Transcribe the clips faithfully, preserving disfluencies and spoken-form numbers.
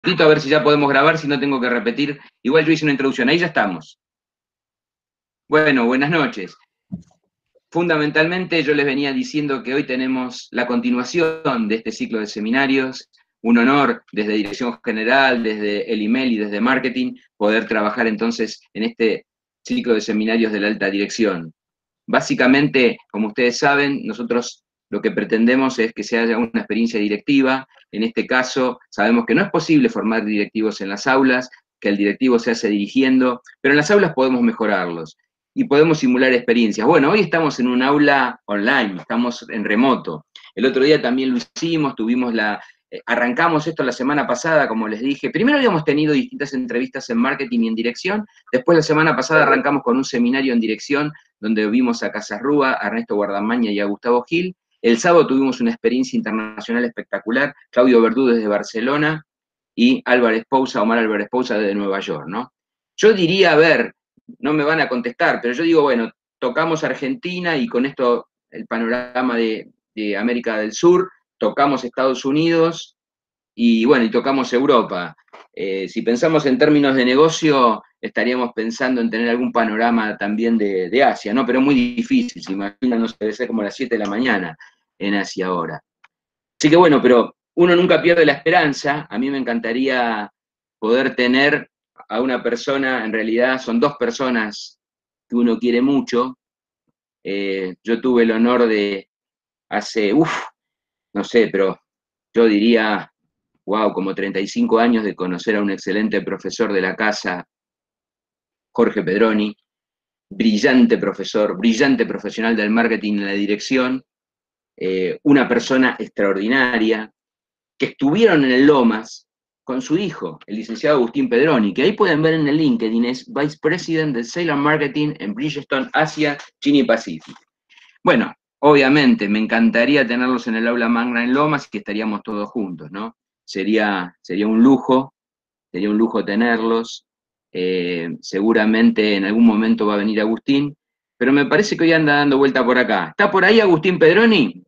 a ver si ya podemos grabar, si no tengo que repetir. Igual yo hice una introducción, ahí ya estamos. Bueno, buenas noches. Fundamentalmente yo les venía diciendo que hoy tenemos la continuación de este ciclo de seminarios. Un honor desde Dirección General, desde el email y desde Marketing, poder trabajar entonces en este ciclo de seminarios de la alta dirección. Básicamente, como ustedes saben, nosotros lo que pretendemos es que se haya una experiencia directiva. En este caso, sabemos que no es posible formar directivos en las aulas, que el directivo se hace dirigiendo, pero en las aulas podemos mejorarlos y podemos simular experiencias. Bueno, hoy estamos en un aula online, estamos en remoto. El otro día también lo hicimos, tuvimos la... Eh, arrancamos esto la semana pasada, como les dije. Primero habíamos tenido distintas entrevistas en marketing y en dirección, después la semana pasada arrancamos con un seminario en dirección, donde vimos a Casarrúa, a Ernesto Guardamaña y a Gustavo Gil. El sábado tuvimos una experiencia internacional espectacular, Claudio Verdú desde Barcelona y Álvarez Pousa, Omar Álvarez Pousa desde Nueva York, ¿no? Yo diría, a ver, no me van a contestar, pero yo digo, bueno, tocamos Argentina y con esto el panorama de, de América del Sur, tocamos Estados Unidos y bueno, y tocamos Europa. Eh, si pensamos en términos de negocio, estaríamos pensando en tener algún panorama también de, de Asia, ¿no? Pero es muy difícil, se imaginan, no sé, debe ser como las siete de la mañana en Asia ahora. Así que bueno, pero uno nunca pierde la esperanza. A mí me encantaría poder tener a una persona, en realidad son dos personas que uno quiere mucho. Eh, yo tuve el honor de hace, uff, no sé, pero yo diría, wow, como treinta y cinco años de conocer a un excelente profesor de la casa, Jorge Pedroni, brillante profesor, brillante profesional del marketing en la dirección, eh, una persona extraordinaria, que estuvieron en el Lomas con su hijo, el licenciado Agustín Pedroni, que ahí pueden ver en el LinkedIn, es Vice President de Sales and Marketing en Bridgestone Asia, China y Pacífico. Bueno, obviamente, me encantaría tenerlos en el aula magna en Lomas y que estaríamos todos juntos, ¿no? Sería, sería un lujo, sería un lujo tenerlos. Eh, seguramente en algún momento va a venir Agustín, pero me parece que hoy anda dando vuelta por acá. ¿Está por ahí Agustín Pedroni?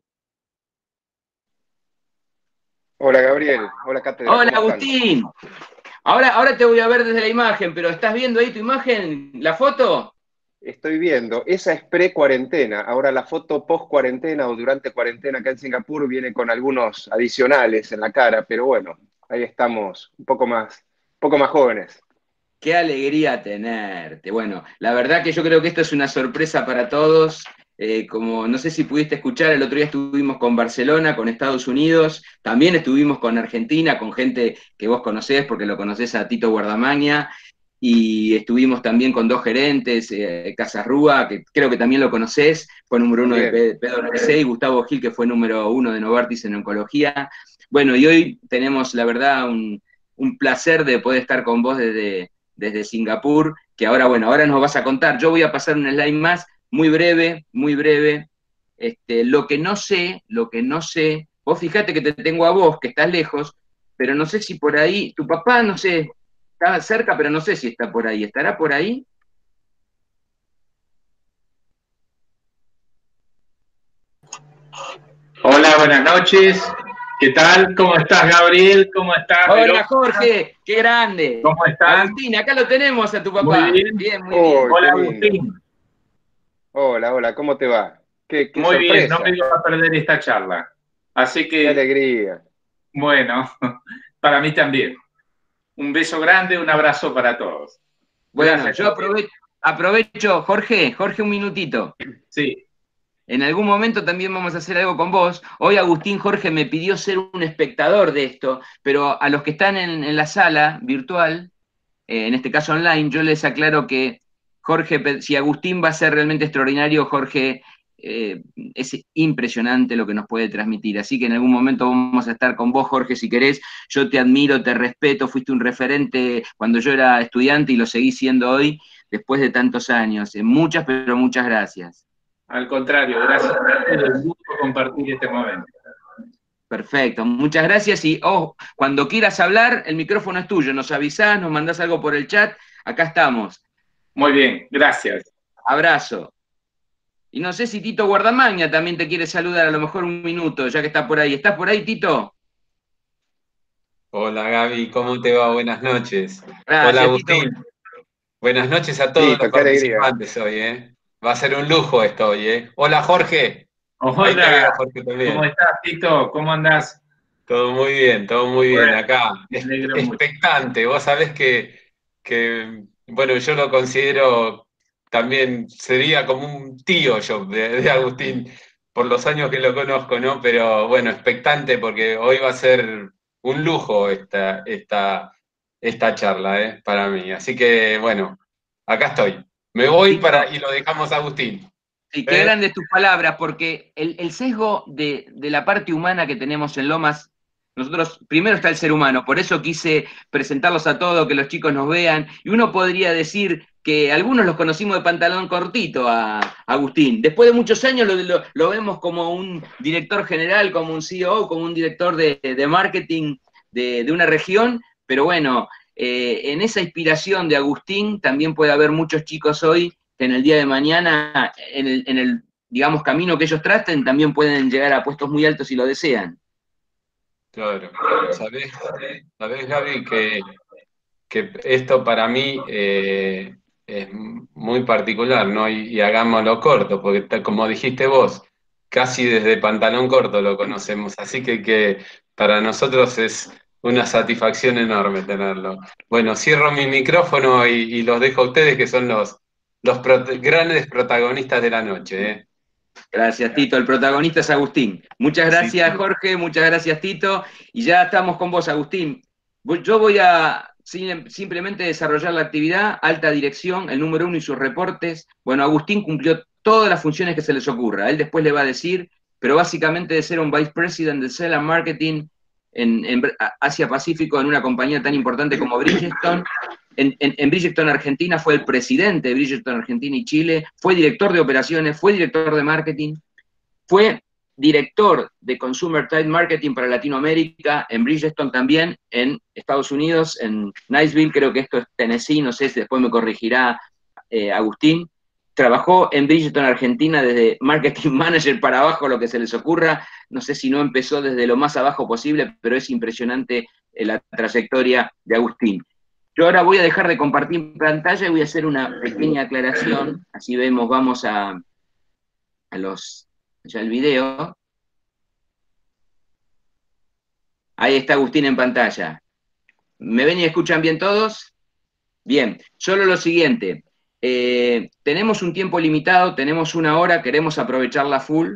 Hola Gabriel, hola Cátedra, Hola ¿cómo están? Agustín. Ahora, ahora te voy a ver desde la imagen, pero ¿estás viendo ahí tu imagen, la foto? Estoy viendo, esa es pre-cuarentena, ahora la foto post-cuarentena o durante cuarentena acá en Singapur viene con algunos adicionales en la cara, pero bueno, ahí estamos, un poco más, un poco más jóvenes. Qué alegría tenerte. Bueno, la verdad que yo creo que esto es una sorpresa para todos. Eh, como no sé si pudiste escuchar, el otro día estuvimos con Barcelona, con Estados Unidos, también estuvimos con Argentina, con gente que vos conocés, porque lo conocés a Tito Guardamaña, y estuvimos también con dos gerentes, eh, Casarrúa, que creo que también lo conocés, fue número uno de También. P W C, y Gustavo Gil, que fue número uno de Novartis en oncología. Bueno, y hoy tenemos, la verdad, un, un placer de poder estar con vos desde desde Singapur, que ahora, bueno, ahora nos vas a contar. Yo voy a pasar un slide más, muy breve, muy breve. Este, lo que no sé, lo que no sé, vos fíjate que te tengo a vos, que estás lejos, pero no sé si por ahí, tu papá, no sé, está cerca, pero no sé si está por ahí. ¿Estará por ahí? Hola, buenas noches. ¿Qué tal? ¿Cómo estás, Gabriel? ¿Cómo estás, Hola Verónica? Jorge, qué grande. ¿Cómo están? Agustín, acá lo tenemos a tu Muy papá. bien. Bien, muy bien. ¡Oh, Hola, qué lindo! Agustín. Hola, hola, ¿cómo te va? ¡Qué, qué Muy bien, no me sorpresa! iba a perder esta charla. Así ¡Qué que, alegría! bueno, para mí también. Un beso grande, un abrazo para todos. Bueno, Gracias, yo Gabriel. aprovecho, aprovecho, Jorge, Jorge, un minutito. Sí, En algún momento también vamos a hacer algo con vos. Hoy Agustín Jorge me pidió ser un espectador de esto, pero a los que están en, en la sala virtual, eh, en este caso online, yo les aclaro que Jorge, si Agustín va a ser realmente extraordinario, Jorge, eh, es impresionante lo que nos puede transmitir. Así que en algún momento vamos a estar con vos, Jorge, si querés. Yo te admiro, te respeto, fuiste un referente cuando yo era estudiante y lo seguí siendo hoy, después de tantos años. Eh, muchas, pero muchas gracias. al contrario, gracias a ustedes. Un gusto compartir este momento. Perfecto, muchas gracias y oh, cuando quieras hablar, el micrófono es tuyo, nos avisás, nos mandás algo por el chat, acá estamos. Muy bien, gracias. Abrazo. Y no sé si Tito Guardamaña también te quiere saludar, a lo mejor un minuto, ya que está por ahí. ¿Estás por ahí, Tito? Hola Gaby, ¿cómo te va? Buenas noches. Hola Gracias, Tito. Agustín, buenas noches a todos Tito, los qué alegría. participantes hoy, ¿eh? Va a ser un lujo esto hoy, ¿eh? Hola Jorge, ahí te Hola, veo Jorge ¿cómo también. estás, Tito? ¿Cómo andás? Todo muy bien, todo muy bien Bueno, acá. me Es- alegro mucho. expectante, vos sabés que, que, bueno, yo lo considero también, sería como un tío yo de, de Agustín, por los años que lo conozco, ¿no? Pero bueno, expectante porque hoy va a ser un lujo esta, esta, esta charla, ¿eh? Para mí. Así que bueno, acá estoy. Me voy Tito, para, y lo dejamos a Agustín. sí, qué ¿Eh? grandes tus palabras, porque el, el sesgo de, de la parte humana que tenemos en Lomas, nosotros, primero está el ser humano, por eso quise presentarlos a todos, que los chicos nos vean, y uno podría decir que algunos los conocimos de pantalón cortito a, a Agustín. Después de muchos años lo, lo, lo vemos como un director general, como un C E O, como un director de, de marketing de, de una región, pero bueno, eh, en esa inspiración de Agustín también puede haber muchos chicos hoy que en el día de mañana, en el, en el, digamos, camino que ellos traten, también pueden llegar a puestos muy altos si lo desean. Claro. ¿Sabés, sabés Gaby, que que esto para mí eh, es muy particular, ¿no? Y, y hagámoslo corto, porque ta- como dijiste vos, casi desde pantalón corto lo conocemos, así que, que para nosotros es una satisfacción enorme tenerlo. Bueno, cierro mi micrófono y, y los dejo a ustedes, que son los, los prot- grandes protagonistas de la noche, ¿eh? Gracias, Tito. El protagonista es Agustín. Muchas Sí, gracias, Jorge. Muchas gracias, Tito. Y ya estamos con vos, Agustín. Yo voy a simplemente desarrollar la actividad, alta dirección, el número uno y sus reportes. Bueno, Agustín cumplió todas las funciones que se les ocurra. Él después le va a decir, pero básicamente de ser un vice president de Sales and Marketing en, en Asia Pacífico en una compañía tan importante como Bridgestone. En, en, en Bridgestone Argentina fue el presidente de Bridgestone Argentina y Chile, fue director de operaciones, fue director de marketing, fue director de Consumer Trade Marketing para Latinoamérica, en Bridgestone también, en Estados Unidos, en Niceville, creo que esto es Tennessee, no sé si después me corregirá eh, Agustín. Trabajó en Bridgestone Argentina desde Marketing Manager para abajo, lo que se les ocurra. No sé si no empezó desde lo más abajo posible, pero es impresionante eh, la trayectoria de Agustín. Yo ahora voy a dejar de compartir pantalla y voy a hacer una pequeña aclaración, así vemos, vamos a, a los, ya el video. Ahí está Agustín en pantalla. ¿Me ven y escuchan bien todos? Bien, solo lo siguiente. Eh, tenemos un tiempo limitado, tenemos una hora, queremos aprovecharla full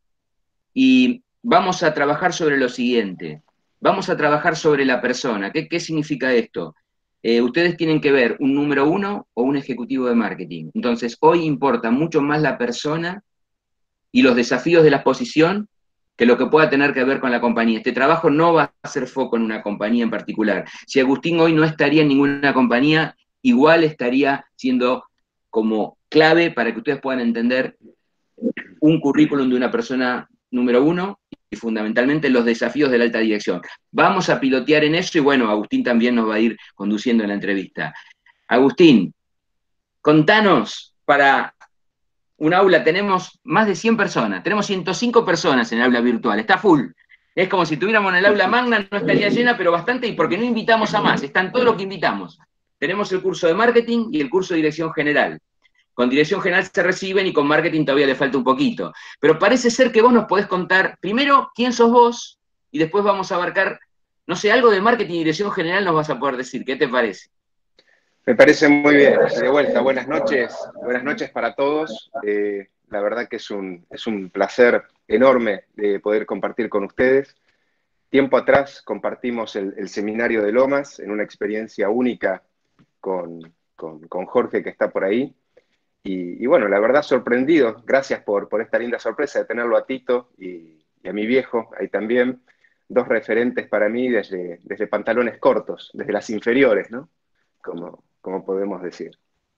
y vamos a trabajar sobre lo siguiente. Vamos a trabajar sobre la persona. ¿Qué, qué significa esto? Eh, ustedes tienen que ver un número uno o un ejecutivo de marketing. Entonces, hoy importa mucho más la persona y los desafíos de la posición que lo que pueda tener que ver con la compañía. Este trabajo no va a hacer foco en una compañía en particular. Si Agustín hoy no estaría en ninguna compañía, igual estaría siendo como clave para que ustedes puedan entender un currículum de una persona número uno y fundamentalmente los desafíos de la alta dirección. Vamos a pilotear en eso y bueno, Agustín también nos va a ir conduciendo en la entrevista. Agustín, contanos para un aula, tenemos más de cien personas, tenemos ciento cinco personas en el aula virtual, está full. Es como si tuviéramos en el aula magna, no estaría llena, pero bastante, y porque no invitamos a más, están todos los que invitamos. Tenemos el curso de marketing y el curso de dirección general. Con dirección general se reciben y con marketing todavía le falta un poquito. Pero parece ser que vos nos podés contar, primero, quién sos vos, y después vamos a abarcar, no sé, algo de marketing y dirección general nos vas a poder decir. ¿Qué te parece? Me parece muy bien. Y de vuelta, buenas noches, buenas noches para todos. Eh, la verdad que es un, es un placer enorme de poder compartir con ustedes. Tiempo atrás compartimos el, el seminario de Lomas en una experiencia única con, con, con Jorge que está por ahí. Y, y, bueno, la verdad sorprendido. Gracias por, por esta linda sorpresa de tenerlo a Tito y, y a mi viejo ahí también. Dos referentes para mí desde, desde pantalones cortos, desde las inferiores, ¿no? Como, como podemos decir.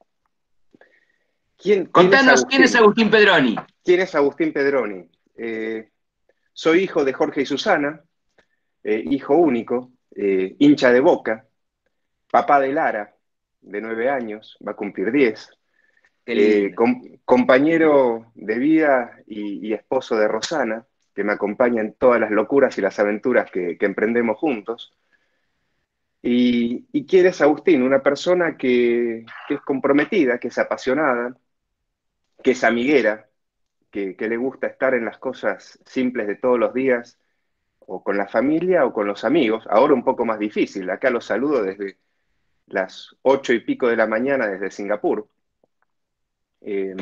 ¿Quién, quién es Contanos quién es Agustín? Agustín Pedroni. ¿Quién es Agustín Pedroni? Eh, soy hijo de Jorge y Susana, eh, hijo único, eh, hincha de Boca, papá de Lara, de nueve años, va a cumplir diez, Qué eh, lindo. com compañero de vida y, y esposo de Rosana, que me acompaña en todas las locuras y las aventuras que, que emprendemos juntos. ¿Y, y quién es Agustín? Una persona que, que es comprometida, que es apasionada, que es amiguera, que, que le gusta estar en las cosas simples de todos los días, o con la familia o con los amigos. Ahora un poco más difícil. Acá los saludo desde las ocho y pico de la mañana desde Singapur. Eh,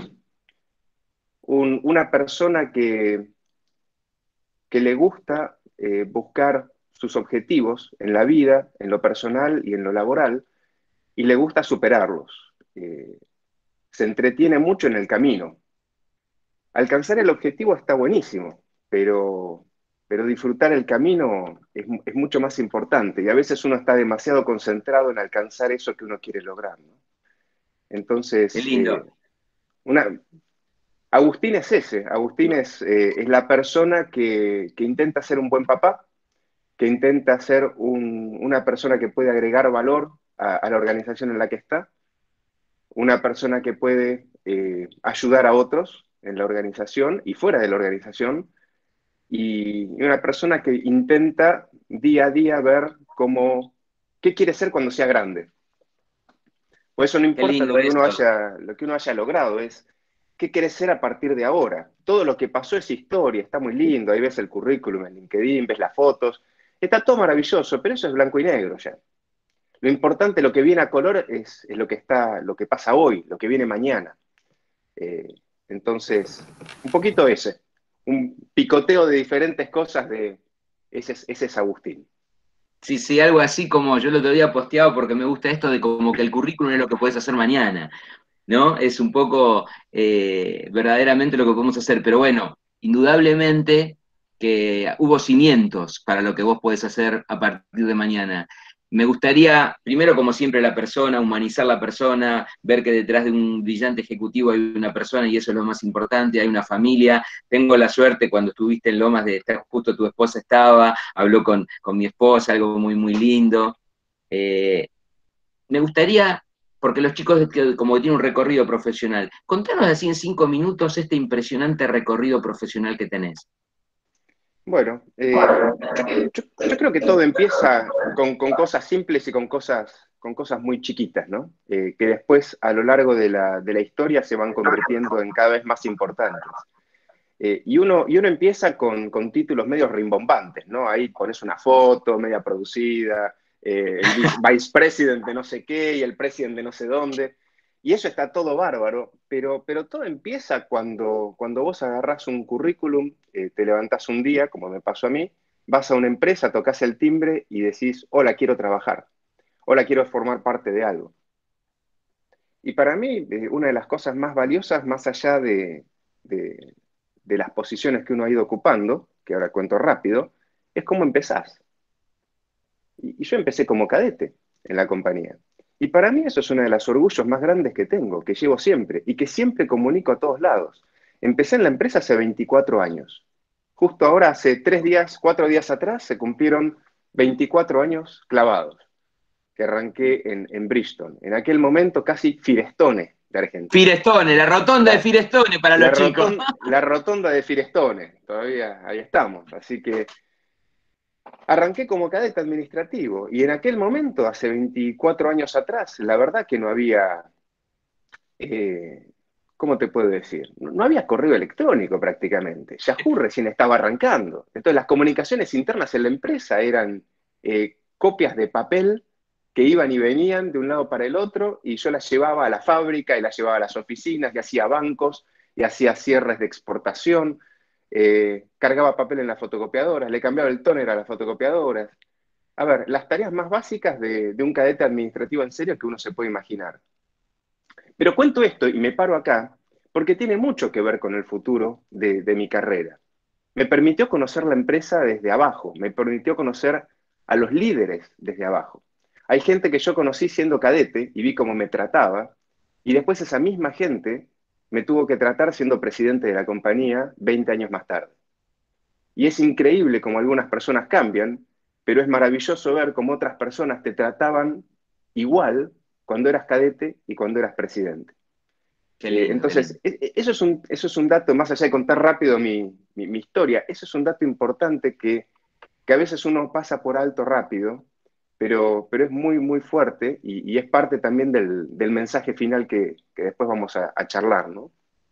un, una persona que, que le gusta eh, buscar sus objetivos en la vida, en lo personal y en lo laboral, y le gusta superarlos. Eh, se entretiene mucho en el camino. Alcanzar el objetivo está buenísimo, pero, pero disfrutar el camino es, es mucho más importante, y a veces uno está demasiado concentrado en alcanzar eso que uno quiere lograr, ¿no? Qué Entonces, eh, lindo. una, Agustín es ese, Agustín es, eh, es la persona que, que intenta ser un buen papá, que intenta ser un, una persona que puede agregar valor a, a la organización en la que está, una persona que puede eh, ayudar a otros en la organización y fuera de la organización, y una persona que intenta día a día ver cómo, qué quiere ser cuando sea grande. Por eso no Qué importa lindo lo que uno eso. haya, lo que uno haya logrado, es qué quiere ser a partir de ahora. Todo lo que pasó es historia, está muy lindo, ahí ves el currículum en LinkedIn, ves las fotos, está todo maravilloso, pero eso es blanco y negro ya. Lo importante, lo que viene a color, es, es lo que está, lo que pasa hoy, lo que viene mañana. Eh, entonces, un poquito ese, un picoteo de diferentes cosas de ese, es- ese es Agustín. Sí, sí, algo así como yo el otro día posteado porque me gusta esto de como que el currículum es lo que puedes hacer mañana, ¿no? Es un poco eh, verdaderamente lo que podemos hacer, pero bueno, indudablemente que hubo cimientos para lo que vos podés hacer a partir de mañana. Me gustaría, primero, como siempre, la persona, humanizar la persona, ver que detrás de un brillante ejecutivo hay una persona y eso es lo más importante, hay una familia. Tengo la suerte cuando estuviste en Lomas de estar justo tu esposa estaba, habló con, con mi esposa, algo muy, muy lindo. Eh, Me gustaría, porque los chicos que- como que tienen un recorrido profesional, contanos así en cinco minutos este impresionante recorrido profesional que tenés. Bueno, eh, yo, yo creo que todo empieza con, con cosas simples y con cosas, con cosas muy chiquitas, ¿no? Eh, que después a lo largo de la, de la historia se van convirtiendo en cada vez más importantes. Eh, y, uno, y uno empieza con, con títulos medios rimbombantes, ¿no? Ahí pones una foto media producida, eh, el vice, vice president de no sé qué y el president de no sé dónde, y eso está todo bárbaro, pero, pero todo empieza cuando, cuando vos agarrás un currículum, eh, te levantás un día, como me pasó a mí, vas a una empresa, tocas el timbre y decís, hola, quiero trabajar, hola, quiero formar parte de algo. Y para mí, eh, una de las cosas más valiosas, más allá de, de, de las posiciones que uno ha ido ocupando, que ahora cuento rápido, es cómo empezás. Y, y yo empecé como cadete en la compañía. Y para mí eso es uno de los orgullos más grandes que tengo, que llevo siempre, y que siempre comunico a todos lados. Empecé en la empresa hace veinticuatro años. Justo ahora, hace tres días, cuatro días atrás, se cumplieron veinticuatro años clavados, que arranqué en, en Bristol, en aquel momento casi Firestone de Argentina. Firestone, la rotonda de La, Firestone para la, los chicos. roton, la rotonda de Firestone, todavía ahí estamos. Así que arranqué como cadete administrativo y en aquel momento, hace veinticuatro años atrás, la verdad que no había, eh, ¿cómo te puedo decir? No, no había correo electrónico prácticamente. Yahoo recién estaba arrancando. Entonces las comunicaciones internas en la empresa eran eh, copias de papel que iban y venían de un lado para el otro, y yo las llevaba a la fábrica y las llevaba a las oficinas y hacía bancos y hacía cierres de exportación, eh, cargaba papel en las fotocopiadoras, le cambiaba el tóner a las fotocopiadoras. A ver, las tareas más básicas de, de un cadete administrativo en serio que uno se puede imaginar. Pero cuento esto y me paro acá porque tiene mucho que ver con el futuro de, de mi carrera. Me permitió conocer la empresa desde abajo, me permitió conocer a los líderes desde abajo. Hay gente que yo conocí siendo cadete y vi cómo me trataba, y después esa misma gente me tuvo que tratar siendo presidente de la compañía veinte años más tarde. Y es increíble cómo algunas personas cambian, pero es maravilloso ver cómo otras personas te trataban igual cuando eras cadete y cuando eras presidente. Qué Eh, lindo, qué lindo. entonces, e- e- eso es, un, eso es un dato, más allá de contar rápido mi, mi, mi historia, eso es un dato importante que, que a veces uno pasa por alto rápido, pero, pero es muy, muy fuerte y, y es parte también del, del mensaje final que, que después vamos a, a charlar, ¿no?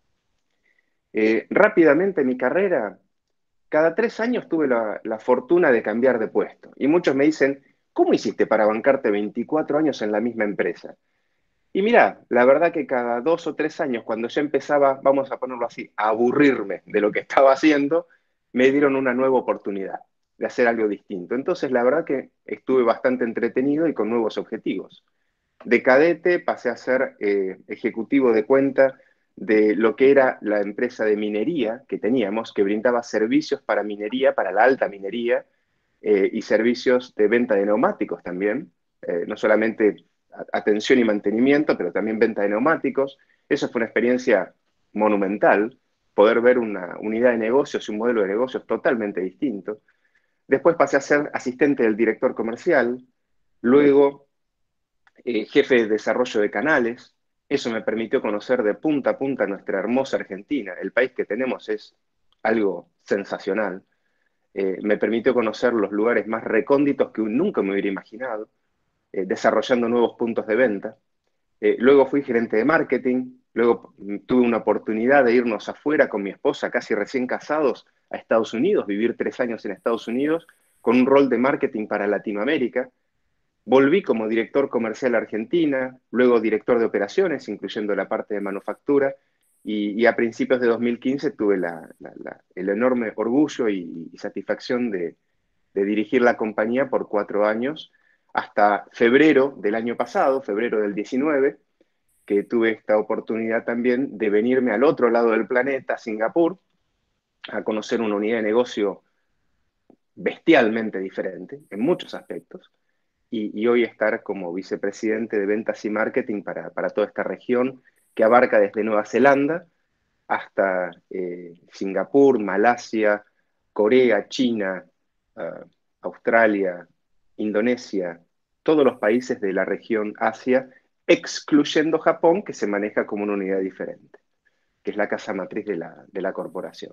Eh, rápidamente en mi carrera, cada tres años tuve la, la fortuna de cambiar de puesto. Y muchos me dicen, ¿cómo hiciste para bancarte veinticuatro años en la misma empresa? Y mirá, la verdad que cada dos o tres años, cuando ya empezaba, vamos a ponerlo así, a aburrirme de lo que estaba haciendo, me dieron una nueva oportunidad de hacer algo distinto. Entonces, la verdad que estuve bastante entretenido y con nuevos objetivos. De cadete pasé a ser eh, ejecutivo de cuenta de lo que era la empresa de minería que teníamos, que brindaba servicios para minería, para la alta minería, eh, y servicios de venta de neumáticos también, eh, no solamente atención y mantenimiento, pero también venta de neumáticos. Eso fue una experiencia monumental, poder ver una unidad de negocios y un modelo de negocios totalmente distinto. Después pasé a ser asistente del director comercial, luego eh, jefe de desarrollo de canales. Eso me permitió conocer de punta a punta nuestra hermosa Argentina. El país que tenemos es algo sensacional. Eh, me permitió conocer los lugares más recónditos que nunca me hubiera imaginado, eh, desarrollando nuevos puntos de venta. Eh, luego fui gerente de marketing, luego tuve una oportunidad de irnos afuera con mi esposa, casi recién casados, a Estados Unidos, vivir tres años en Estados Unidos, con un rol de marketing para Latinoamérica. Volví como director comercial a Argentina, luego director de operaciones, incluyendo la parte de manufactura, y, y a principios de dos mil quince tuve la, la, la, el enorme orgullo y, y satisfacción de, de dirigir la compañía por cuatro años, hasta febrero del año pasado, febrero del diecinueve, que tuve esta oportunidad también de venirme al otro lado del planeta, Singapur, a conocer una unidad de negocio bestialmente diferente en muchos aspectos, y, y hoy estar como vicepresidente de ventas y marketing para, para toda esta región que abarca desde Nueva Zelanda hasta eh, Singapur, Malasia, Corea, China, uh, Australia, Indonesia, todos los países de la región Asia, excluyendo Japón, que se maneja como una unidad diferente, que es la casa matriz de la, de la corporación.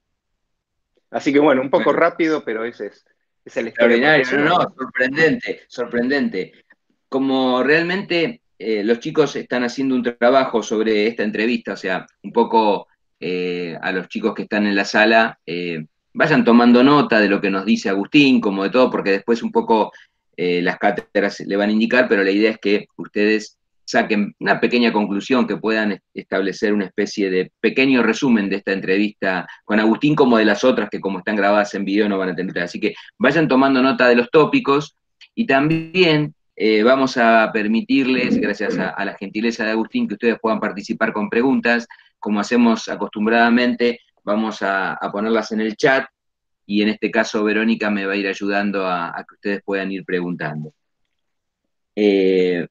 Así que bueno, un poco bueno, rápido, pero ese es, esa es la historia profesional. No, no, sorprendente, sorprendente. Como realmente eh, los chicos están haciendo un trabajo sobre esta entrevista, o sea, un poco eh, a los chicos que están en la sala, eh, vayan tomando nota de lo que nos dice Agustín, como de todo, porque después un poco eh, las cátedras le van a indicar, pero la idea es que ustedes saquen una pequeña conclusión, que puedan establecer una especie de pequeño resumen de esta entrevista con Agustín, como de las otras que como están grabadas en video no van a tener. Así que vayan tomando nota de los tópicos y también eh, vamos a permitirles, gracias a, a la gentileza de Agustín, que ustedes puedan participar con preguntas, como hacemos acostumbradamente, vamos a, a ponerlas en el chat y en este caso Verónica me va a ir ayudando a, a que ustedes puedan ir preguntando. Eh,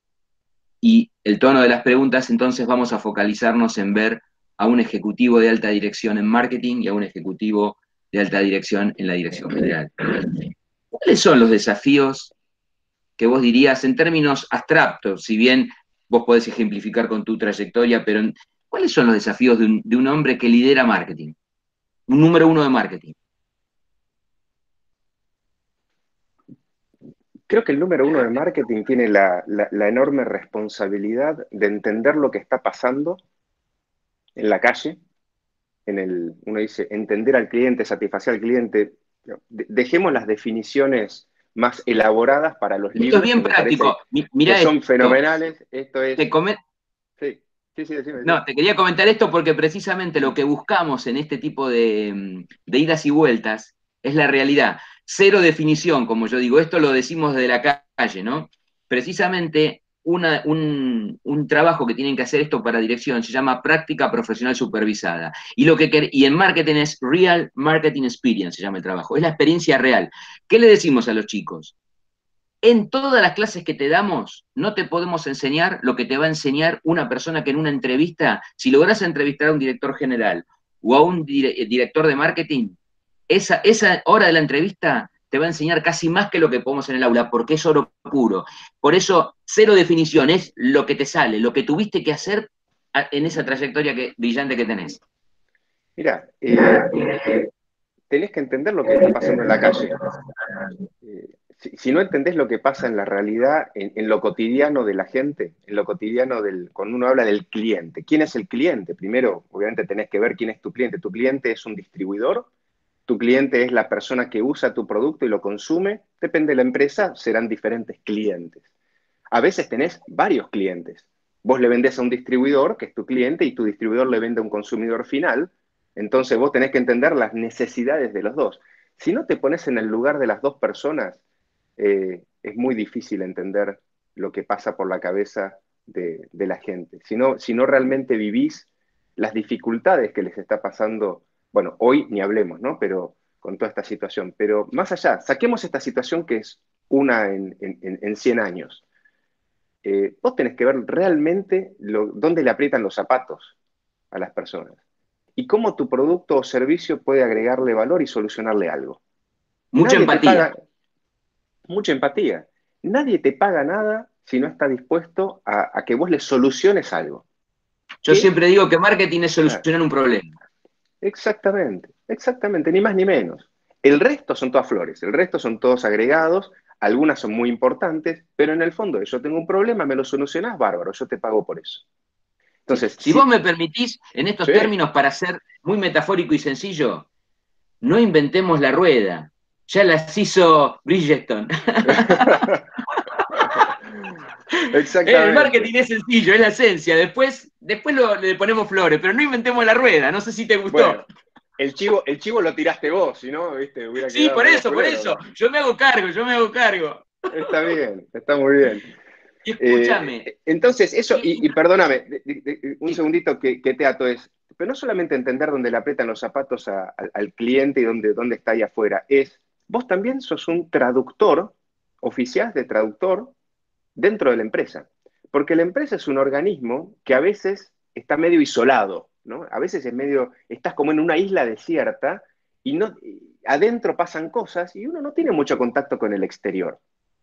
Y el tono de las preguntas, entonces vamos a focalizarnos en ver a un ejecutivo de alta dirección en marketing y a un ejecutivo de alta dirección en la dirección general. ¿Cuáles son los desafíos que vos dirías en términos abstractos, si bien vos podés ejemplificar con tu trayectoria, pero ¿cuáles son los desafíos de un, de un hombre que lidera marketing? Un número uno de marketing. Creo que el número uno de marketing tiene la, la, la enorme responsabilidad de entender lo que está pasando en la calle. En el, uno dice, entender al cliente, satisfacer al cliente. Dejemos las definiciones más elaboradas para los libros. Esto es bien práctico. Mirá que son esto. Fenomenales. Esto es... Te come... Sí. Sí, sí, decime, no, te quería comentar esto porque precisamente lo que buscamos en este tipo de, de idas y vueltas es la realidad. Cero definición, como yo digo, esto lo decimos de la calle, ¿no? Precisamente una, un, un trabajo que tienen que hacer esto para dirección se llama práctica profesional supervisada. Y, lo que, y en marketing es Real Marketing Experience, se llama el trabajo, es la experiencia real. ¿Qué le decimos a los chicos? En todas las clases que te damos, no te podemos enseñar lo que te va a enseñar una persona que en una entrevista, si logras entrevistar a un director general o a un dire- director de marketing, esa, esa hora de la entrevista te va a enseñar casi más que lo que podemos en el aula, porque es oro puro. Por eso, cero definición, es lo que te sale, lo que tuviste que hacer en esa trayectoria que, brillante que tenés. Mira, eh, tenés que entender lo que está pasando en la calle. Eh, Si, si no entendés lo que pasa en la realidad, en, en lo cotidiano de la gente, en lo cotidiano del, cuando uno habla del cliente. ¿Quién es el cliente? Primero, obviamente tenés que ver quién es tu cliente. Tu cliente es un distribuidor, tu cliente es la persona que usa tu producto y lo consume. Depende de la empresa, serán diferentes clientes. A veces tenés varios clientes. Vos le vendés a un distribuidor, que es tu cliente, y tu distribuidor le vende a un consumidor final. Entonces vos tenés que entender las necesidades de los dos. Si no te pones en el lugar de las dos personas, eh, es muy difícil entender lo que pasa por la cabeza de, de la gente. Si no, si no realmente vivís las dificultades que les está pasando, bueno, hoy ni hablemos, ¿no? Pero con toda esta situación. Pero más allá, saquemos esta situación que es una en, en, en cien años. Eh, vos tenés que ver realmente lo, dónde le aprietan los zapatos a las personas y cómo tu producto o servicio puede agregarle valor y solucionarle algo. Mucha Nadie te empatía. paga, mucha empatía. Nadie te paga nada si no está dispuesto a, a que vos le soluciones algo. Yo ¿Qué? siempre digo que marketing es Claro. solucionar un problema. Exactamente, exactamente, ni más ni menos. El resto son todas flores, el resto son todos agregados, algunas son muy importantes, pero en el fondo yo tengo un problema, me lo solucionás, bárbaro, yo te pago por eso. Sí. Entonces, Si sí, vos me permitís, en estos sí. términos, para ser muy metafórico y sencillo, no inventemos la rueda. Ya las hizo Bridgestone. Exactamente. El marketing es sencillo, es la esencia. Después, después lo, le ponemos flores, pero no inventemos la rueda. No sé si te gustó. Bueno, el chivo, el chivo lo tiraste vos, si no, viste, hubiera Sí, quedado por medio eso, por fulero. eso. Yo me hago cargo, yo me hago cargo. Está bien, está muy bien. Y escúchame. Eh, entonces, eso, y- y, y perdóname, de- de- de- un Sí. segundito que, que te ato es, pero no solamente entender dónde le aprietan los zapatos a- al, al cliente y dónde, dónde está ahí afuera, es, vos también sos un traductor, oficial de traductor, dentro de la empresa. Porque la empresa es un organismo que a veces está medio isolado, ¿no? A veces es medio, estás como en una isla desierta y no, y adentro pasan cosas y uno no tiene mucho contacto con el exterior,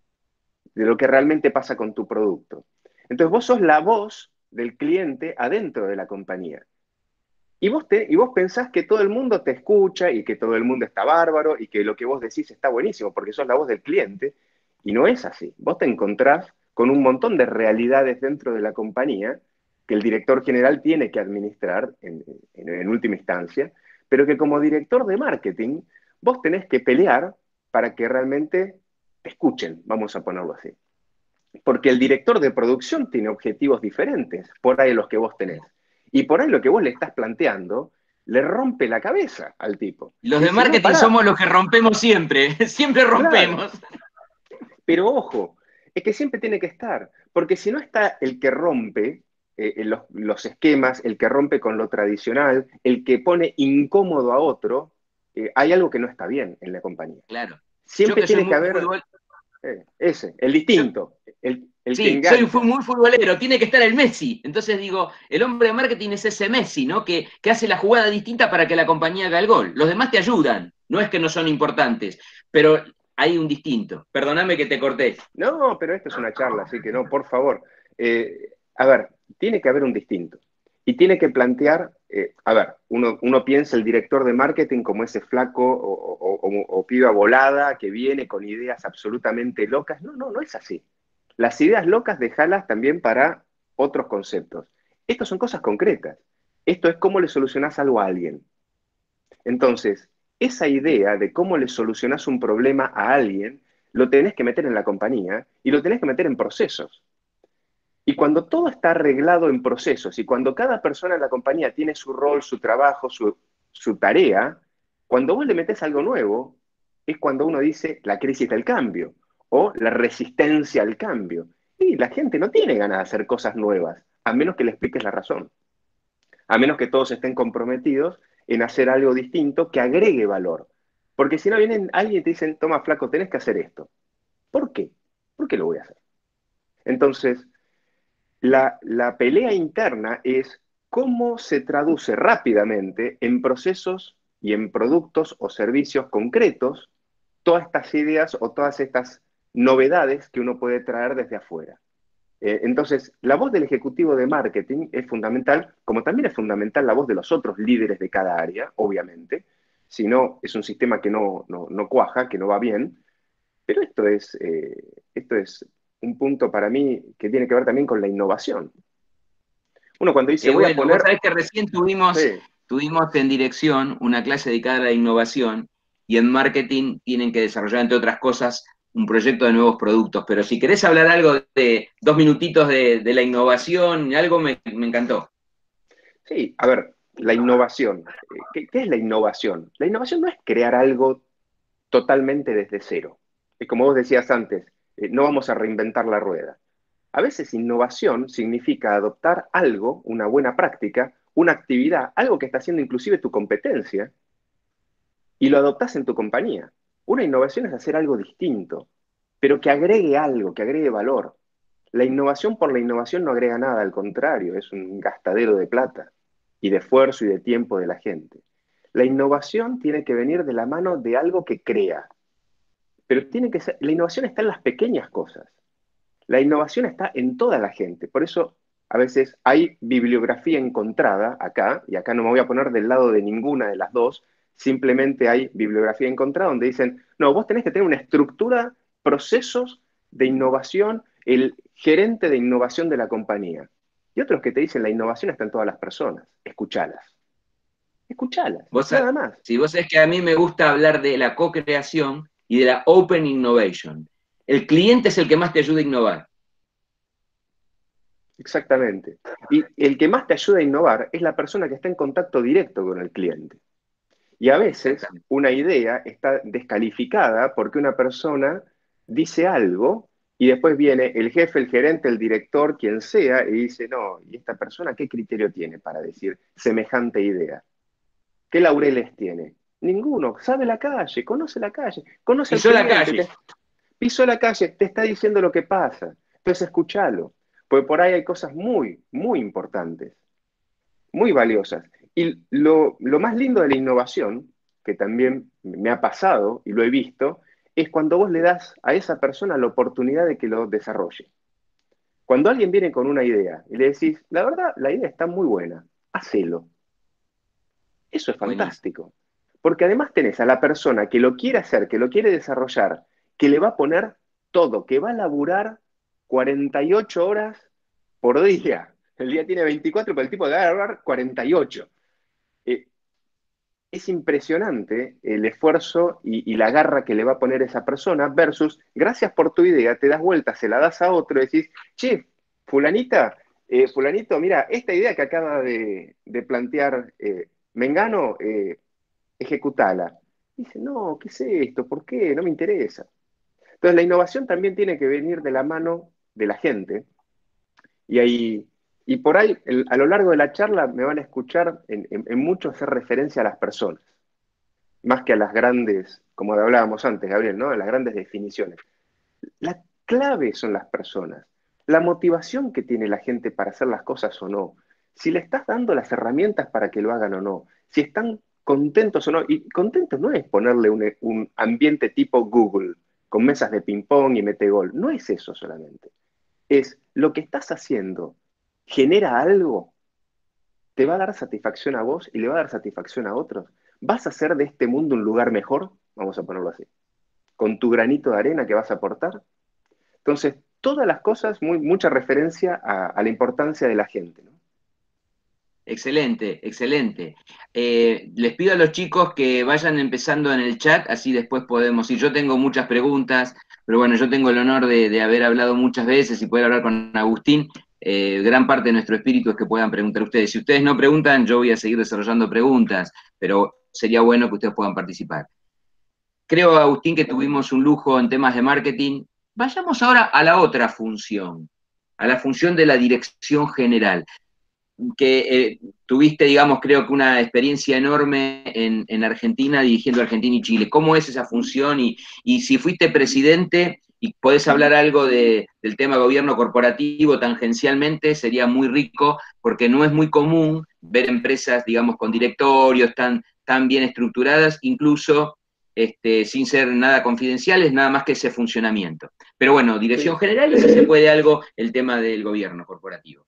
de lo que realmente pasa con tu producto. Entonces vos sos la voz del cliente adentro de la compañía. Y vos, te, y vos pensás que todo el mundo te escucha y que todo el mundo está bárbaro y que lo que vos decís está buenísimo porque sos la voz del cliente. Y no es así. Vos te encontrás con un montón de realidades dentro de la compañía que el director general tiene que administrar en, en, en última instancia, pero que como director de marketing vos tenés que pelear para que realmente te escuchen, vamos a ponerlo así. Porque el director de producción tiene objetivos diferentes por ahí los que vos tenés. Y por ahí lo que vos le estás planteando le rompe la cabeza al tipo. Los Y de dice, no, marketing pará, somos los que rompemos siempre. Siempre claro. rompemos. Pero ojo, es que siempre tiene que estar, porque si no está el que rompe eh, los, los esquemas, el que rompe con lo tradicional, el que pone incómodo a otro, eh, hay algo que no está bien en la compañía. Claro. Yo Siempre que soy tiene que muy haber fútbol, eh, ese, el yo, distinto, el, el que sí, soy engancha. muy futbolero, tiene que estar el Messi. Entonces digo, el hombre de marketing es ese Messi, ¿no? Que, que hace la jugada distinta para que la compañía haga el gol. Los demás te ayudan, no es que no son importantes, pero hay un distinto. Perdóname que te corté. No, pero esto es una charla, así que no, por favor. Eh, a ver, tiene que haber un distinto. Y tiene que plantear, eh, a ver, uno, uno piensa el director de marketing como ese flaco o, o, o, o piba volada que viene con ideas absolutamente locas. No, no, no es así. Las ideas locas déjalas también para otros conceptos. Estos son cosas concretas. Esto es cómo le solucionás algo a alguien. Entonces, esa idea de cómo le solucionás un problema a alguien, lo tenés que meter en la compañía y lo tenés que meter en procesos. Y cuando todo está arreglado en procesos y cuando cada persona en la compañía tiene su rol, su trabajo, su, su tarea, cuando vos le metés algo nuevo, es cuando uno dice la crisis del cambio o la resistencia al cambio. Y la gente no tiene ganas de hacer cosas nuevas, a menos que le expliques la razón. A menos que todos estén comprometidos en hacer algo distinto que agregue valor. Porque si no vienen alguien y te dicen, toma flaco, tenés que hacer esto. ¿Por qué? ¿Por qué lo voy a hacer? Entonces, la, la pelea interna es cómo se traduce rápidamente en procesos y en productos o servicios concretos todas estas ideas o todas estas novedades que uno puede traer desde afuera. Eh, entonces, la voz del ejecutivo de marketing es fundamental, como también es fundamental la voz de los otros líderes de cada área, obviamente. Si no, es un sistema que no, no, no cuaja, que no va bien. Pero esto es, eh, esto es un punto para mí que tiene que ver también con la innovación. Uno cuando dice, Eh, voy a bueno, vos poner... sabés que recién tuvimos, Sí, tuvimos en dirección una clase dedicada a la innovación y en marketing tienen que desarrollar, entre otras cosas, un proyecto de nuevos productos. Pero si querés hablar algo de dos minutitos de, de la innovación, algo me, me encantó. sí, a ver, la innovación. Eh, ¿Qué, qué es la innovación? La innovación no es crear algo totalmente desde cero. Es como vos decías antes, eh, no vamos a reinventar la rueda. A veces innovación significa adoptar algo, una buena práctica, una actividad, algo que está haciendo inclusive tu competencia, y lo adoptás en tu compañía. Una innovación es hacer algo distinto, pero que agregue algo, que agregue valor. La innovación por la innovación no agrega nada, al contrario, es un gastadero de plata y de esfuerzo y de tiempo de la gente. La innovación tiene que venir de la mano de algo que crea, pero tiene que ser, la innovación está en las pequeñas cosas. La innovación está en toda la gente. Por eso a veces hay bibliografía encontrada acá, y acá no me voy a poner del lado de ninguna de las dos, simplemente hay bibliografía encontrada donde dicen, no, vos tenés que tener una estructura, procesos de innovación, el gerente de innovación de la compañía. Y otros que te dicen, la innovación está en todas las personas, escuchalas. Escuchalas, Vos, nada más. si vos sabés que a mí me gusta hablar de la co-creación y de la open innovation. El cliente es el que más te ayuda a innovar. Exactamente. Y el que más te ayuda a innovar es la persona que está en contacto directo con el cliente. Y a veces una idea está descalificada porque una persona dice algo y después viene el jefe, el gerente, el director, quien sea, y dice, no, ¿y esta persona qué criterio tiene para decir semejante idea? ¿Qué laureles tiene? Ninguno. Sabe la calle, conoce la calle, conoce al Pisó la cliente, calle. te, pisó la calle, te está diciendo lo que pasa. Entonces escúchalo, porque por ahí hay cosas muy, muy importantes, muy valiosas. Y lo, lo más lindo de la innovación, que también me ha pasado y lo he visto, es cuando vos le das a esa persona la oportunidad de que lo desarrolle. Cuando alguien viene con una idea y le decís, la verdad, la idea está muy buena, hacelo. Eso es Buenísimo. fantástico. Porque además tenés a la persona que lo quiere hacer, que lo quiere desarrollar, que le va a poner todo, que va a laburar cuarenta y ocho horas por día. El día tiene veinticuatro, pero el tipo le va a laburar cuarenta y ocho. Eh, es impresionante el esfuerzo y, y la garra que le va a poner esa persona versus, gracias por tu idea, te das vuelta, se la das a otro y decís, che, fulanita, eh, fulanito, mira, esta idea que acaba de, de plantear eh, Mengano, eh, ejecutala. Dice, no, ¿qué es esto? ¿Por qué? No me interesa. Entonces la innovación también tiene que venir de la mano de la gente y ahí... Y por ahí, el, a lo largo de la charla, me van a escuchar en, en, en mucho hacer referencia a las personas, más que a las grandes, como hablábamos antes, Gabriel, ¿no? A las grandes definiciones. La clave son las personas, la motivación que tiene la gente para hacer las cosas o no, si le estás dando las herramientas para que lo hagan o no, si están contentos o no. Y contentos no es ponerle un, un ambiente tipo Google, con mesas de ping-pong y metegol, no es eso solamente. Es lo que estás haciendo, genera algo, te va a dar satisfacción a vos y le va a dar satisfacción a otros. ¿Vas a hacer de este mundo un lugar mejor? Vamos a ponerlo así. Con tu granito de arena que vas a aportar. Entonces, todas las cosas, muy, mucha referencia a, a la importancia de la gente, ¿no? Excelente, excelente. Eh, les pido a los chicos que vayan empezando en el chat, así después podemos ir. Yo tengo muchas preguntas, pero bueno, yo tengo el honor de, de haber hablado muchas veces y poder hablar con Agustín. Eh, gran parte de nuestro espíritu es que puedan preguntar ustedes. Si ustedes no preguntan, yo voy a seguir desarrollando preguntas, pero sería bueno que ustedes puedan participar. Creo, Agustín, que tuvimos un lujo en temas de marketing. Vayamos ahora a la otra función, a la función de la dirección general, que eh, tuviste, digamos, creo que una experiencia enorme en, en Argentina, dirigiendo Argentina y Chile. ¿Cómo es esa función? Y, y si fuiste presidente y podés hablar algo de, del tema gobierno corporativo tangencialmente, sería muy rico, porque no es muy común ver empresas, digamos, con directorios tan, tan bien estructuradas, incluso este, sin ser nada confidenciales, nada más que ese funcionamiento. Pero bueno, dirección Sí. general, y si se puede algo, el tema del gobierno corporativo.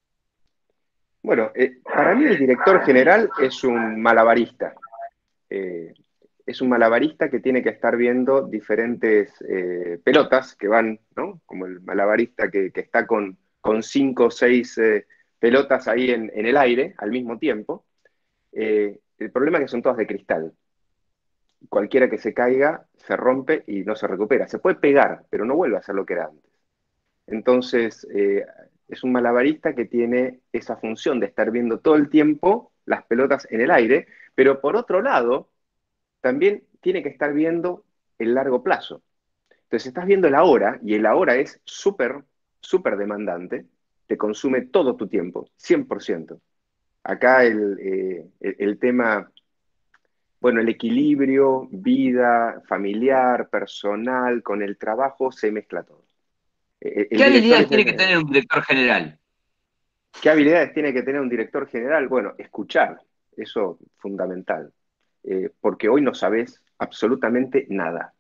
Bueno, eh, para mí el director general es un malabarista. Eh, es un malabarista que tiene que estar viendo diferentes eh, pelotas que van, ¿no? Como el malabarista que, que está con, con cinco o seis eh, pelotas ahí en, en el aire al mismo tiempo. Eh, el problema es que son todas de cristal. Cualquiera que se caiga se rompe y no se recupera. Se puede pegar, pero no vuelve a ser lo que era antes. Entonces, eh, es un malabarista que tiene esa función de estar viendo todo el tiempo las pelotas en el aire, pero por otro lado, también tiene que estar viendo el largo plazo. Entonces, estás viendo el ahora, y el ahora es súper, súper demandante, te consume todo tu tiempo, cien por ciento. Acá el, eh, el, el tema, bueno, el equilibrio, vida, familiar, personal, con el trabajo, se mezcla todo. El, ¿Qué el director habilidades es tiene el que que... tener un director general? ¿Qué habilidades tiene que tener un director general? Bueno, escuchar, eso es fundamental, eh, porque hoy no sabes absolutamente nada.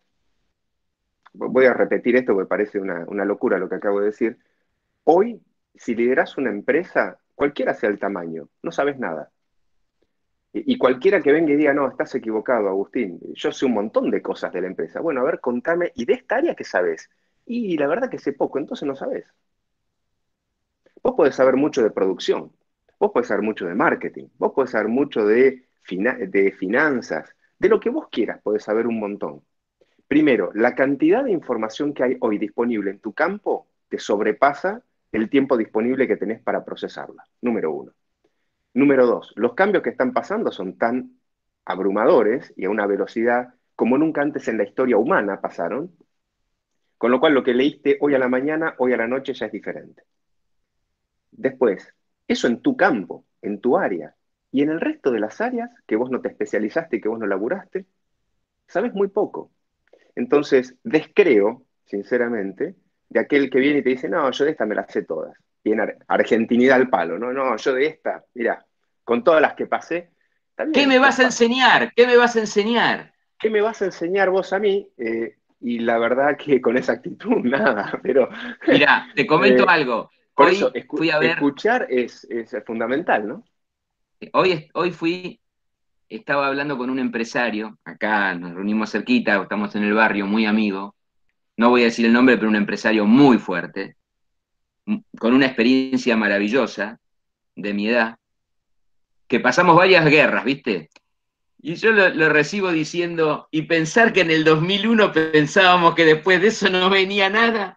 Voy a repetir esto porque parece una, una locura lo que acabo de decir. Hoy, si lideras una empresa, cualquiera sea el tamaño, no sabes nada. Y, y cualquiera que venga y diga, no, estás equivocado, Agustín, yo sé un montón de cosas de la empresa. Bueno, a ver, contame, ¿y de esta área qué sabes? Y la verdad que sé poco, entonces no sabes. Vos podés saber mucho de producción, vos podés saber mucho de marketing, vos podés saber mucho de, fina- de finanzas, de lo que vos quieras podés saber un montón. Primero, la cantidad de información que hay hoy disponible en tu campo te sobrepasa el tiempo disponible que tenés para procesarla, número uno. Número dos, los cambios que están pasando son tan abrumadores y a una velocidad como nunca antes en la historia humana pasaron, con lo cual lo que leíste hoy a la mañana, hoy a la noche ya es diferente. Después, eso en tu campo, en tu área, y en el resto de las áreas que vos no te especializaste y que vos no laburaste, sabes muy poco. Entonces, descreo, sinceramente, de aquel que viene y te dice, no, yo de esta me las sé todas. Bien, ar- argentinidad al palo, no, no, yo de esta, mira, con todas las que pasé, está ¿Qué bien, me vas a compa, enseñar? ¿Qué me vas a enseñar? ¿qué me vas a enseñar vos a mí? Eh, y la verdad que con esa actitud, nada, pero Mira, te comento eh, algo. por eso, Hoy escu- fui a ver, escuchar es, es fundamental, ¿no? hoy, hoy fui, estaba hablando con un empresario, acá nos reunimos cerquita, estamos en el barrio, muy amigo, no voy a decir el nombre, pero un empresario muy fuerte, con una experiencia maravillosa de mi edad, que pasamos varias guerras, ¿viste? Y yo lo, lo recibo diciendo, y pensar que en el dos mil uno pensábamos que después de eso no venía nada.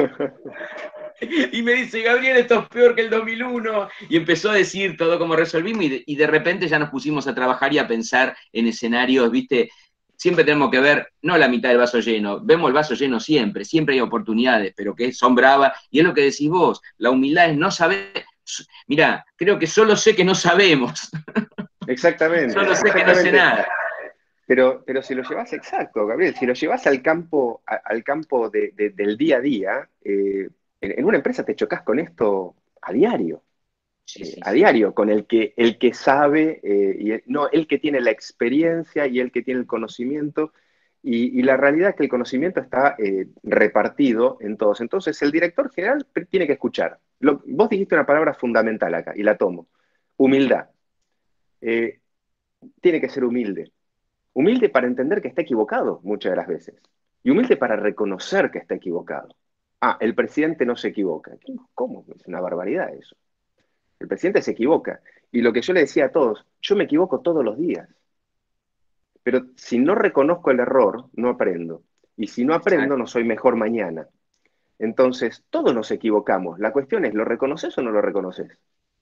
Y me dice, Gabriel, esto es peor que el dos mil uno. Y empezó a decir todo como resolvimos, y de, y de repente ya nos pusimos a trabajar y a pensar en escenarios, ¿viste? Siempre tenemos que ver, no la mitad del vaso lleno, vemos el vaso lleno siempre, siempre hay oportunidades, pero que son bravas, y es lo que decís vos, la humildad es no saber, mira, creo que solo sé que no sabemos, Exactamente, solo sé que no sé exactamente. nada. Pero, pero si lo llevas, exacto, Gabriel, si lo llevas al campo, a- al campo de- de- del día a día, eh, en, en una empresa te chocas con esto a diario, Sí, eh, sí, a sí. diario, con el que, el que sabe, eh, y el- no el que tiene la experiencia y el que tiene el conocimiento, y, y la realidad es que el conocimiento está eh, repartido en todos. Entonces, el director general tiene que escuchar. Lo- vos dijiste una palabra fundamental acá, y la tomo, humildad. Eh, Tiene que ser humilde. Humilde para entender que está equivocado muchas de las veces. Y humilde para reconocer que está equivocado. Ah, el presidente no se equivoca. ¿Cómo? Es una barbaridad eso. El presidente se equivoca. Y lo que yo le decía a todos, yo me equivoco todos los días. Pero si no reconozco el error, no aprendo. Y si no aprendo, Exacto, no soy mejor mañana. Entonces, todos nos equivocamos. La cuestión es, ¿lo reconoces o no lo reconoces?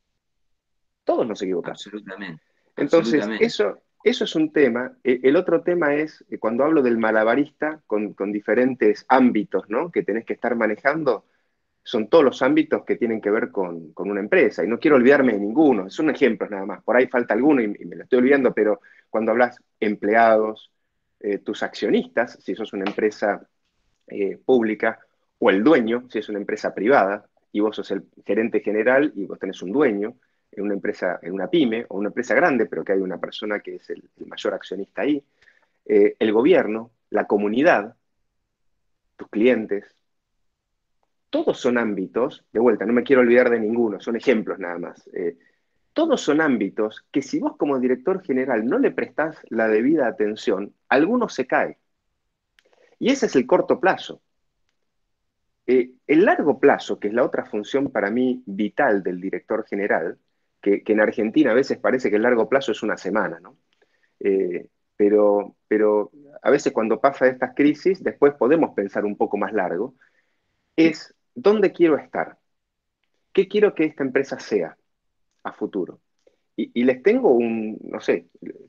Todos nos equivocamos. absolutamente, Entonces, absolutamente. eso, eso es un tema. E- El otro tema es, eh, cuando hablo del malabarista, con, con diferentes ámbitos, ¿no? Que tenés que estar manejando, son todos los ámbitos que tienen que ver con, con una empresa. Y no quiero olvidarme de ninguno, son ejemplos nada más. Por ahí falta alguno y, y me lo estoy olvidando, pero cuando hablas empleados, eh, tus accionistas, si sos una empresa eh, pública, o el dueño, si es una empresa privada, y vos sos el gerente general y vos tenés un dueño, en una empresa, en una pyme o una empresa grande, pero que hay una persona que es el, el mayor accionista ahí, eh, el gobierno, la comunidad, tus clientes, todos son ámbitos, de vuelta, no me quiero olvidar de ninguno, son ejemplos nada más. Eh, todos son ámbitos que si vos como director general no le prestás la debida atención, alguno se cae. Y ese es el corto plazo. Eh, el largo plazo, que es la otra función para mí vital del director general, que, que en Argentina a veces parece que el largo plazo es una semana, ¿no? Eh, pero, pero a veces cuando pasa estas crisis, después podemos pensar un poco más largo, es ¿dónde quiero estar? ¿Qué quiero que esta empresa sea a futuro? Y, y les tengo un, no sé,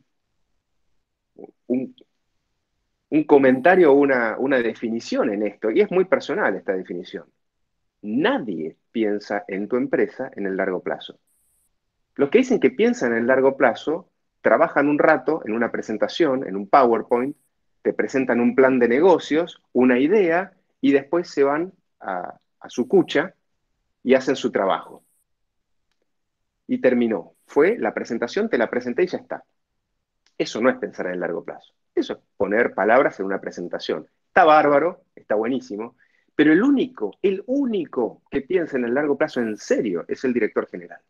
un, un comentario o una, una definición en esto, y es muy personal esta definición. Nadie piensa en tu empresa en el largo plazo. Los que dicen que piensan en el largo plazo, trabajan un rato en una presentación, en un PowerPoint, te presentan un plan de negocios, una idea, y después se van a, a su cucha y hacen su trabajo. Y terminó. Fue la presentación, te la presenté y ya está. Eso no es pensar en el largo plazo. Eso es poner palabras en una presentación. Está bárbaro, está buenísimo, pero el único, el único que piensa en el largo plazo en serio es el director general.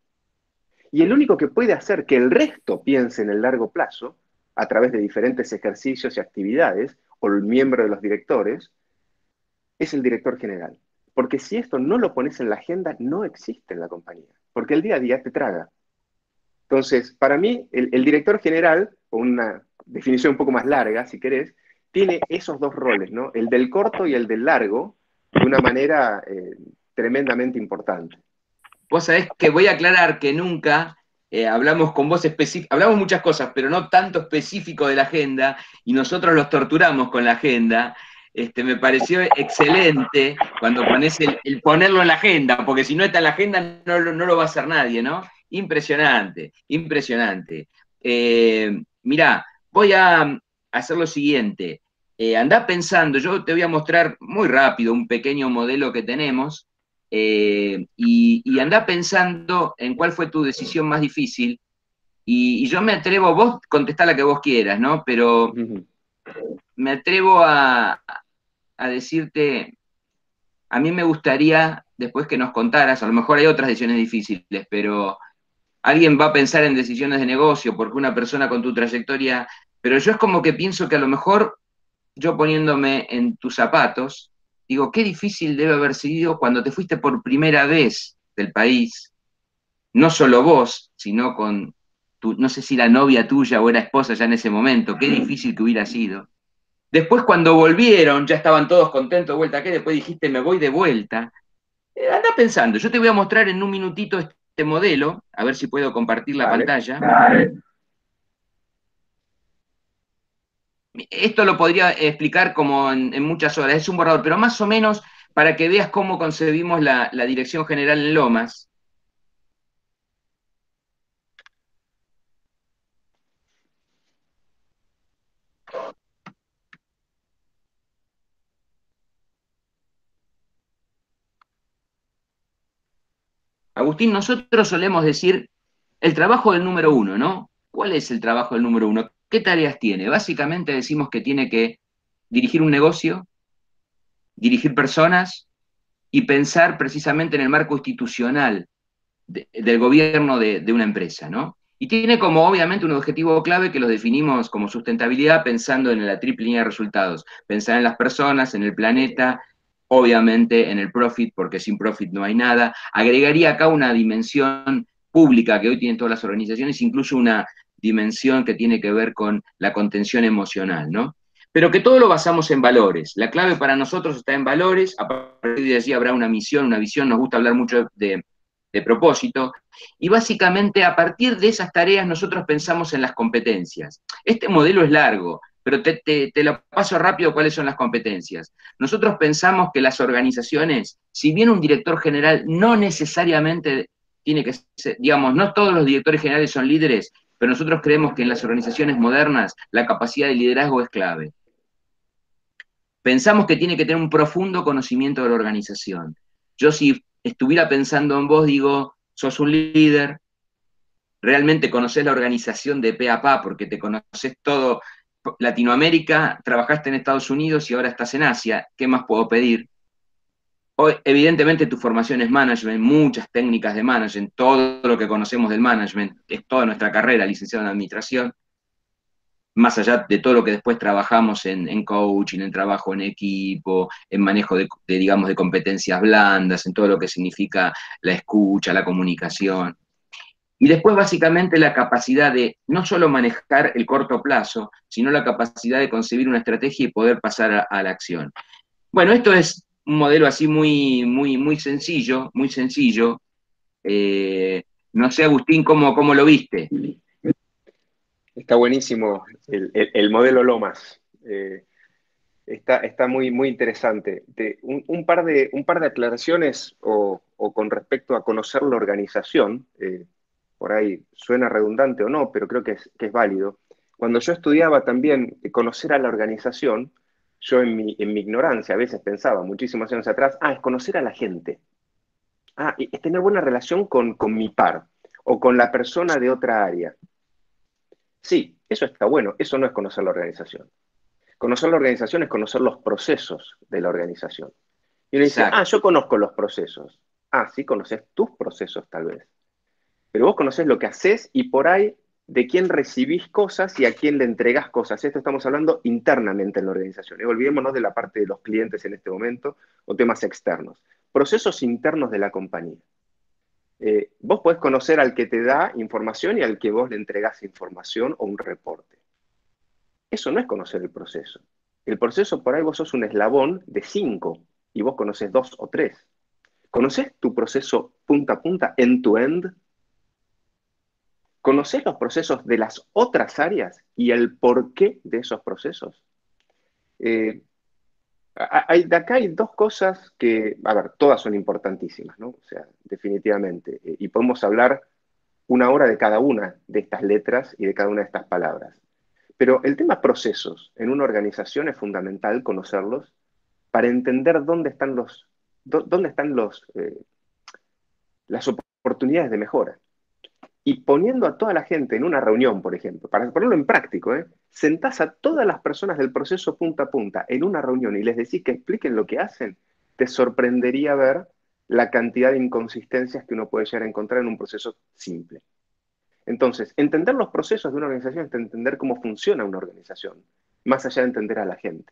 Y el único que puede hacer que el resto piense en el largo plazo, a través de diferentes ejercicios y actividades, o el miembro de los directores, es el director general. Porque si esto no lo pones en la agenda, no existe en la compañía. Porque el día a día te traga. Entonces, para mí, el, el director general, con una definición un poco más larga, si querés, tiene esos dos roles, ¿no? El del corto y el del largo, de una manera eh, tremendamente importante. Vos sabés que voy a aclarar que nunca eh, hablamos con vos específico, hablamos muchas cosas, pero no tanto específico de la agenda, y nosotros los torturamos con la agenda. Este, me pareció excelente cuando pones el, el ponerlo en la agenda, porque si no está en la agenda no, no lo va a hacer nadie, ¿no? Impresionante, impresionante. Eh, mirá, voy a hacer lo siguiente. Eh, andá pensando, yo te voy a mostrar muy rápido un pequeño modelo que tenemos, eh, y, y andá pensando en cuál fue tu decisión más difícil, y, y yo me atrevo, vos contestá la que vos quieras, ¿no? Pero me atrevo a, a decirte, a mí me gustaría, después que nos contaras, a lo mejor hay otras decisiones difíciles, pero alguien va a pensar en decisiones de negocio, porque una persona con tu trayectoria, pero yo es como que pienso que a lo mejor, yo poniéndome en tus zapatos, digo, qué difícil debe haber sido cuando te fuiste por primera vez del país, no solo vos, sino con tu, no sé si la novia tuya o era esposa ya en ese momento, qué difícil que hubiera sido. Después cuando volvieron, ya estaban todos contentos de vuelta, ¿qué? Después dijiste, me voy de vuelta. Eh, anda pensando, yo te voy a mostrar en un minutito este modelo, a ver si puedo compartir la Vale. pantalla. Esto lo podría explicar como en, en muchas horas, es un borrador, pero más o menos para que veas cómo concebimos la, la dirección general en Lomas. Agustín, nosotros solemos decir el trabajo del número uno, ¿no? ¿Cuál es el trabajo del número uno? ¿Qué tareas tiene? Básicamente decimos que tiene que dirigir un negocio, dirigir personas y pensar precisamente en el marco institucional de, del gobierno de, de una empresa, ¿no? Y tiene como obviamente un objetivo clave que lo definimos como sustentabilidad pensando en la triple línea de resultados, pensar en las personas, en el planeta, obviamente en el profit, porque sin profit no hay nada. Agregaría acá una dimensión pública que hoy tienen todas las organizaciones, incluso una dimensión que tiene que ver con la contención emocional, ¿no? Pero que todo lo basamos en valores. La clave para nosotros está en valores, a partir de allí habrá una misión, una visión, nos gusta hablar mucho de, de propósito, y básicamente a partir de esas tareas nosotros pensamos en las competencias. Este modelo es largo, pero te, te, te lo paso rápido cuáles son las competencias. Nosotros pensamos que las organizaciones, si bien un director general no necesariamente tiene que ser, digamos, no todos los directores generales son líderes, pero nosotros creemos que en las organizaciones modernas la capacidad de liderazgo es clave. Pensamos que tiene que tener un profundo conocimiento de la organización. Yo si estuviera pensando en vos, digo, sos un líder, realmente conocés la organización de pe a pa, porque te conocés todo Latinoamérica, trabajaste en Estados Unidos y ahora estás en Asia, ¿qué más puedo pedir? Hoy, evidentemente tu formación es management, muchas técnicas de management, todo lo que conocemos del management, es toda nuestra carrera, licenciado en administración, más allá de todo lo que después trabajamos en, en coaching, en trabajo en equipo, en manejo de, de, digamos, de competencias blandas, en todo lo que significa la escucha, la comunicación. Y después, básicamente, la capacidad de no solo manejar el corto plazo, sino la capacidad de concebir una estrategia y poder pasar a, a la acción. Bueno, esto es un modelo así muy, muy, muy sencillo, muy sencillo. Eh, no sé, Agustín, ¿cómo, cómo lo viste? Está buenísimo el, el, el modelo Lomas. Eh, está, está muy, muy interesante. De, un, un, par de, un par de aclaraciones o, o con respecto a conocer la organización. Eh, por ahí suena redundante o no, pero creo que es, que es válido. Cuando yo estudiaba también conocer a la organización, yo en mi, en mi ignorancia a veces pensaba, muchísimos años atrás, ah, es conocer a la gente. Ah, es tener buena relación con, con mi par o con la persona de otra área. Sí, eso está bueno, eso no es conocer la organización. Conocer la organización es conocer los procesos de la organización. Y uno dice, ah, Exacto. yo conozco los procesos. Ah, sí, conoces tus procesos tal vez. Pero vos conocés lo que haces y por ahí de quién recibís cosas y a quién le entregás cosas. Esto estamos hablando internamente en la organización. Y olvidémonos de la parte de los clientes en este momento o temas externos. Procesos internos de la compañía. Eh, vos podés conocer al que te da información y al que vos le entregás información o un reporte. Eso no es conocer el proceso. El proceso por ahí vos sos un eslabón de cinco y vos conocés dos o tres. ¿Conocés tu proceso punta a punta, end-to-end? ¿Conocés los procesos de las otras áreas y el porqué de esos procesos? Eh, hay, de acá hay dos cosas que, a ver, todas son importantísimas, ¿no? O sea, definitivamente. Y podemos hablar una hora de cada una de estas letras y de cada una de estas palabras. Pero el tema procesos en una organización es fundamental conocerlos para entender dónde están, los, dónde están los, eh, las oportunidades de mejora. Y poniendo a toda la gente en una reunión, por ejemplo, para ponerlo en práctico, ¿eh? Sentás a todas las personas del proceso punta a punta en una reunión y les decís que expliquen lo que hacen, te sorprendería ver la cantidad de inconsistencias que uno puede llegar a encontrar en un proceso simple. Entonces, entender los procesos de una organización es entender cómo funciona una organización, más allá de entender a la gente.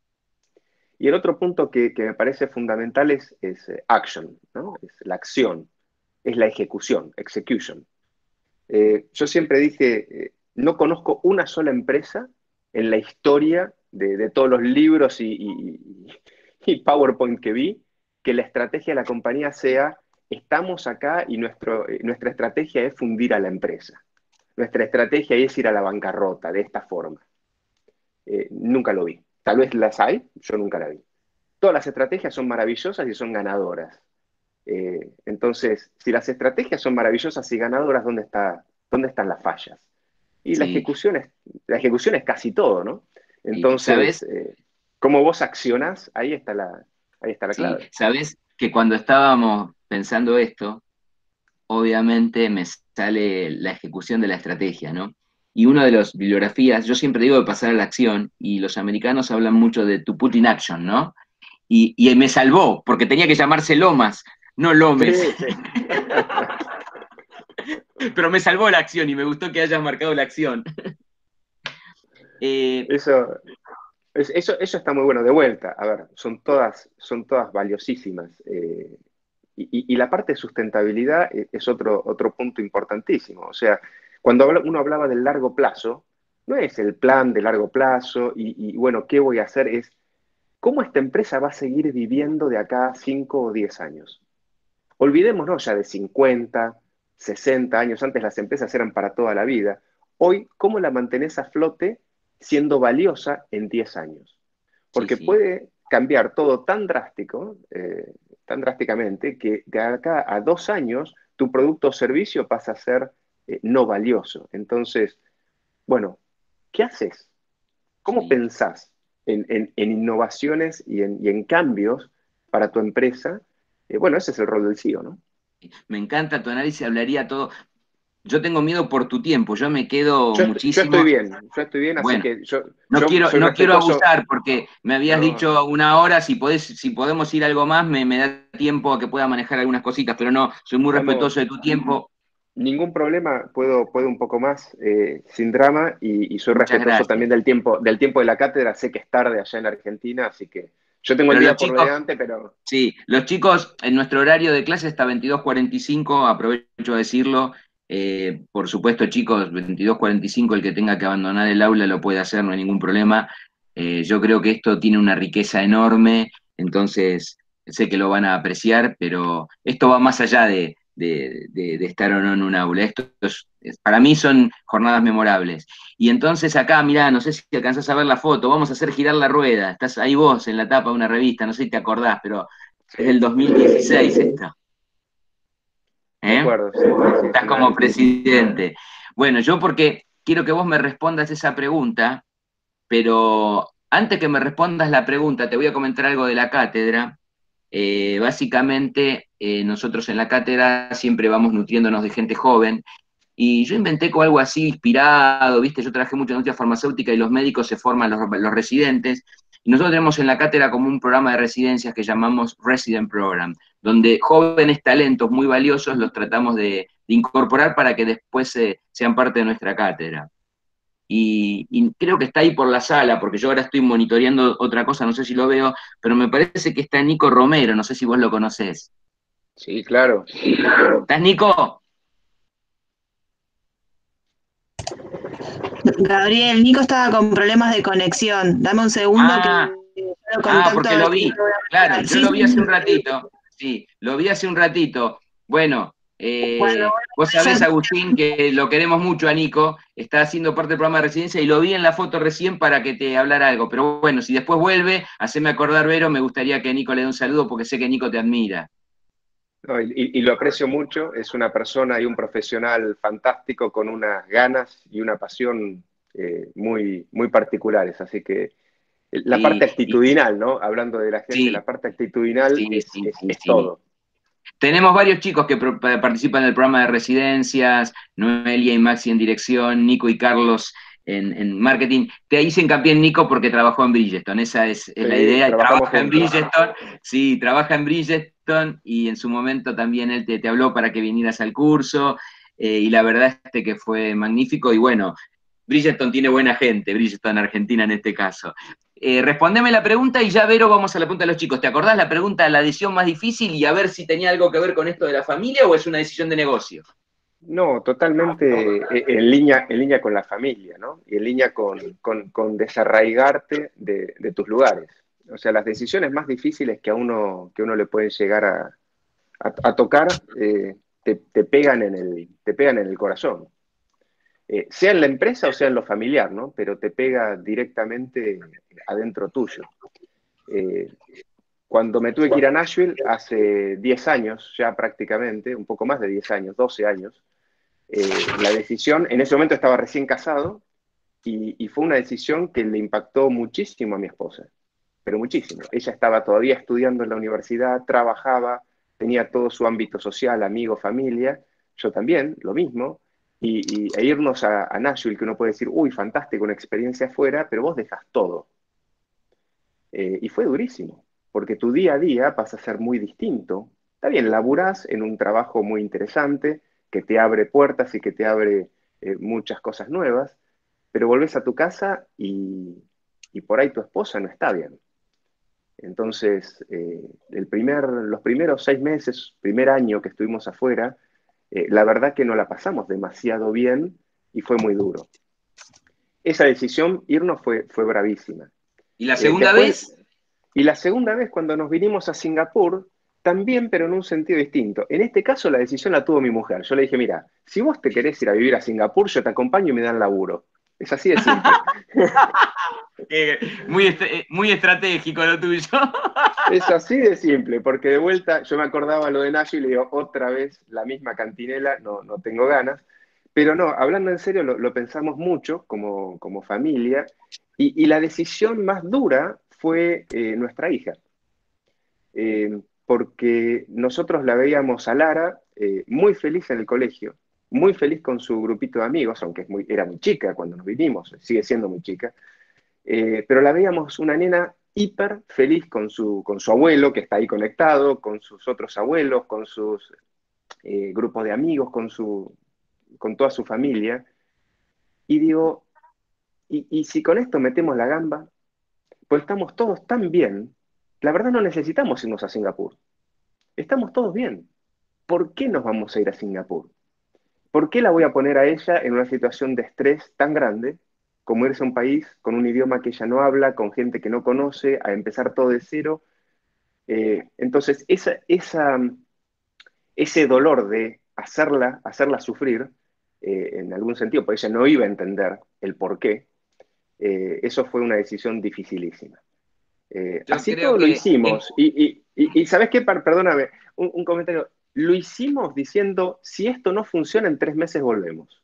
Y el otro punto que, que me parece fundamental es, es eh, action, ¿no? Es la acción, es la ejecución, execution. Eh, yo siempre dije, eh, no conozco una sola empresa en la historia de, de todos los libros y, y, y PowerPoint que vi, que la estrategia de la compañía sea, estamos acá y nuestro, eh, nuestra estrategia es fundir a la empresa. Nuestra estrategia es ir a la bancarrota, de esta forma. Eh, nunca lo vi. Tal vez las hay, yo nunca la vi. Todas las estrategias son maravillosas y son ganadoras. Eh, entonces, si las estrategias son maravillosas y ganadoras, ¿dónde, está, dónde están las fallas? Y la Sí, ejecución es, la ejecución es casi todo, ¿no? sí. Entonces, ¿Sabes? eh, cómo vos accionás, ahí está la, ahí está la Sí, clave. sabes que cuando estábamos pensando esto, obviamente me sale la ejecución de la estrategia, ¿no? Y una de las bibliografías, yo siempre digo de pasar a la acción, y los americanos hablan mucho de to put in action, ¿no? Y, y me salvó, porque tenía que llamarse Lomas, no Lomes. Sí, sí. Pero me salvó la acción y me gustó que hayas marcado la acción. Eh, Eso, es- eso, eso está muy bueno. De vuelta, a ver, son todas, son todas valiosísimas. Eh, y, y- y la parte de sustentabilidad e- es otro, otro punto importantísimo. O sea, cuando habla- uno hablaba del largo plazo, no es el plan de largo plazo y, y, bueno, ¿qué voy a hacer? Es cómo esta empresa va a seguir viviendo de acá a cinco o diez años. Olvidémonos ya de cincuenta, sesenta años, antes las empresas eran para toda la vida. Hoy, ¿cómo la mantenés a flote siendo valiosa en diez años? sí, Porque sí, puede cambiar todo tan drástico, eh, tan drásticamente, que de acá a dos años tu producto o servicio pasa a ser eh, no valioso. Entonces, bueno, ¿qué haces? ¿Cómo sí. pensás en, en- en innovaciones y en, y en cambios para tu empresa? Eh, bueno, ese es el rol del C E O, ¿no? Me encanta tu análisis, hablaría todo. yo tengo miedo por tu tiempo, yo me quedo Yo, yo muchísimo. estoy bien, yo estoy bien, así Bueno, que yo, no yo quiero, soy no quiero respetuoso. abusar porque me habías No, dicho una hora, si podés, si podemos ir algo más, me, me da tiempo a que pueda manejar algunas cositas, pero no, soy muy no, no, respetuoso de tu tiempo. ningún problema, puedo, puedo un poco más, eh, sin drama, y, y soy Muchas respetuoso gracias. también del tiempo, del tiempo de la cátedra. Sé que es tarde allá en Argentina, así que yo tengo el Pero los día por chicos, delante, pero sí, los chicos, en nuestro horario de clase está veintidós cuarenta y cinco, aprovecho a decirlo. Eh, por supuesto, chicos, veintidós cuarenta y cinco, el que tenga que abandonar el aula lo puede hacer, no hay ningún problema. Eh, yo creo que esto tiene una riqueza enorme, entonces sé que lo van a apreciar, pero esto va más allá de, de- de- de estar o no en un aula. Esto es- es- para mí son jornadas memorables. Y entonces acá, mirá, no sé si alcanzás a ver la foto, vamos a hacer girar la rueda. Estás ahí vos en la tapa de una revista, no sé si te acordás, pero es del sí, dos mil dieciséis esto. me ¿Eh? acuerdo, sí, sí, sí, es Estás una como revista. presidente. Bueno, yo porque quiero que vos me respondas esa pregunta, pero antes que me respondas la pregunta, te voy a comentar algo de la cátedra. Eh, básicamente, eh, nosotros en la cátedra siempre vamos nutriéndonos de gente joven, y yo inventé con algo así inspirado, ¿viste? Yo trabajé mucho en industria farmacéutica y los médicos se forman los, los residentes. Y nosotros tenemos en la cátedra como un programa de residencias que llamamos Resident Program, donde jóvenes talentos muy valiosos los tratamos de, de incorporar para que después eh, sean parte de nuestra cátedra. Y, y creo que está ahí por la sala, porque yo ahora estoy monitoreando otra cosa, no sé si lo veo, pero me parece que está Nico Romero, no sé si vos lo conocés. Sí, claro. ¿Estás, Nico? Gabriel, Nico estaba con problemas de conexión. Dame un segundo que Ah, lo Ah, contacto porque a ver lo si vi, logra claro, hablar. yo Sí, lo vi sí, hace un sí. ratito, sí, lo vi hace un ratito. Bueno, Cuando eh, vos vuelva sabés, ya Agustín, que lo queremos mucho a Nico, está haciendo parte del programa de residencia y lo vi en la foto recién para que te hablara algo. Pero bueno, si después vuelve, haceme acordar, Vero, me gustaría que Nico le dé un saludo porque sé que Nico te admira. No, y, y lo aprecio mucho, es una persona y un profesional fantástico con unas ganas y una pasión eh, muy, muy particulares. Así que la parte Y, y- actitudinal, ¿no? Hablando de la gente, la sí, parte actitudinal sí, es, sí, es, sí, es sí. todo. Tenemos varios chicos que pro- pa- participan del programa de residencias, Noelia y Maxi en dirección, Nico y Carlos en, en marketing. Te hice hincapié en Nico porque trabajó en Bridgestone, esa es, es la Sí, idea, y trabajamos trabaja en juntos. Bridgestone, sí, trabaja en Bridgestone y en su momento también él te, te habló para que vinieras al curso, eh, y la verdad es que fue magnífico y bueno, Bridgestone tiene buena gente, Bridgestone Argentina en este caso. Eh, respondeme la pregunta y ya, Vero, vamos a la pregunta de los chicos. ¿Te acordás la pregunta, la decisión más difícil y a ver si tenía algo que ver con esto de la familia o es una decisión de negocio? No, totalmente eh, en línea, en línea con la familia, ¿no? Y en línea con, con, con desarraigarte de, de tus lugares. O sea, las decisiones más difíciles que a uno, que uno le pueden llegar a, a, a tocar, eh, te, te pegan en el, te pegan en el corazón. Eh, sea en la empresa o sea en lo familiar, ¿no? Pero te pega directamente adentro tuyo. Eh, Cuando me tuve que ir a Nashville, hace diez años ya prácticamente, un poco más de diez años, doce años, eh, la decisión, en ese momento estaba recién casado y, y fue una decisión que le impactó muchísimo a mi esposa, pero muchísimo. Ella estaba todavía estudiando en la universidad, trabajaba, tenía todo su ámbito social, amigos, familia, yo también, lo mismo, y, y e irnos a, a Nashville, que uno puede decir, uy, fantástico, una experiencia afuera, pero vos dejas todo. Eh, y fue durísimo, porque tu día a día pasa a ser muy distinto. Está bien, laburás en un trabajo muy interesante, que te abre puertas y que te abre eh, muchas cosas nuevas, pero volvés a tu casa y, y por ahí tu esposa no está bien. Entonces, eh, el primer, los primeros seis meses, primer año que estuvimos afuera, eh, la verdad que no la pasamos demasiado bien y fue muy duro. Esa decisión, irnos, fue, fue bravísima. ¿Y la Eh, segunda después, vez? y la segunda vez, cuando nos vinimos a Singapur, también, pero en un sentido distinto. En este caso, la decisión la tuvo mi mujer. Yo le dije, mira, si vos te querés ir a vivir a Singapur, yo te acompaño y me dan laburo. Es así de simple. Eh, muy, est- eh, muy estratégico lo tuyo. Es así de simple, porque de vuelta yo me acordaba lo de Nashville y digo, otra vez la misma cantinela, no, no tengo ganas. Pero no, hablando en serio, lo, lo pensamos mucho como, como familia y, y la decisión más dura fue eh, nuestra hija. Eh, Porque nosotros la veíamos a Lara eh, muy feliz en el colegio, muy feliz con su grupito de amigos, aunque es muy, era muy chica cuando nos vinimos, sigue siendo muy chica, eh, pero la veíamos una nena hiper feliz con su, con su abuelo, que está ahí conectado, con sus otros abuelos, con sus eh, grupos de amigos, con, su, con toda su familia. Y digo, y, y si con esto metemos la gamba, pues estamos todos tan bien, la verdad no necesitamos irnos a Singapur. Estamos todos bien. ¿Por qué nos vamos a ir a Singapur? ¿Por qué la voy a poner a ella en una situación de estrés tan grande como irse a un país con un idioma que ella no habla, con gente que no conoce, a empezar todo de cero? Eh, entonces, esa, esa, ese dolor de hacerla, hacerla sufrir, eh, en algún sentido, porque ella no iba a entender el por qué, eh, eso fue una decisión dificilísima. Eh, Yo así creo todo lo que hicimos. Y, y, y, y ¿sabes qué? Perdóname, un, un comentario. Lo hicimos diciendo, si esto no funciona, en tres meses volvemos.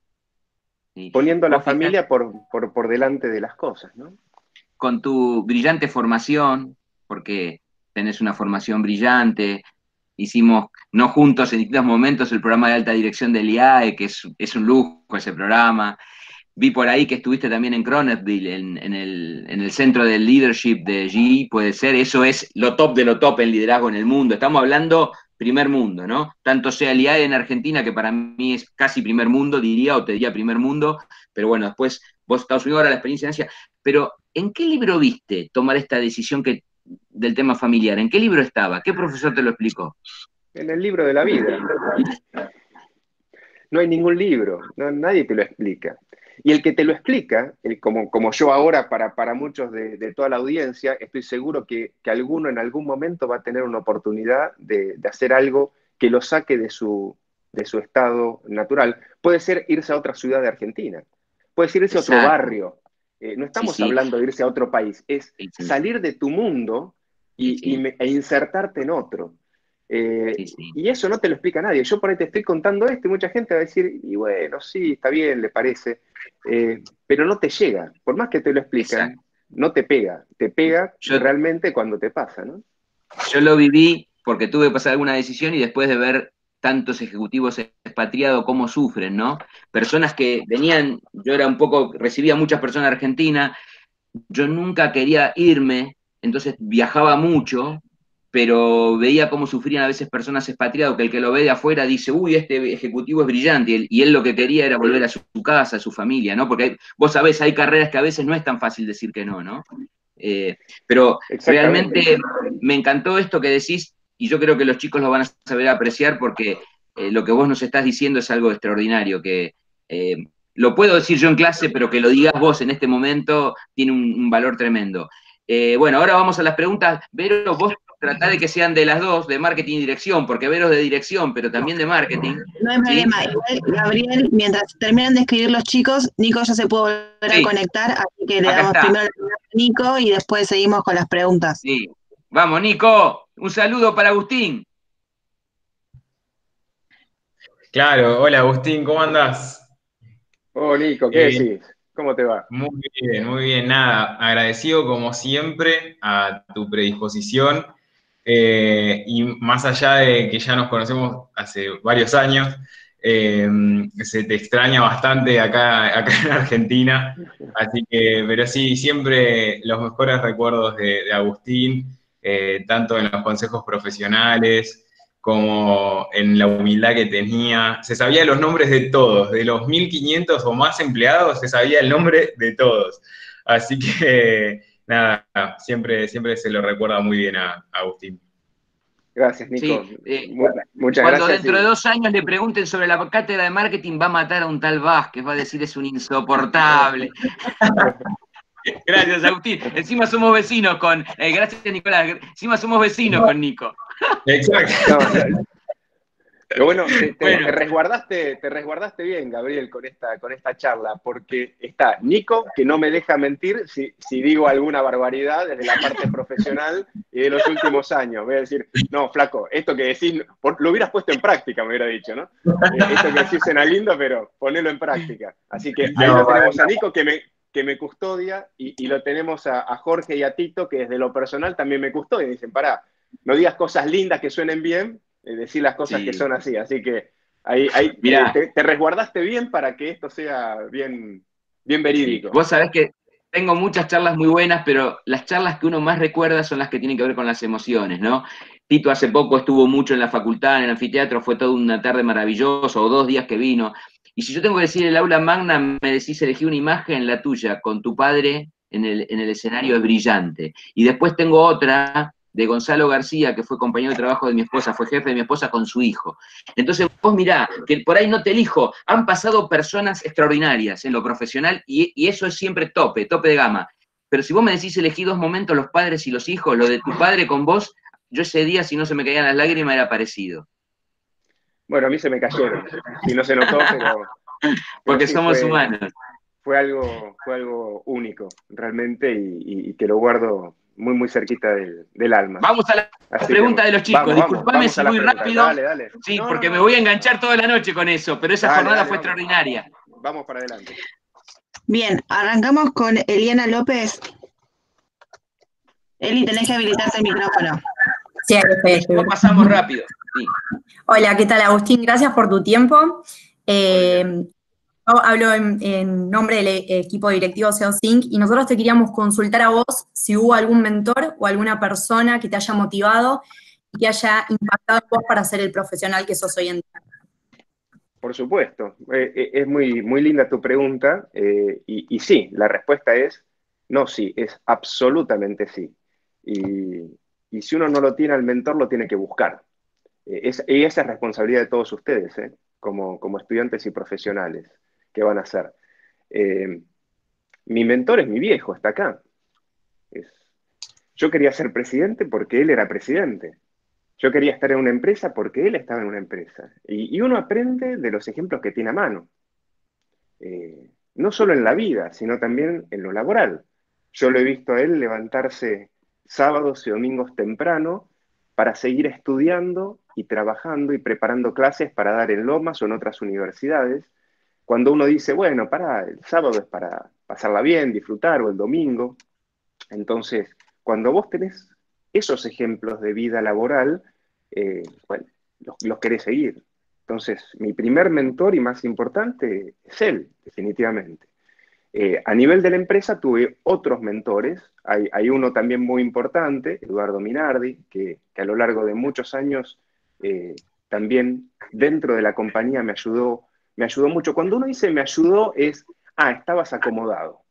Sí. Poniendo a la Vos fijate, familia por, por, por delante de las cosas, ¿no? con tu brillante formación, porque tenés una formación brillante, hicimos, no juntos en distintos momentos, el programa de alta dirección del I A E, que es, es un lujo ese programa. Vi por ahí que estuviste también en Cronerville, en, en, el, en el centro de leadership de G E, puede ser. Eso es lo top de lo top en liderazgo en el mundo. Estamos hablando primer mundo, ¿no? Tanto sea el I A E en Argentina, que para mí es casi primer mundo, diría, o te diría primer mundo, pero bueno, después vos Estados Unidos, ahora la experiencia en Asia. Pero, ¿en qué libro viste tomar esta decisión que, del tema familiar? ¿En qué libro estaba? ¿Qué profesor te lo explicó? En el libro de la vida. No hay ningún libro, no, nadie te lo explica. Y el que te lo explica, el, como, como yo ahora para, para muchos de, de toda la audiencia, estoy seguro que, que alguno en algún momento va a tener una oportunidad de, de hacer algo que lo saque de su, de su estado natural. Puede ser irse a otra ciudad de Argentina, puede ser irse a otro Exacto. barrio. Eh, no estamos Sí, sí. hablando de irse a otro país, es Sí, sí. salir de tu mundo y, Sí, sí. y me- e insertarte en otro. Eh, Sí, sí. y eso no te lo explica nadie. Yo por ahí te estoy contando esto y mucha gente va a decir, y bueno, sí, está bien, le parece, eh, pero no te llega. Por más que te lo explican, Exacto. no te pega. Te pega Yo, realmente cuando te pasa, ¿no? yo lo viví porque tuve que pasar alguna decisión y después de ver tantos ejecutivos expatriados cómo sufren, ¿no? Personas que venían, yo era un poco, recibía muchas personas de Argentina, yo nunca quería irme, entonces viajaba mucho, pero veía cómo sufrían a veces personas expatriadas, que el que lo ve de afuera dice, uy, este ejecutivo es brillante, y él, y él lo que quería era volver a su, su casa, a su familia, ¿no? Porque hay, vos sabés, hay carreras que a veces no es tan fácil decir que no, ¿no? Eh, pero Exactamente. realmente me encantó esto que decís, y yo creo que los chicos lo van a saber apreciar porque eh, lo que vos nos estás diciendo es algo extraordinario, que eh, lo puedo decir yo en clase, pero que lo digas vos en este momento tiene un, un valor tremendo. Eh, bueno, ahora vamos a las preguntas. Vero, vos tratá de que sean de las dos, de marketing y dirección, porque Vero es de dirección, pero también de marketing. No hay ¿sí? problema. Igual, Gabriel, mientras terminan de escribir los chicos, Nico ya se puede volver Sí. a conectar, así que le Acá damos está. primero la palabra a Nico y después seguimos con las preguntas. Sí. Vamos, Nico, un saludo para Agustín. Claro, hola Agustín, ¿cómo andás? Oh, Nico, ¿qué Eh, decís? ¿Cómo te va? muy bien, muy bien, nada, agradecido como siempre a tu predisposición eh, y más allá de que ya nos conocemos hace varios años, eh, se te extraña bastante acá, acá en Argentina, así que, pero sí, siempre los mejores recuerdos de, de Agustín, eh, tanto en los consejos profesionales, como en la humildad que tenía. Se sabía los nombres de todos, de los mil quinientos o más empleados, se sabía el nombre de todos. Así que, nada, siempre, siempre se lo recuerda muy bien a, a Agustín. Gracias, Nico. Sí, eh, Mu- muchas cuando gracias. dentro Y- de dos años le pregunten sobre la cátedra de marketing, va a matar a un tal Vázquez, va a decir es un insoportable. Gracias, Agustín. Encima somos vecinos con. Eh, gracias, Nicolás. Encima somos vecinos con Nico. Exacto. no, no, Pero bueno, te, te- Bueno, te resguardaste, te resguardaste bien, Gabriel, con esta, con esta charla, porque está Nico, que no me deja mentir si, si digo alguna barbaridad desde la parte profesional y de los últimos años. Voy a decir, no, flaco, esto que decís, por- lo hubieras puesto en práctica, me hubiera dicho, ¿no? Eh, esto que decís suena lindo, pero ponelo en práctica. Así que ahí No, lo tenemos a Nico, que me, que me custodia, y, y lo tenemos a, a Jorge y a Tito, que desde lo personal también me custodian. Dicen, pará, no digas cosas lindas que suenen bien, eh, decir las cosas sí. que son así. Así que Ahí, ahí Mirá. te, te resguardaste bien para que esto sea bien, bien verídico. Vos sabés que tengo muchas charlas muy buenas, pero las charlas que uno más recuerda son las que tienen que ver con las emociones, ¿no? Tito hace poco estuvo mucho en la facultad, en el anfiteatro, fue toda una tarde maravillosa, o dos días que vino. Y si yo tengo que decir el aula magna, me decís elegí una imagen, la tuya, con tu padre en el, en el escenario es brillante. Y después tengo otra de Gonzalo García, que fue compañero de trabajo de mi esposa, fue jefe de mi esposa con su hijo. Entonces vos mirá, que por ahí no te elijo, han pasado personas extraordinarias en lo profesional y, y eso es siempre tope, tope de gama. Pero si vos me decís elegí dos momentos, los padres y los hijos, lo de tu padre con vos, yo ese día, si no se me caían las lágrimas, era parecido. Bueno, a mí se me cayeron, y no se notó, pero... pero Porque sí, somos fue, humanos. Fue algo, fue algo único, realmente, y, y que lo guardo muy, muy cerquita del, del alma. Vamos a la Así pregunta que, de los chicos. vamos, vamos, Disculpame vamos si a la muy pregunta. rápido. Dale, dale. Sí, No, porque no, me no. voy a enganchar toda la noche con eso, pero esa Dale, jornada dale, fue vamos. extraordinaria. Vamos para adelante. Bien, arrancamos con Eliana López. Eli, tenés que habilitarte el micrófono. Sí, ahí estoy, estoy. Lo pasamos rápido. Sí. Hola, ¿qué tal, Agustín? Gracias por tu tiempo. Eh, yo hablo en, en nombre del equipo directivo S E O Sync y nosotros te queríamos consultar a vos si hubo algún mentor o alguna persona que te haya motivado y que haya impactado en vos para ser el profesional que sos hoy en día. Por supuesto. Eh, es muy, muy linda tu pregunta, eh, y, y sí, la respuesta es no, sí, es absolutamente sí. Y, y si uno no lo tiene al mentor, lo tiene que buscar. Eh, es, y esa es responsabilidad de todos ustedes, ¿eh? como, como estudiantes y profesionales. ¿Qué van a hacer? Eh, mi mentor es mi viejo, está acá. Es, yo quería ser presidente porque él era presidente. Yo quería estar en una empresa porque él estaba en una empresa. Y, y uno aprende de los ejemplos que tiene a mano. Eh, no solo en la vida, sino también en lo laboral. Yo lo he visto a él levantarse sábados y domingos temprano para seguir estudiando y trabajando y preparando clases para dar en Lomas o en otras universidades. Cuando uno dice, bueno, para, el sábado es para pasarla bien, disfrutar, o el domingo. Entonces, cuando vos tenés esos ejemplos de vida laboral, eh, bueno, los, los querés seguir. Entonces, mi primer mentor y más importante es él, definitivamente. Eh, a nivel de la empresa tuve otros mentores. Hay, hay uno también muy importante, Eduardo Minardi, que, que a lo largo de muchos años eh, también dentro de la compañía me ayudó, me ayudó mucho. Cuando uno dice me ayudó es, ah, estabas acomodado.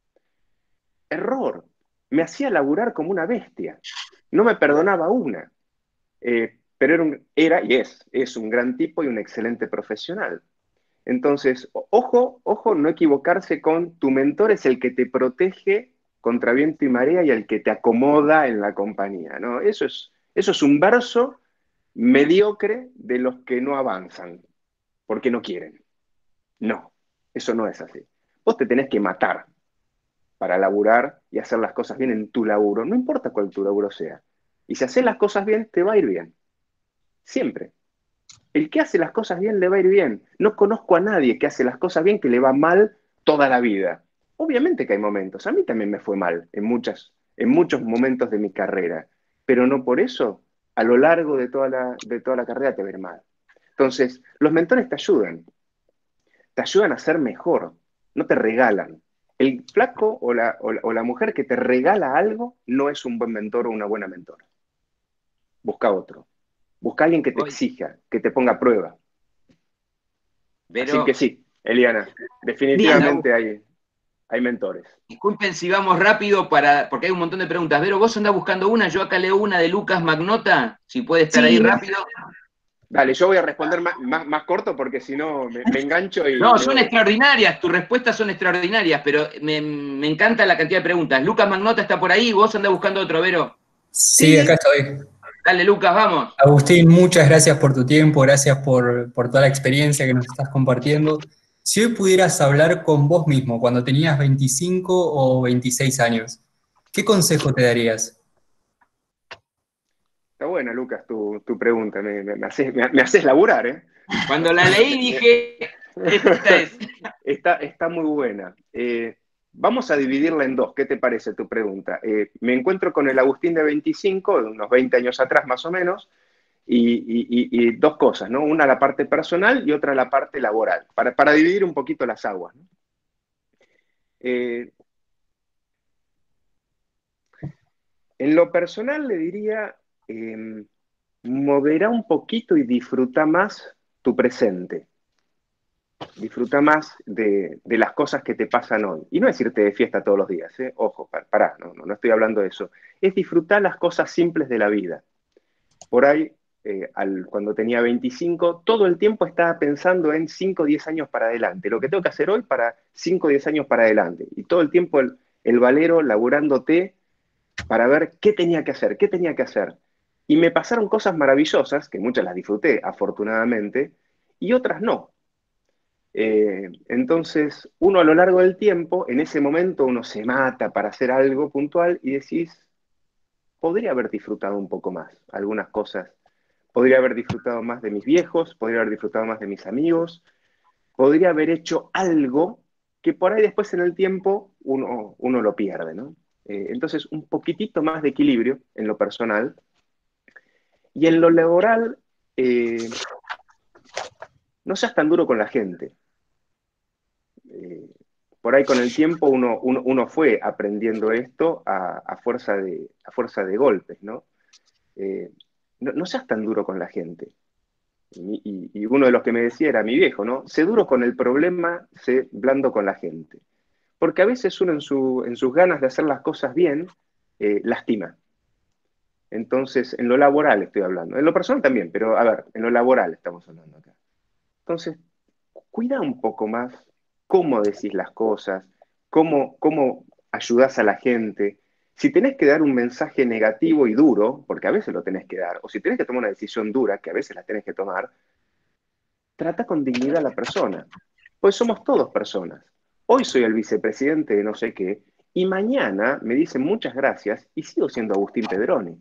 Error. Me hacía laburar como una bestia. No me perdonaba una. Eh, pero era, un, era y es, es un gran tipo y un excelente profesional. Entonces, ojo, ojo, no equivocarse con tu mentor es el que te protege contra viento y marea y el que te acomoda en la compañía, ¿no? Eso es, eso es un verso mediocre de los que no avanzan, porque no quieren. No, eso no es así. Vos te tenés que matar para laburar y hacer las cosas bien en tu laburo, no importa cuál tu laburo sea. Y si haces las cosas bien, te va a ir bien. Siempre. El que hace las cosas bien le va a ir bien. No conozco a nadie que hace las cosas bien que le va mal toda la vida. Obviamente que hay momentos. A mí también me fue mal en, muchas, en muchos momentos de mi carrera. Pero no por eso, a lo largo de toda la, de toda la carrera te va a ir mal. Entonces, los mentores te ayudan. Te ayudan a ser mejor. No te regalan. El flaco o la, o, la, o la mujer que te regala algo no es un buen mentor o una buena mentora. Busca otro. Busca a alguien que te exija, que te ponga a prueba. Pero, así que sí, Eliana, definitivamente hay, hay mentores. Disculpen si vamos rápido, para, porque hay un montón de preguntas. Vero, vos andás buscando una, yo acá leo una de Lucas Magnota, si puede estar sí. ahí rápido. Dale, yo voy a responder más, más, más corto porque si no me, me engancho y... No, son extraordinarias, tus respuestas son extraordinarias, pero me, me encanta la cantidad de preguntas. Lucas Magnota está por ahí, vos andás buscando otro, Vero. Sí, acá estoy. Dale, Lucas, vamos. Agustín, muchas gracias por tu tiempo, gracias por, por toda la experiencia que nos estás compartiendo. Si hoy pudieras hablar con vos mismo cuando tenías veinticinco o veintiséis años, ¿qué consejo te darías? Está buena, Lucas, tu, tu pregunta. Me, me, me, haces, me, me haces laburar, ¿eh? Cuando la leí dije, esta es. Está, está muy buena. Eh, Vamos a dividirla en dos. ¿Qué te parece tu pregunta? Eh, me encuentro con el Agustín de veinticinco, de unos veinte años atrás más o menos, y, y- y dos cosas, ¿no? Una la parte personal y otra la parte laboral, para, para dividir un poquito las aguas, ¿no? Eh, en lo personal le diría, eh, modera un poquito y disfruta más tu presente. Disfruta más de, de las cosas que te pasan hoy. Y no es irte de fiesta todos los días, ¿eh? Ojo, pa- pará, no, no, no estoy hablando de eso. Es disfrutar las cosas simples de la vida. Por ahí, eh, al- cuando tenía veinticinco, todo el tiempo estaba pensando en cinco o diez años para adelante. Lo que tengo que hacer hoy para cinco o diez años para adelante. Y todo el tiempo el, el valero laburándote para ver qué tenía que hacer, qué tenía que hacer. Y me pasaron cosas maravillosas, que muchas las disfruté, afortunadamente, y otras no. Eh, entonces, uno a lo largo del tiempo, en ese momento uno se mata para hacer algo puntual y decís, podría haber disfrutado un poco más algunas cosas. Podría haber disfrutado más de mis viejos, podría haber disfrutado más de mis amigos, podría haber hecho algo que por ahí después en el tiempo uno, uno lo pierde, ¿no? Eh, entonces, un poquitito más de equilibrio en lo personal. Y en lo laboral, eh, no seas tan duro con la gente. Eh, por ahí con el tiempo uno, uno, uno fue aprendiendo esto a, a, fuerza de, a fuerza de golpes, ¿no? Eh, no, no seas tan duro con la gente. Y, y, y uno de los que me decía era mi viejo, ¿no? Sé duro con el problema, sé blando con la gente. Porque a veces uno en, su, en sus ganas de hacer las cosas bien, eh, lastima. Entonces, en lo laboral estoy hablando. En lo personal también, pero a ver, en lo laboral estamos hablando acá. Entonces, cuida un poco más cómo decís las cosas, cómo, cómo ayudás a la gente. Si tenés que dar un mensaje negativo y duro, porque a veces lo tenés que dar, o si tenés que tomar una decisión dura, que a veces la tenés que tomar, trata con dignidad a la persona. Pues somos todos personas. Hoy soy el vicepresidente de no sé qué, y mañana me dicen muchas gracias y sigo siendo Agustín Pedroni.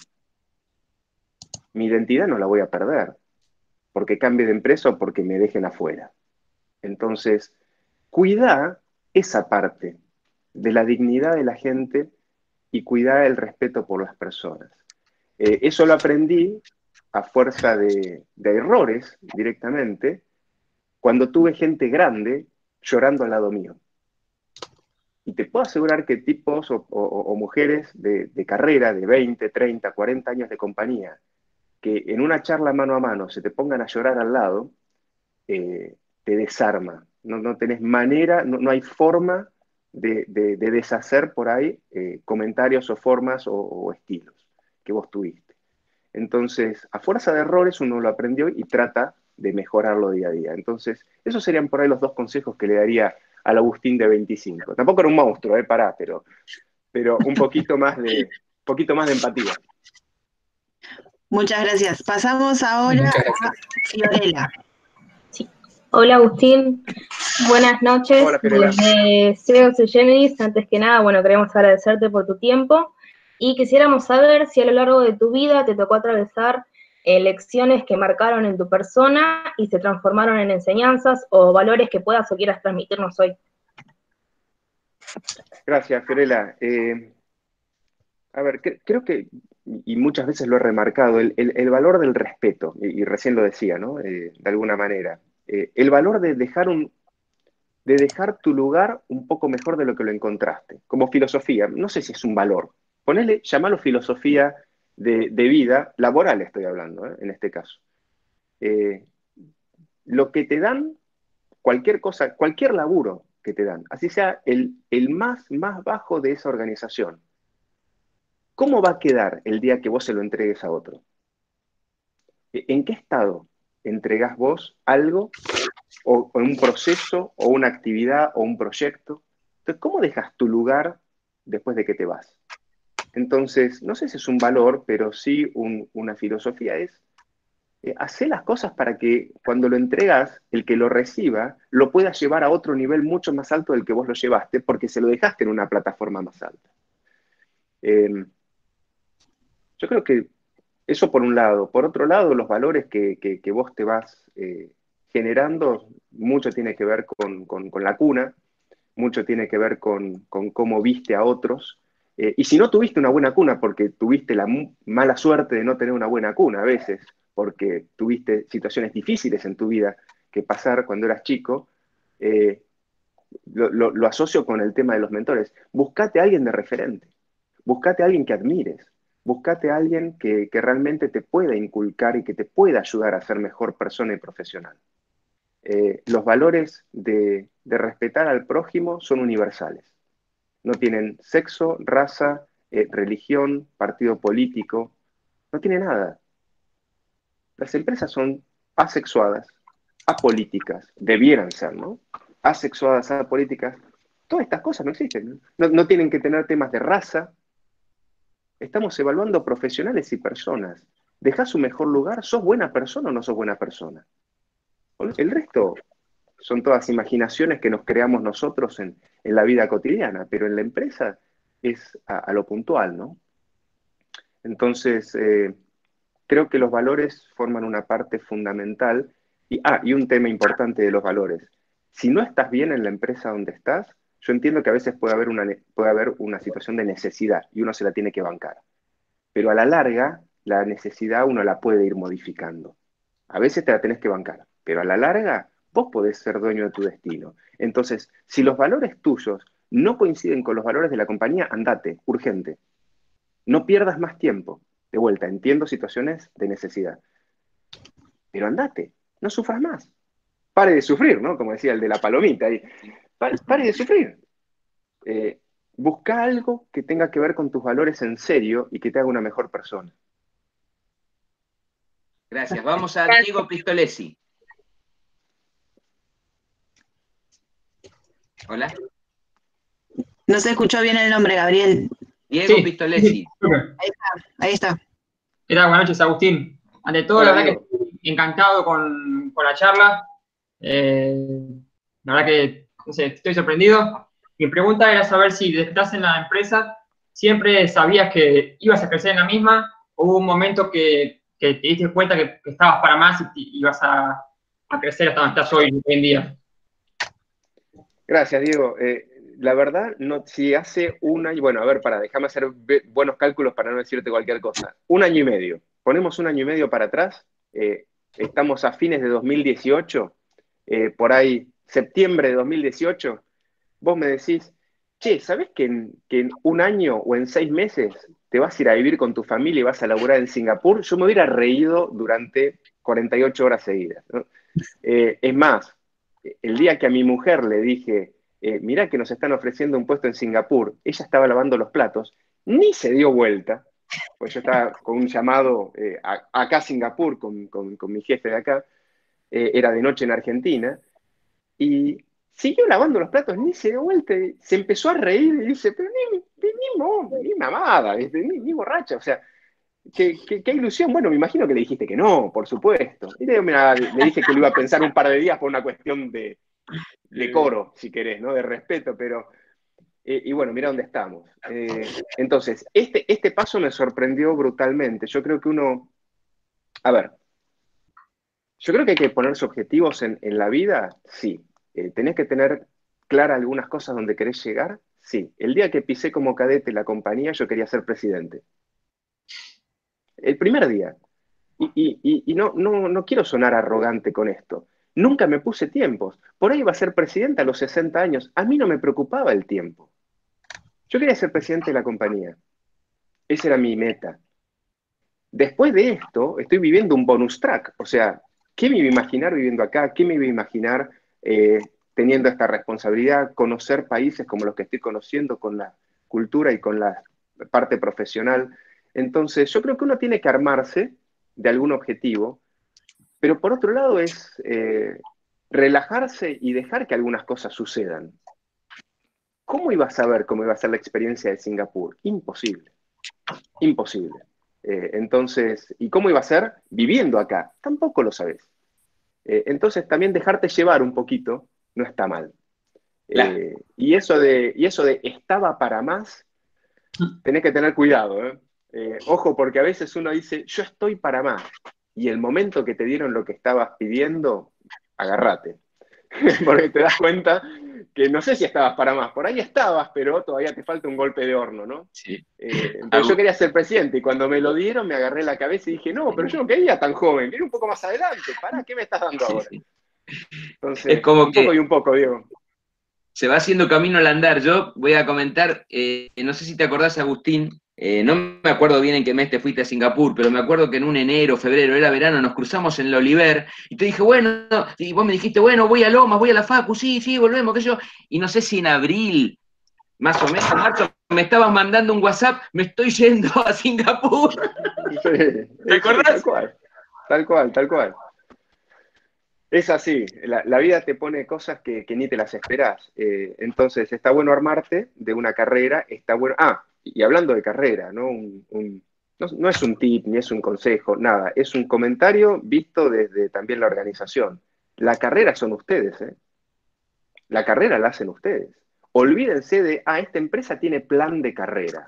Mi identidad no la voy a perder, porque cambie de empresa o porque me dejen afuera. Entonces, cuida esa parte de la dignidad de la gente y cuida el respeto por las personas. Eh, eso lo aprendí a fuerza de, de errores directamente, cuando tuve gente grande llorando al lado mío. Y te puedo asegurar que tipos o, o, o mujeres de, de carrera de veinte, treinta, cuarenta años de compañía, que en una charla mano a mano se te pongan a llorar al lado, eh, te desarma. No, no tenés manera, no, no hay forma de, de, de deshacer por ahí eh, comentarios o formas o, o estilos que vos tuviste. Entonces, a fuerza de errores uno lo aprendió y trata de mejorarlo día a día. Entonces, esos serían por ahí los dos consejos que le daría al Agustín de veinticinco. Tampoco era un monstruo, eh, pará, pero, pero un poquito más de, poquito más de empatía. Muchas gracias. Pasamos ahora Muchas a gracias. Fiorella. Sí. Hola Agustín, buenas noches. Hola, Fiorella. Desde S E O y Genesis, antes que nada, bueno, queremos agradecerte por tu tiempo y quisiéramos saber si a lo largo de tu vida te tocó atravesar eh, lecciones que marcaron en tu persona y se transformaron en enseñanzas o valores que puedas o quieras transmitirnos hoy. Gracias, Fiorella. Eh, a ver, cre- creo que, y muchas veces lo he remarcado, el, el- el valor del respeto, y, y recién lo decía, ¿no? Eh, de alguna manera. Eh, el valor de dejar, un, de dejar tu lugar un poco mejor de lo que lo encontraste, como filosofía. No sé si es un valor. Ponele, llamalo filosofía de, de vida, laboral estoy hablando, ¿eh? En este caso. Eh, lo que te dan, cualquier cosa, cualquier laburo que te dan, así sea el, el más, más bajo de esa organización, ¿cómo va a quedar el día que vos se lo entregues a otro? ¿En qué estado entregás vos algo, o, o un proceso, o una actividad, o un proyecto? Entonces, ¿cómo dejas tu lugar después de que te vas? Entonces, no sé si es un valor, pero sí un, una filosofía es eh, hacer las cosas para que cuando lo entregas, el que lo reciba, lo pueda llevar a otro nivel mucho más alto del que vos lo llevaste, porque se lo dejaste en una plataforma más alta. Eh, yo creo que eso por un lado. Por otro lado, los valores que, que, que vos te vas eh, generando, mucho tiene que ver con, con, con la cuna, mucho tiene que ver con, con cómo viste a otros. Eh, y si no tuviste una buena cuna, porque tuviste la mala suerte de no tener una buena cuna a veces, porque tuviste situaciones difíciles en tu vida que pasar cuando eras chico, eh, lo, lo, lo asocio con el tema de los mentores. Buscate a alguien de referente, buscate a alguien que admires, buscate a alguien que, que realmente te pueda inculcar y que te pueda ayudar a ser mejor persona y profesional. Eh, los valores de, de respetar al prójimo son universales. No tienen sexo, raza, eh, religión, partido político, no tiene nada. Las empresas son asexuadas, apolíticas, debieran ser, ¿no? Asexuadas, apolíticas, todas estas cosas no existen. No, no tienen que tener temas de raza. Estamos evaluando profesionales y personas. ¿Dejás un mejor lugar? ¿Sos buena persona o no sos buena persona? El resto son todas imaginaciones que nos creamos nosotros en, en la vida cotidiana, pero en la empresa es a, a lo puntual, ¿no? Entonces, eh, creo que los valores forman una parte fundamental. Y, ah, y un tema importante de los valores. Si no estás bien en la empresa donde estás, yo entiendo que a veces puede haber una, puede haber una situación de necesidad y uno se la tiene que bancar. Pero a la larga, la necesidad uno la puede ir modificando. A veces te la tenés que bancar, pero a la larga vos podés ser dueño de tu destino. Entonces, si los valores tuyos no coinciden con los valores de la compañía, andate, urgente. No pierdas más tiempo. De vuelta, entiendo situaciones de necesidad. Pero andate, no sufras más. Pare de sufrir, ¿no? Como decía el de la palomita ahí. Pare, pare de sufrir. Eh, busca algo que tenga que ver con tus valores en serio y que te haga una mejor persona. Gracias. Vamos a Diego Pistolesi. Hola. No se escuchó bien el nombre, Gabriel. Diego Sí. Pistolesi. Ahí está, ahí está. ¿Qué tal? Buenas noches, Agustín. Ante todo, Hola, la verdad Diego. que estoy encantado con, con la charla. Eh, la verdad que no sé, estoy sorprendido. Mi pregunta era saber si desde que estás en la empresa siempre sabías que ibas a crecer en la misma, o hubo un momento que, que te diste cuenta que, que estabas para más y te, ibas a, a crecer hasta donde estás hoy, hoy en día. Gracias, Diego. Eh, la verdad, no, si hace un año, bueno, a ver, para, déjame hacer be- buenos cálculos para no decirte cualquier cosa. Un año y medio. Ponemos un año y medio para atrás. Eh, estamos a fines de dos mil dieciocho, eh, por ahí, septiembre de dos mil dieciocho. Vos me decís, che, ¿sabés que en, que en un año o en seis meses te vas a ir a vivir con tu familia y vas a laburar en Singapur? Yo me hubiera reído durante cuarenta y ocho horas seguidas, ¿no? Eh, es más, el día que a mi mujer le dije, eh, mirá que nos están ofreciendo un puesto en Singapur, ella estaba lavando los platos, ni se dio vuelta, pues yo estaba con un llamado eh, a, acá a Singapur con, con, con mi jefe de acá, eh, era de noche en Argentina, y siguió lavando los platos, ni se dio vuelta, y se empezó a reír y dice, pero ni, ni, ni, mo- ni mamada, ¿viste? ni, ni borracha, o sea, qué, qué, qué ilusión. Bueno, me imagino que le dijiste que no, por supuesto. Y le, mira, le dije que lo iba a pensar un par de días por una cuestión de, de coro, si querés, ¿no? De respeto, pero... eh, y bueno, mira dónde estamos. Eh, entonces, este, este paso me sorprendió brutalmente. Yo creo que uno... A ver, yo creo que hay que ponerse objetivos en, en la vida, sí. Eh, tenés que tener claras algunas cosas donde querés llegar, sí. El día que pisé como cadete la compañía, yo quería ser presidente. El primer día. Y, y- y- y no, no, no quiero sonar arrogante con esto. Nunca me puse tiempos. Por ahí iba a ser presidente a los sesenta años. A mí no me preocupaba el tiempo. Yo quería ser presidente de la compañía. Esa era mi meta. Después de esto, estoy viviendo un bonus track. O sea, ¿qué me iba a imaginar viviendo acá? ¿Qué me iba a imaginar eh, teniendo esta responsabilidad? Conocer países como los que estoy conociendo con la cultura y con la parte profesional. Entonces, yo creo que uno tiene que armarse de algún objetivo, pero por otro lado es eh, relajarse y dejar que algunas cosas sucedan. ¿Cómo iba a saber cómo iba a ser la experiencia de Singapur? Imposible, imposible. Eh, entonces, ¿y cómo iba a ser viviendo acá? Tampoco lo sabes. Eh, entonces, también dejarte llevar un poquito no está mal. Claro. Eh, y, eso de, y eso de estaba para más, tenés que tener cuidado, ¿eh? Eh, ojo, porque a veces uno dice, yo estoy para más, y el momento que te dieron lo que estabas pidiendo, agárrate. Porque te das cuenta que no sé si estabas para más, por ahí estabas, pero todavía te falta un golpe de horno, ¿no? Sí. Eh, entonces yo quería ser presidente y cuando me lo dieron me agarré la cabeza y dije, no, pero yo no quería tan joven, quería un poco más adelante, pará, ¿qué me estás dando Sí, ahora? sí. Entonces, Es como un poco que y un poco, Diego. se va haciendo camino al andar. Yo voy a comentar, eh, no sé si te acordás, Agustín, eh, no me acuerdo bien en qué mes te fuiste a Singapur, pero me acuerdo que en un enero, febrero, era verano, nos cruzamos en el Oliver, y te dije, bueno, y vos me dijiste, bueno, voy a Lomas, voy a la Facu, sí, sí, volvemos, qué sé yo, y no sé si en abril, más o menos, marzo, me estabas mandando un WhatsApp, me estoy yendo a Singapur. Sí, ¿Te acordás? Sí, tal cual, tal cual, tal cual. Es así, la, la vida te pone cosas que, que ni te las esperás. Eh, entonces, está bueno armarte de una carrera, está bueno... Ah, y hablando de carrera, ¿no? Un, un, no, no es un tip, ni es un consejo, nada, es un comentario visto desde también la organización. La carrera son ustedes, ¿eh? La carrera la hacen ustedes. Olvídense de, ah, esta empresa tiene plan de carrera.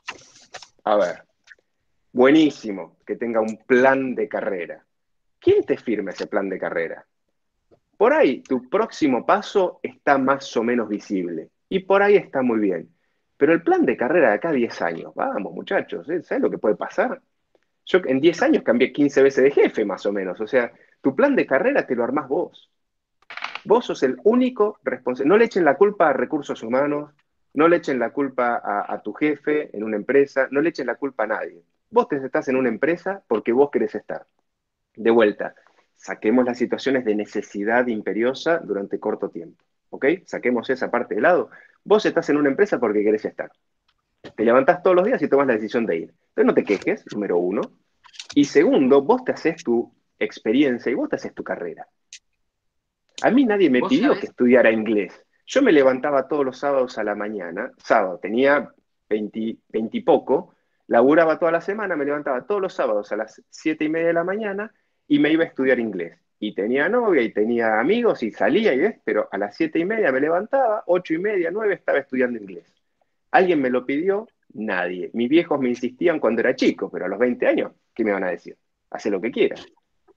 A ver, buenísimo que tenga un plan de carrera. ¿Quién te firma ese plan de carrera? Por ahí tu próximo paso está más o menos visible y por ahí está muy bien. Pero el plan de carrera de acá a diez años, vamos muchachos, ¿eh? ¿Sabes lo que puede pasar? Yo en diez años cambié quince veces de jefe más o menos, o sea, tu plan de carrera te lo armás vos. Vos sos el único responsable. No le echen la culpa a recursos humanos, no le echen la culpa a, a tu jefe en una empresa, no le echen la culpa a nadie. Vos te estás en una empresa porque vos querés estar. De vuelta, saquemos las situaciones de necesidad imperiosa durante corto tiempo, ¿ok? Saquemos esa parte de lado. Vos estás en una empresa porque querés estar. Te levantás todos los días y tomas la decisión de ir. Entonces no te quejes, número uno. Y segundo, vos te haces tu experiencia y vos te haces tu carrera. A mí nadie me pidió sabés? que estudiara inglés. Yo me levantaba todos los sábados a la mañana, sábado, tenía veinte, veinte y poco, laburaba toda la semana, me levantaba todos los sábados a las siete y media de la mañana y me iba a estudiar inglés. Y tenía novia y tenía amigos y salía, y ves, pero a las siete y media me levantaba, ocho y media, nueve estaba estudiando inglés. ¿Alguien me lo pidió? Nadie. Mis viejos me insistían cuando era chico, pero a los veinte años, ¿qué me van a decir? Hace lo que quieras.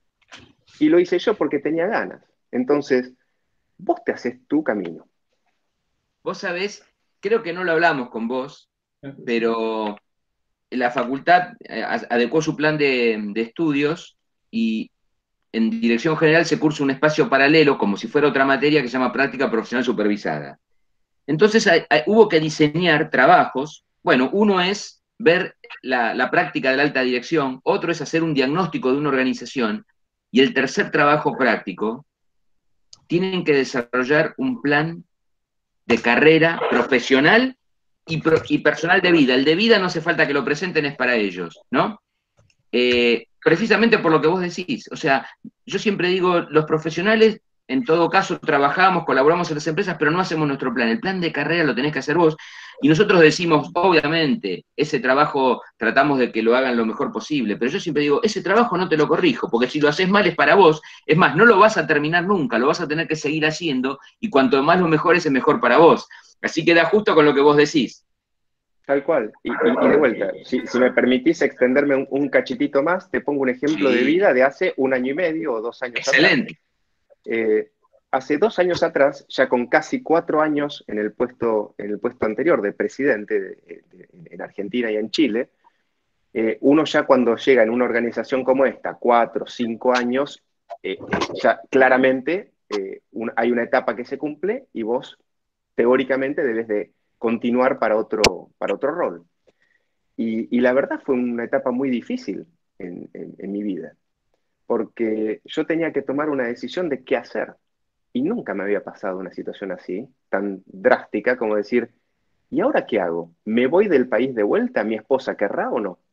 Y lo hice yo porque tenía ganas. Entonces, vos te haces tu camino. Vos sabés, creo que no lo hablamos con vos, pero la facultad eh, adecuó su plan de, de estudios y en dirección general se cursa un espacio paralelo, como si fuera otra materia, que se llama práctica profesional supervisada. Entonces hay, hay, hubo que diseñar trabajos. Bueno, uno es ver la, la práctica de la alta dirección, otro es hacer un diagnóstico de una organización, y el tercer trabajo práctico, tienen que desarrollar un plan de carrera profesional y, pro, y personal de vida. El de vida no hace falta que lo presenten, es para ellos, ¿no? Eh, precisamente por lo que vos decís. O sea, yo siempre digo, los profesionales, en todo caso, trabajamos, colaboramos en las empresas, pero no hacemos nuestro plan. El plan de carrera lo tenés que hacer vos. Y nosotros decimos, obviamente, ese trabajo tratamos de que lo hagan lo mejor posible, pero yo siempre digo, ese trabajo no te lo corrijo, porque si lo haces mal es para vos. Es más, no lo vas a terminar nunca, lo vas a tener que seguir haciendo, y cuanto más lo mejores es mejor para vos. Así que da justo con lo que vos decís. Tal cual. Y, y, y de vuelta, si, si me permitís extenderme un, un cachitito más, te pongo un ejemplo sí. de vida de hace un año y medio o dos años Excelente. atrás. Eh, hace dos años atrás, ya con casi cuatro años en el puesto, en el puesto anterior de presidente de, de, en Argentina y en Chile, eh, uno ya cuando llega en una organización como esta, cuatro, cinco años, eh, ya claramente eh, un, hay una etapa que se cumple y vos teóricamente debes de continuar para otro, para otro rol. Y, y la verdad fue una etapa muy difícil en, en, en mi vida, porque yo tenía que tomar una decisión de qué hacer. Y nunca me había pasado una situación así, tan drástica como decir, ¿y ahora qué hago? ¿Me voy del país de vuelta? ¿Mi esposa querrá o no?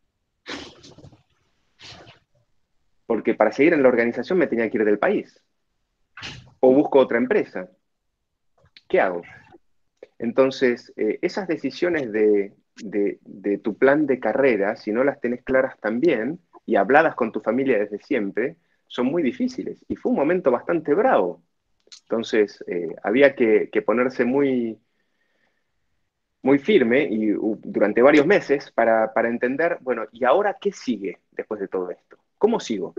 Porque para seguir en la organización me tenía que ir del país. O busco otra empresa. ¿Qué hago? Entonces, eh, esas decisiones de, de, de tu plan de carrera, si no las tenés claras también, y habladas con tu familia desde siempre, son muy difíciles. Y fue un momento bastante bravo. Entonces, eh, había que, que ponerse muy, muy firme y, uh, durante varios meses para, para entender, bueno, ¿y ahora qué sigue después de todo esto? ¿Cómo sigo?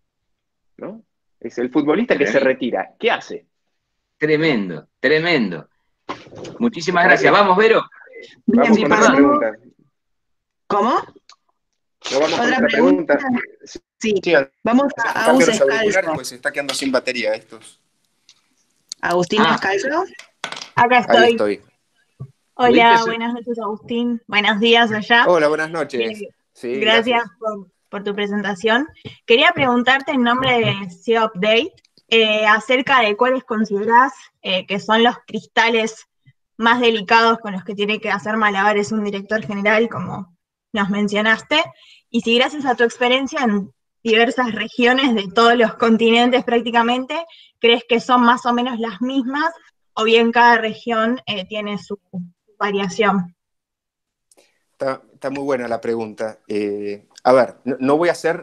¿No? Es el futbolista que se retira. ¿Qué hace? Tremendo, tremendo. Muchísimas gracias. Vamos, Vero. Bien, Vamos Sí, con perdón. otra pregunta. ¿Cómo? No, vamos con ¿Otra otra pregunta. pregunta? Sí, Sí. sí, Vamos a cambio Agus los auriculares Escalzo. pues se está quedando sin batería estos. Agustín Ah. Escalzo. Acá Ahí estoy. estoy. Hola, ¿Pudiste? buenas noches, Agustín. Buenos días allá. Hola, buenas noches. Eh, Sí, gracias gracias. por, por tu presentación. Quería preguntarte en nombre de S E O Update eh, acerca de cuáles considerás eh, que son los cristales más delicados con los que tiene que hacer malabares un director general, como nos mencionaste, y si gracias a tu experiencia en diversas regiones de todos los continentes prácticamente, crees que son más o menos las mismas, o bien cada región eh, tiene su variación. Está, está muy buena la pregunta. Eh, a ver, no, no voy a ser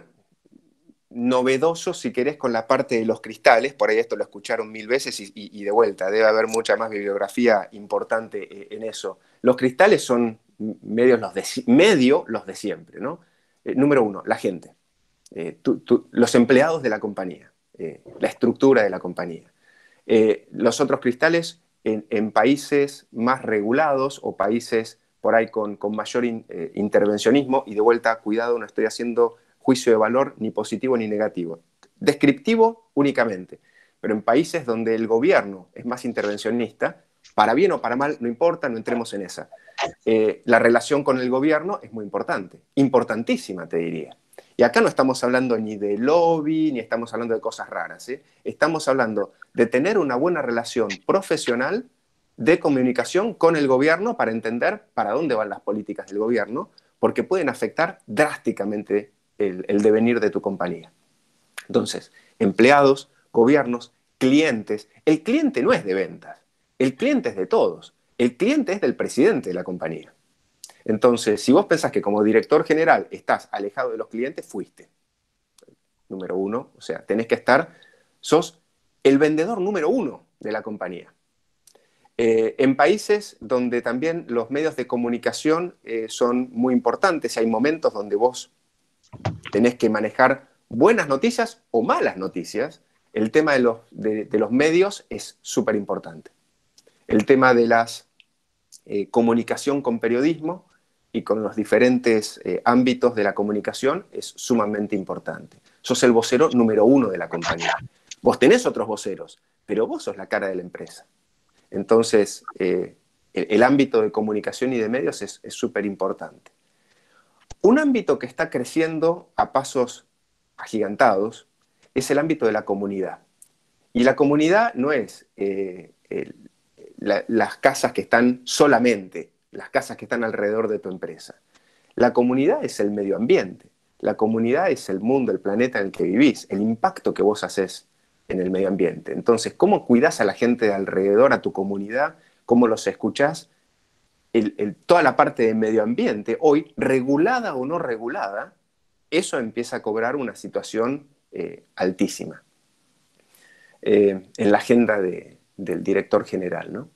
novedoso, si querés, con la parte de los cristales, por ahí esto lo escucharon mil veces y, y, y de vuelta, debe haber mucha más bibliografía importante eh, en eso. Los cristales son medios los de, medio los de siempre, ¿no? Eh, número uno, la gente, eh, tú, tú, los empleados de la compañía, eh, la estructura de la compañía. Eh, los otros cristales en, en países más regulados o países por ahí con, con mayor in, eh, intervencionismo, y de vuelta, cuidado, no estoy haciendo juicio de valor ni positivo ni negativo, descriptivo únicamente, pero en países donde el gobierno es más intervencionista, para bien o para mal, no importa, no entremos en esa. Eh, la relación con el gobierno es muy importante, importantísima te diría. Y acá no estamos hablando ni de lobby, ni estamos hablando de cosas raras, ¿eh? Estamos hablando de tener una buena relación profesional de comunicación con el gobierno para entender para dónde van las políticas del gobierno, porque pueden afectar drásticamente el, el devenir de tu compañía. Entonces, empleados, gobiernos, clientes. El cliente no es de ventas, el cliente es de todos. El cliente es del presidente de la compañía. Entonces, si vos pensás que como director general estás alejado de los clientes, fuiste. Número uno, o sea, tenés que estar, sos el vendedor número uno de la compañía. Eh, en países donde también los medios de comunicación eh, son muy importantes, hay momentos donde vos tenés que manejar buenas noticias o malas noticias, el tema de los, de, de los medios es súper importante. El tema de la eh, comunicación con periodismo y con los diferentes eh, ámbitos de la comunicación es sumamente importante. Sos el vocero número uno de la compañía. Vos tenés otros voceros, pero vos sos la cara de la empresa. Entonces, eh, el, el ámbito de comunicación y de medios es súper importante. Un ámbito que está creciendo a pasos agigantados es el ámbito de la comunidad. Y la comunidad no es eh, el, la, las casas que están solamente, las casas que están alrededor de tu empresa. La comunidad es el medio ambiente. La comunidad es el mundo, el planeta en el que vivís, el impacto que vos haces en el medio ambiente. Entonces, ¿cómo cuidás a la gente de alrededor, a tu comunidad? ¿Cómo los escuchás? El, el, toda la parte de medio ambiente, hoy, regulada o no regulada, eso empieza a cobrar una situación eh, altísima eh, en la agenda de, del director general, ¿no?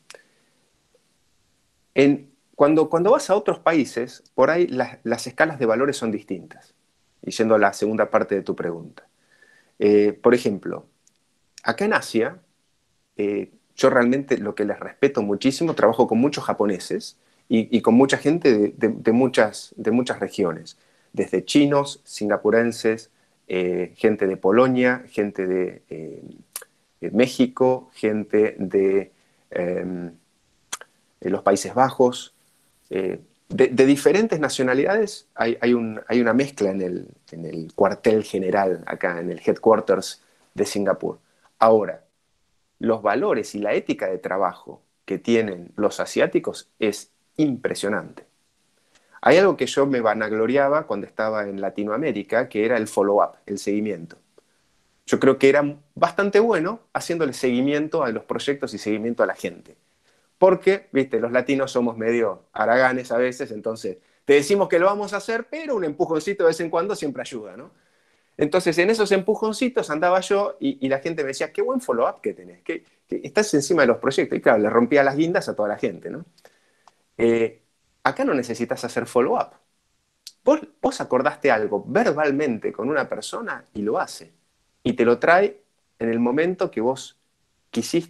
En, cuando, cuando vas a otros países, por ahí las, las escalas de valores son distintas. Y yendo a la segunda parte de tu pregunta. Eh, por ejemplo, acá en Asia, eh, yo realmente lo que les respeto muchísimo, trabajo con muchos japoneses y, y con mucha gente de, de, de, muchas, de muchas regiones, desde chinos, singapurenses, eh, gente de Polonia, gente de, eh, de México, gente de, eh, de los Países Bajos, eh, de, de diferentes nacionalidades. Hay, hay, un, hay una mezcla en el, en el cuartel general, acá en el headquarters de Singapur. Ahora, los valores y la ética de trabajo que tienen los asiáticos es impresionante. Hay algo que yo me vanagloriaba cuando estaba en Latinoamérica, que era el follow-up, el seguimiento. Yo creo que era bastante bueno haciéndole seguimiento a los proyectos y seguimiento a la gente. Porque, viste, los latinos somos medio haraganes a veces, entonces te decimos que lo vamos a hacer, pero un empujoncito de vez en cuando siempre ayuda, ¿no? Entonces, en esos empujoncitos andaba yo y, y la gente me decía, qué buen follow-up que tenés, que, que estás encima de los proyectos. Y claro, le rompía las guindas a toda la gente, ¿no? Eh, acá no necesitas hacer follow-up. Vos, vos acordaste algo verbalmente con una persona y lo hace. Y te lo trae en el momento que vos quisiste,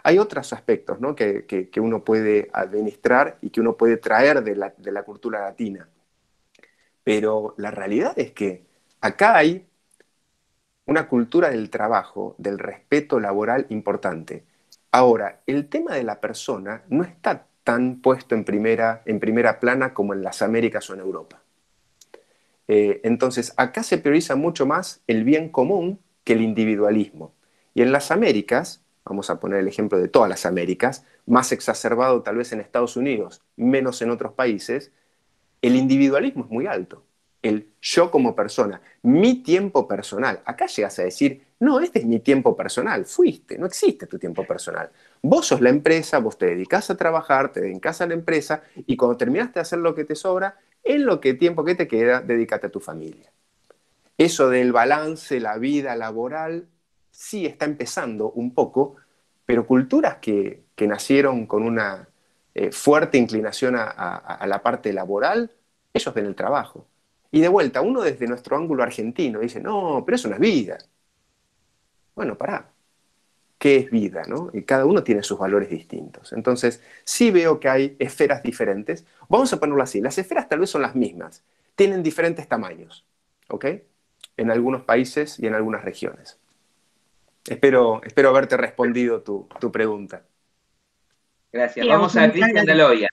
Hay otros aspectos, ¿no? que, que, que uno puede administrar y que uno puede traer de la, de la cultura latina. Pero la realidad es que acá hay una cultura del trabajo, del respeto laboral importante. Ahora, el tema de la persona no está tan puesto en primera, en primera plana como en las Américas o en Europa. Eh, entonces, acá se prioriza mucho más el bien común que el individualismo. Y en las Américas, vamos a poner el ejemplo de todas las Américas, más exacerbado tal vez en Estados Unidos, menos en otros países, el individualismo es muy alto. El yo como persona, mi tiempo personal. Acá llegas a decir, no, este es mi tiempo personal, fuiste, no existe tu tiempo personal. Vos sos la empresa, vos te dedicás a trabajar, te dedicás a la empresa y cuando terminaste de hacer lo que te sobra, en lo que tiempo que te queda, dedícate a tu familia. Eso del balance, la vida laboral, sí está empezando un poco, pero culturas que, que nacieron con una eh, fuerte inclinación a, a, a la parte laboral, ellos ven el trabajo. Y de vuelta, uno desde nuestro ángulo argentino dice, no, pero eso no es vida. Bueno, pará. ¿Qué es vida, no? Y cada uno tiene sus valores distintos. Entonces, sí veo que hay esferas diferentes. Vamos a ponerlo así. Las esferas tal vez son las mismas. Tienen diferentes tamaños, ¿ok? En algunos países y en algunas regiones. Espero, espero haberte respondido tu, tu pregunta. Gracias. Sí, Vamos a Agustín, Cristian gracias. Daloya.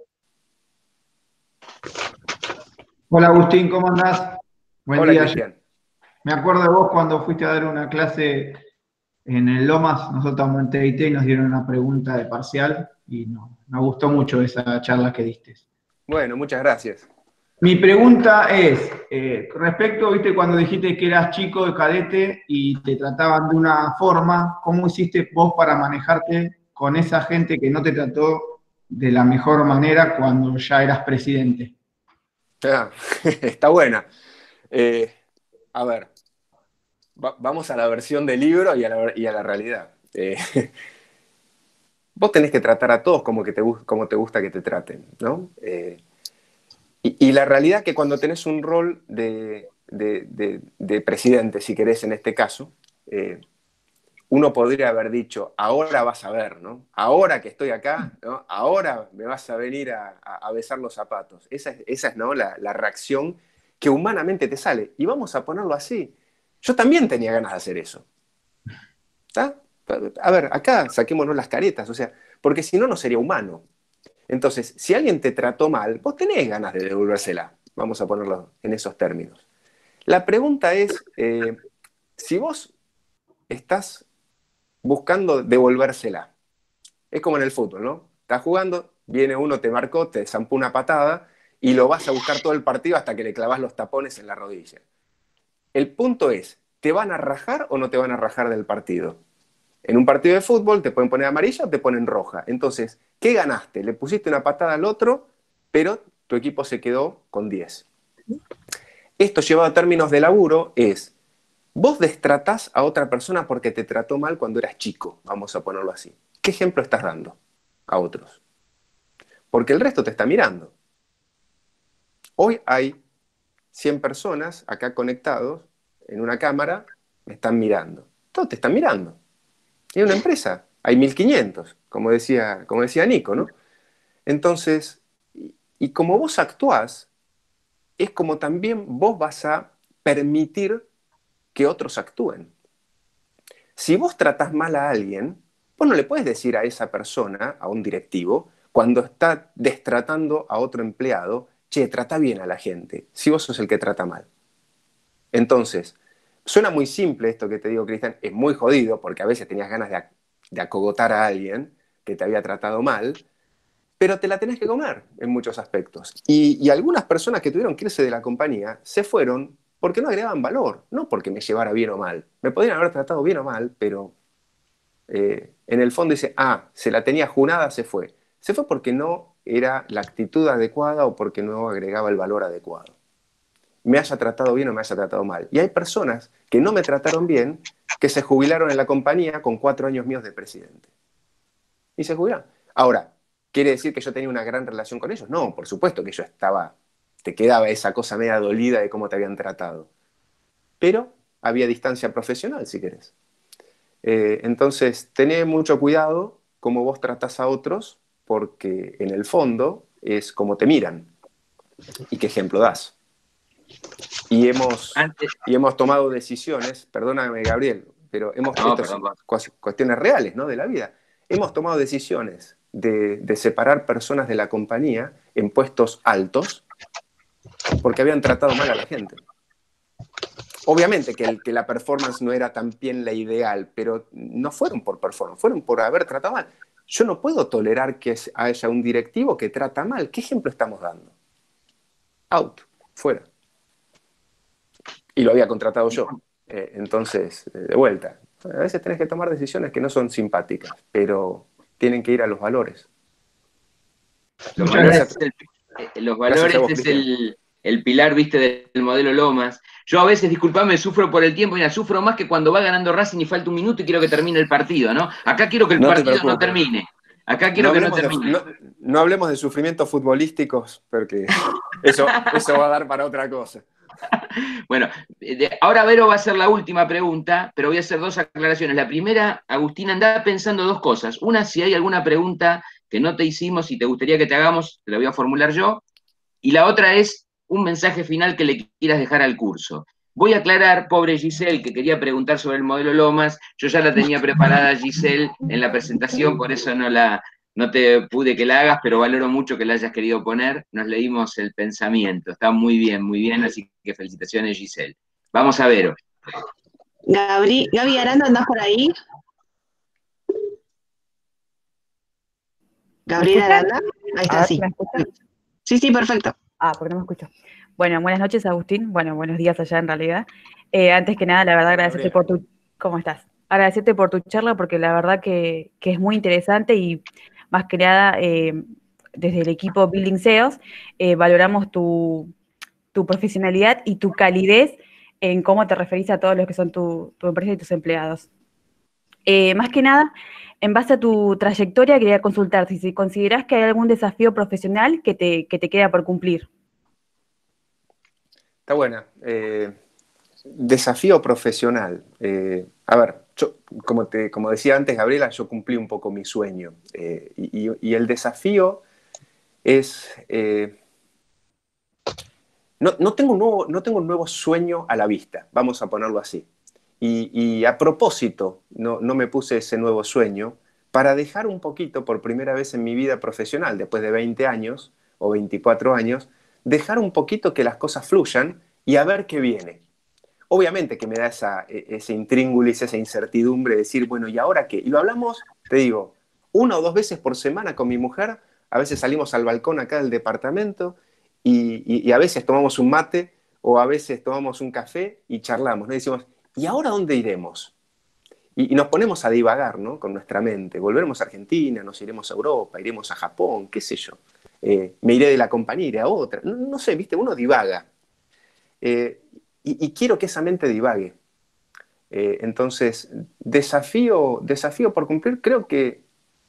Hola Agustín, ¿cómo andás? Buen Hola, día. Cristian. Me acuerdo de vos cuando fuiste a dar una clase en el Lomas, nosotros estábamos en T I T y nos dieron una pregunta de parcial y no, nos gustó mucho esa charla que diste. Bueno, muchas gracias. Mi pregunta es, eh, respecto, viste, cuando dijiste que eras chico de cadete y te trataban de una forma, ¿cómo hiciste vos para manejarte con esa gente que no te trató de la mejor manera cuando ya eras presidente? Ah, está buena. Eh, a ver, va- vamos a la versión del libro y a la, y a la realidad. Eh, vos tenés que tratar a todos como, que te, gu- como te gusta que te traten, ¿no? Eh, y, y la realidad es que cuando tenés un rol de, de- de- de presidente, si querés en este caso, eh, uno podría haber dicho, ahora vas a ver, ¿no? Ahora que estoy acá, ¿no? Ahora me vas a venir a, a- a besar los zapatos. Esa es, esa es, ¿no? la, la reacción que humanamente te sale. Y vamos a ponerlo así. Yo también tenía ganas de hacer eso. ¿Está? A ver, acá saquémonos las caretas, o sea, porque si no, no sería humano. Entonces, si alguien te trató mal, vos tenés ganas de devolvérsela. Vamos a ponerlo en esos términos. La pregunta es, eh, si vos estás buscando devolvérsela, es como en el fútbol, ¿no? Estás jugando, viene uno, te marcó, te zampó una patada y lo vas a buscar todo el partido hasta que le clavas los tapones en la rodilla. El punto es, ¿te van a rajar o no te van a rajar del partido? En un partido de fútbol te pueden poner amarilla o te ponen roja. Entonces, ¿qué ganaste? Le pusiste una patada al otro, pero tu equipo se quedó con diez. Esto llevado a términos de laburo es, vos destratás a otra persona porque te trató mal cuando eras chico, vamos a ponerlo así. ¿Qué ejemplo estás dando a otros? Porque el resto te está mirando. Hoy hay cien personas acá conectados en una cámara, me están mirando. Todos te están mirando. Y en una empresa hay mil quinientos, como decía, como decía Nico, ¿no? Entonces, y, y como vos actuás, es como también vos vas a permitir que otros actúen. Si vos tratás mal a alguien, vos no le puedes decir a esa persona, a un directivo, cuando está destratando a otro empleado, che, trata bien a la gente, si vos sos el que trata mal. Entonces, suena muy simple esto que te digo, Cristian, es muy jodido, porque a veces tenías ganas de, ac- de acogotar a alguien que te había tratado mal, pero te la tenés que comer en muchos aspectos. Y, y algunas personas que tuvieron que irse de la compañía se fueron porque no agregaban valor, no porque me llevara bien o mal. Me podrían haber tratado bien o mal, pero eh, en el fondo dice, ah, se la tenía junada, se fue. Se fue porque no era la actitud adecuada o porque no agregaba el valor adecuado. Me haya tratado bien o me haya tratado mal. Y hay personas que no me trataron bien, que se jubilaron en la compañía con cuatro años míos de presidente. Y se jubilaron. Ahora, ¿quiere decir que yo tenía una gran relación con ellos? No, por supuesto que yo estaba, te quedaba esa cosa media dolida de cómo te habían tratado. Pero había distancia profesional, si querés. Eh, entonces, tené mucho cuidado cómo vos tratás a otros, porque en el fondo es cómo te miran y qué ejemplo das. Y hemos, y hemos tomado decisiones, perdóname Gabriel, pero hemos No, esto perdón, son cuestiones reales, ¿no?, de la vida. Hemos tomado decisiones de, de separar personas de la compañía en puestos altos porque habían tratado mal a la gente. Obviamente que, el, que la performance no era también la ideal, pero no fueron por performance, fueron por haber tratado mal. Yo no puedo tolerar que haya un directivo que trata mal. ¿Qué ejemplo estamos dando? Out, fuera. Y lo había contratado yo. Eh, entonces, eh, de vuelta. A veces tenés que tomar decisiones que no son simpáticas, pero tienen que ir a los valores. Los valores, es el, los valores vos, es el, el pilar, viste, del modelo Lomas. Yo a veces, disculpame, sufro por el tiempo. Mira, sufro más que cuando va ganando Racing y falta un minuto y quiero que termine el partido, ¿no? Acá quiero que el no partido no termine. Acá quiero no que no de, termine. no, no hablemos de sufrimientos futbolísticos, porque eso, eso va a dar para otra cosa. Bueno, de, ahora Vero va a hacer la última pregunta, pero voy a hacer dos aclaraciones. La primera, Agustín, andaba pensando dos cosas. Una, si hay alguna pregunta que no te hicimos y te gustaría que te hagamos, te la voy a formular yo. Y la otra es un mensaje final que le quieras dejar al curso. Voy a aclarar, pobre Giselle, que quería preguntar sobre el modelo Lomas. Yo ya la tenía preparada, Giselle, en la presentación, por eso no la... No te pude que la hagas, pero valoro mucho que la hayas querido poner. Nos leímos el pensamiento. Está muy bien, muy bien, así que felicitaciones, Giselle. Vamos a ver. Gabri, Gaby Aranda, ¿andás por ahí? Gabriela Aranda, ahí está, ver, sí. ¿me escuchas? Sí, sí, perfecto. Ah, porque no me escucho. Bueno, buenas noches, Agustín. Bueno, buenos días allá en realidad. Eh, antes que nada, la verdad, agradecerte por tu... ¿Cómo estás? Agradecerte por tu charla porque la verdad que, que es muy interesante y más que nada, eh, desde el equipo Building S E Os, eh, valoramos tu, tu profesionalidad y tu calidez en cómo te referís a todos los que son tu, tu empresa y tus empleados. Eh, más que nada, en base a tu trayectoria, quería consultarte si considerás que hay algún desafío profesional que te, que te queda por cumplir. Está buena. Eh, desafío profesional. Eh, a ver, yo, como, te, como decía antes, Gabriela, yo cumplí un poco mi sueño. Eh, y, y el desafío es... Eh, no, no, tengo un nuevo, no tengo un nuevo sueño a la vista, vamos a ponerlo así. Y, y a propósito, no, no me puse ese nuevo sueño para dejar un poquito, por primera vez en mi vida profesional, después de veinte años o veinticuatro años, dejar un poquito que las cosas fluyan y a ver qué viene. Obviamente que me da esa, ese intríngulis, esa incertidumbre de decir, bueno, ¿y ahora qué? Y lo hablamos, te digo, una o dos veces por semana con mi mujer, a veces salimos al balcón acá del departamento y, y, y a veces tomamos un mate o a veces tomamos un café y charlamos, ¿no? Y decimos, ¿y ahora dónde iremos? Y, y nos ponemos a divagar, ¿no?, con nuestra mente. Volveremos a Argentina, nos iremos a Europa, iremos a Japón, qué sé yo. Eh, me iré de la compañía, iré a otra. No, no sé, ¿viste? Uno divaga. Eh, y, y quiero que esa mente divague. Eh, entonces, desafío, desafío por cumplir, creo que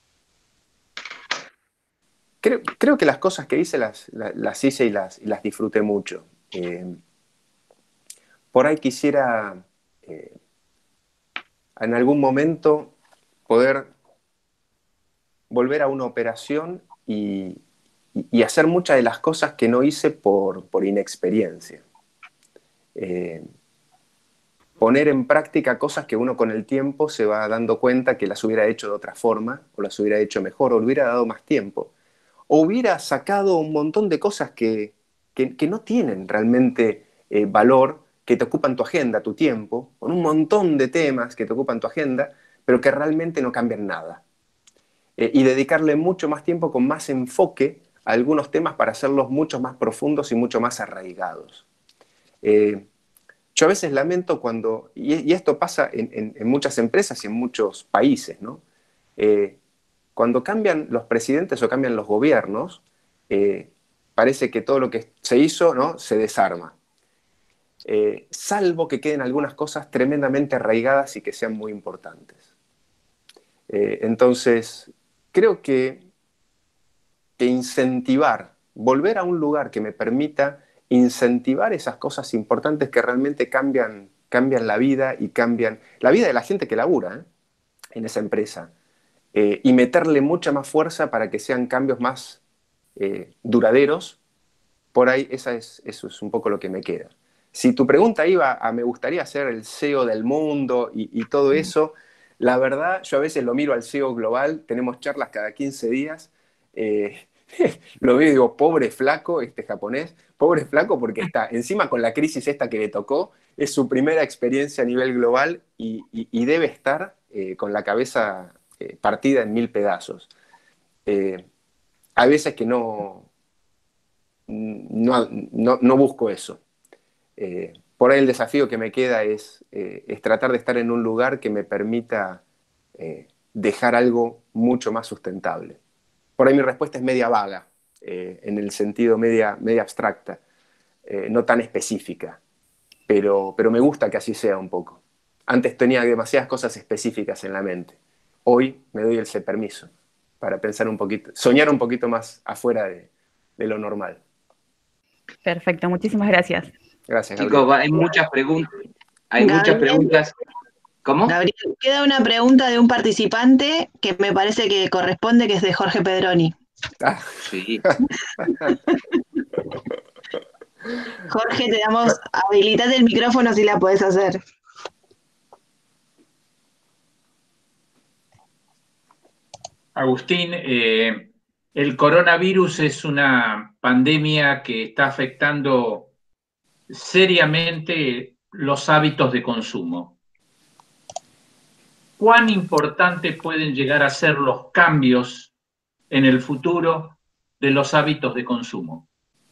creo, creo que las cosas que hice las, las, las hice y las, y las disfruté mucho. Eh, por ahí quisiera eh, en algún momento poder volver a una operación y, y, y hacer muchas de las cosas que no hice por, por inexperiencia. Eh, poner en práctica cosas que uno con el tiempo se va dando cuenta que las hubiera hecho de otra forma, o las hubiera hecho mejor, o le hubiera dado más tiempo. O hubiera sacado un montón de cosas que, que, que no tienen realmente eh, valor, que te ocupan tu agenda, tu tiempo, con un montón de temas que te ocupan tu agenda, pero que realmente no cambian nada. Eh, y dedicarle mucho más tiempo con más enfoque a algunos temas para hacerlos mucho más profundos y mucho más arraigados. Eh, yo a veces lamento cuando, y, y esto pasa en, en, en muchas empresas y en muchos países, ¿no? Eh, cuando cambian los presidentes o cambian los gobiernos, eh, parece que todo lo que se hizo, ¿no?, se desarma. Eh, salvo que queden algunas cosas tremendamente arraigadas y que sean muy importantes. Eh, entonces, creo que, que incentivar, volver a un lugar que me permita incentivar esas cosas importantes que realmente cambian, cambian la vida y cambian la vida de la gente que labura, ¿eh?, en esa empresa. eh, y meterle mucha más fuerza para que sean cambios más eh, duraderos. Por ahí esa es, eso es un poco lo que me queda. Si tu pregunta iba a me gustaría ser el C E O del mundo y, y todo eso, la verdad, yo a veces lo miro al C E O global, tenemos charlas cada quince días, eh, lo veo y digo, pobre flaco, este japonés, pobre flaco porque está encima con la crisis esta que le tocó, es su primera experiencia a nivel global y, y, y debe estar eh, con la cabeza eh, partida en mil pedazos. Eh, hay veces que no, no, no, no busco eso. Eh, por ahí el desafío que me queda es, eh, es tratar de estar en un lugar que me permita eh, dejar algo mucho más sustentable. Por ahí mi respuesta es media vaga, eh, en el sentido media, media abstracta, eh, no tan específica, pero, pero me gusta que así sea un poco. Antes tenía demasiadas cosas específicas en la mente. Hoy me doy ese permiso para pensar un poquito, soñar un poquito más afuera de, de lo normal. Perfecto, muchísimas gracias. Gracias, Chicos, Gabriel. hay muchas preguntas. Hay Gabriel. muchas preguntas. ¿Cómo? Gabriel, queda una pregunta de un participante que me parece que corresponde, que es de Jorge Pedroni. Ah. Sí. Jorge, te damos, habilitate el micrófono si la podés hacer. Agustín, eh, el coronavirus es una pandemia que está afectando seriamente los hábitos de consumo. ¿Cuán importante pueden llegar a ser los cambios en el futuro de los hábitos de consumo?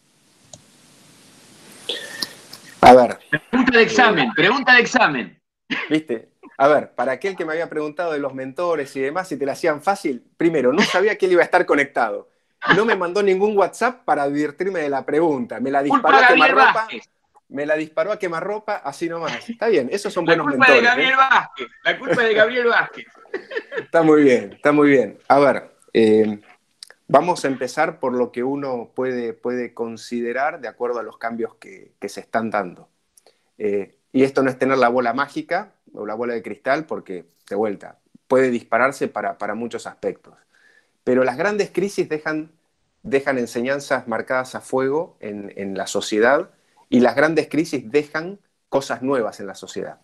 A ver. Pregunta de examen, pregunta de examen. ¿Viste? A ver, para aquel que me había preguntado de los mentores y demás, si te la hacían fácil, primero, no sabía que él iba a estar conectado. No me mandó ningún WhatsApp para advertirme de la pregunta. Me la disparó a quemarropa. Me la disparó a quemarropa, así nomás. Está bien, esos son buenos mentores. La culpa de Gabriel ¿eh? Vázquez. La culpa de Gabriel Vázquez. Está muy bien, está muy bien. A ver, eh, vamos a empezar por lo que uno puede, puede considerar de acuerdo a los cambios que, que se están dando. Eh, y esto no es tener la bola mágica o la bola de cristal, porque, de vuelta, puede dispararse para, para muchos aspectos. Pero las grandes crisis dejan, dejan enseñanzas marcadas a fuego en, en la sociedad, y las grandes crisis dejan cosas nuevas en la sociedad.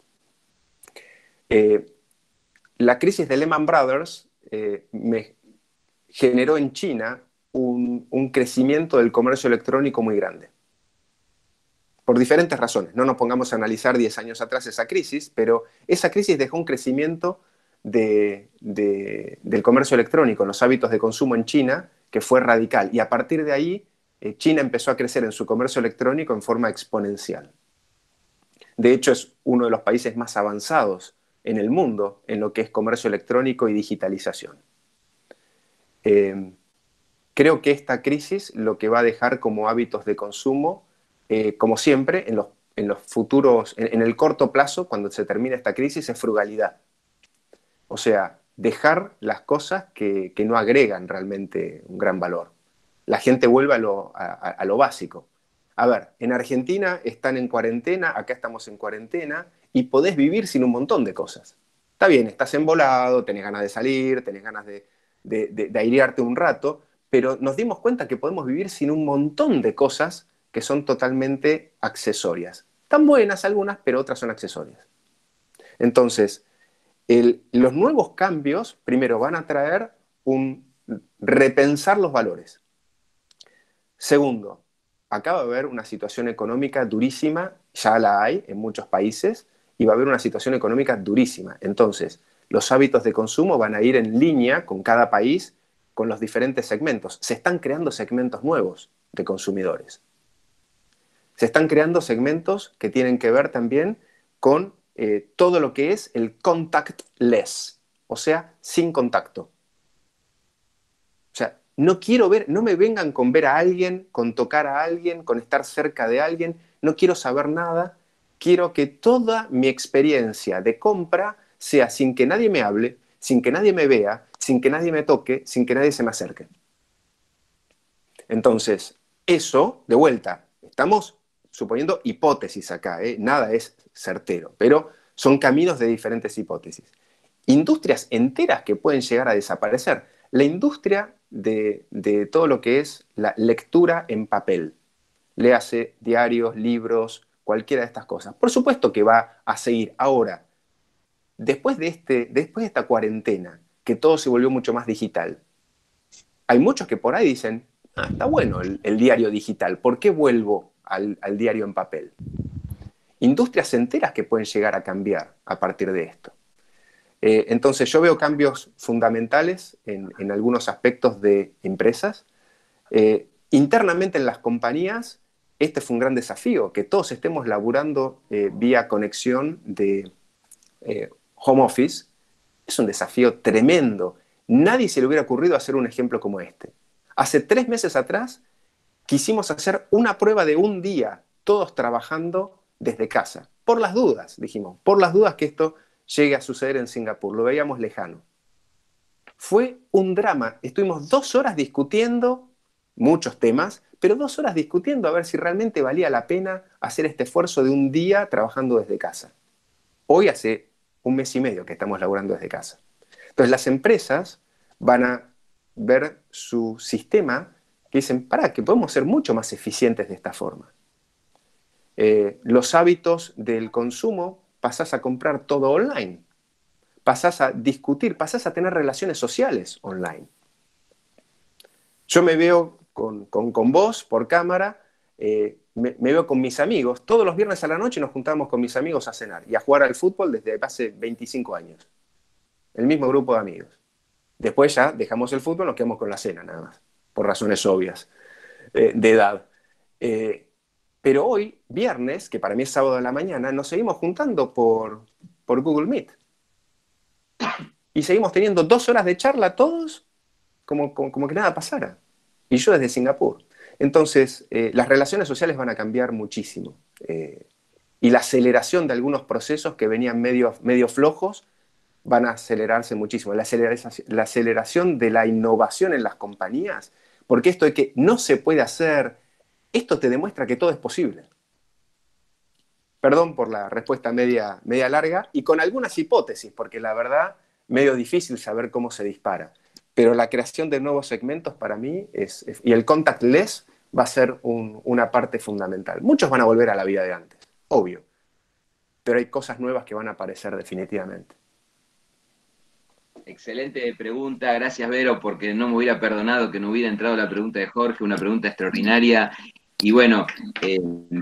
Eh, la crisis de Lehman Brothers eh, me generó en China un, un crecimiento del comercio electrónico muy grande. Por diferentes razones. No nos pongamos a analizar diez años atrás esa crisis, pero esa crisis dejó un crecimiento de, de, del comercio electrónico, en los hábitos de consumo en China, que fue radical. Y a partir de ahí, eh, China empezó a crecer en su comercio electrónico en forma exponencial. De hecho, es uno de los países más avanzados en el mundo en lo que es comercio electrónico y digitalización. Eh, creo que esta crisis lo que va a dejar como hábitos de consumo, Eh, como siempre, en los, en los futuros, en, en el corto plazo, cuando se termine esta crisis, es frugalidad. O sea, dejar las cosas que, que no agregan realmente un gran valor. La gente vuelve a lo, a, a lo básico. A ver, en Argentina están en cuarentena, acá estamos en cuarentena, y podés vivir sin un montón de cosas. Está bien, estás embolado, tenés ganas de salir, tenés ganas de, de, de, de airearte un rato, pero nos dimos cuenta que podemos vivir sin un montón de cosas que son totalmente accesorias. Tan buenas algunas, pero otras son accesorias. Entonces, el, los nuevos cambios, primero, van a traer un repensar los valores. Segundo, acaba de haber una situación económica durísima, ya la hay en muchos países, y va a haber una situación económica durísima. Entonces, los hábitos de consumo van a ir en línea con cada país, con los diferentes segmentos. Se están creando segmentos nuevos de consumidores. Se están creando segmentos que tienen que ver también con eh, todo lo que es el contactless, o sea, sin contacto. O sea, no quiero ver, no me vengan con ver a alguien, con tocar a alguien, con estar cerca de alguien, no quiero saber nada, quiero que toda mi experiencia de compra sea sin que nadie me hable, sin que nadie me vea, sin que nadie me toque, sin que nadie se me acerque. Entonces, eso, de vuelta, estamos suponiendo hipótesis acá, ¿eh? Nada es certero, pero son caminos de diferentes hipótesis. industrias enteras que pueden llegar a desaparecer. La industria de, de todo lo que es la lectura en papel. Léase diarios, libros, cualquiera de estas cosas. Por supuesto que va a seguir. Ahora, después de, este, después de esta cuarentena, que todo se volvió mucho más digital, hay muchos que por ahí dicen, ah, está bueno el, el diario digital, ¿por qué vuelvo al, al diario en papel? Industrias enteras que pueden llegar a cambiar a partir de esto. Eh, entonces yo veo cambios fundamentales en, en algunos aspectos de empresas. Eh, internamente en las compañías, este fue un gran desafío, que todos estemos laburando eh, vía conexión de eh, home office. Es un desafío tremendo. Nadie se le hubiera ocurrido hacer un ejemplo como este. Hace tres meses atrás quisimos hacer una prueba de un día, todos trabajando desde casa. Por las dudas, dijimos, por las dudas que esto llegue a suceder en Singapur. Lo veíamos lejano. Fue un drama. Estuvimos dos horas discutiendo muchos temas, pero dos horas discutiendo a ver si realmente valía la pena hacer este esfuerzo de un día trabajando desde casa. Hoy hace un mes y medio que estamos laburando desde casa. Entonces las empresas van a ver su sistema que dicen, pará, que podemos ser mucho más eficientes de esta forma. Eh, los hábitos del consumo, pasás a comprar todo online, pasás a discutir, pasás a tener relaciones sociales online. Yo me veo con, con, con vos por cámara, eh, me, me veo con mis amigos, todos los viernes a la noche nos juntábamos con mis amigos a cenar y a jugar al fútbol desde hace veinticinco años. El mismo grupo de amigos. Después ya dejamos el fútbol, nos quedamos con la cena nada más, por razones obvias eh, de edad. Eh, pero hoy, viernes, que para mí es sábado de la mañana, nos seguimos juntando por, por Google Meet. Y seguimos teniendo dos horas de charla todos como, como, como que nada pasara. Y yo desde Singapur. Entonces, eh, las relaciones sociales van a cambiar muchísimo. Eh, y la aceleración de algunos procesos que venían medio, medio flojos van a acelerarse muchísimo. La aceleración, la aceleración de la innovación en las compañías, porque esto de que no se puede hacer, esto te demuestra que todo es posible. Perdón por la respuesta media, media larga y con algunas hipótesis, porque la verdad, medio difícil saber cómo se dispara. Pero la creación de nuevos segmentos para mí, es, es y el contactless va a ser un, una parte fundamental. Muchos van a volver a la vida de antes, obvio, pero hay cosas nuevas que van a aparecer definitivamente. Excelente pregunta, gracias Vero, porque no me hubiera perdonado que no hubiera entrado la pregunta de Jorge, una pregunta extraordinaria. Y bueno, eh,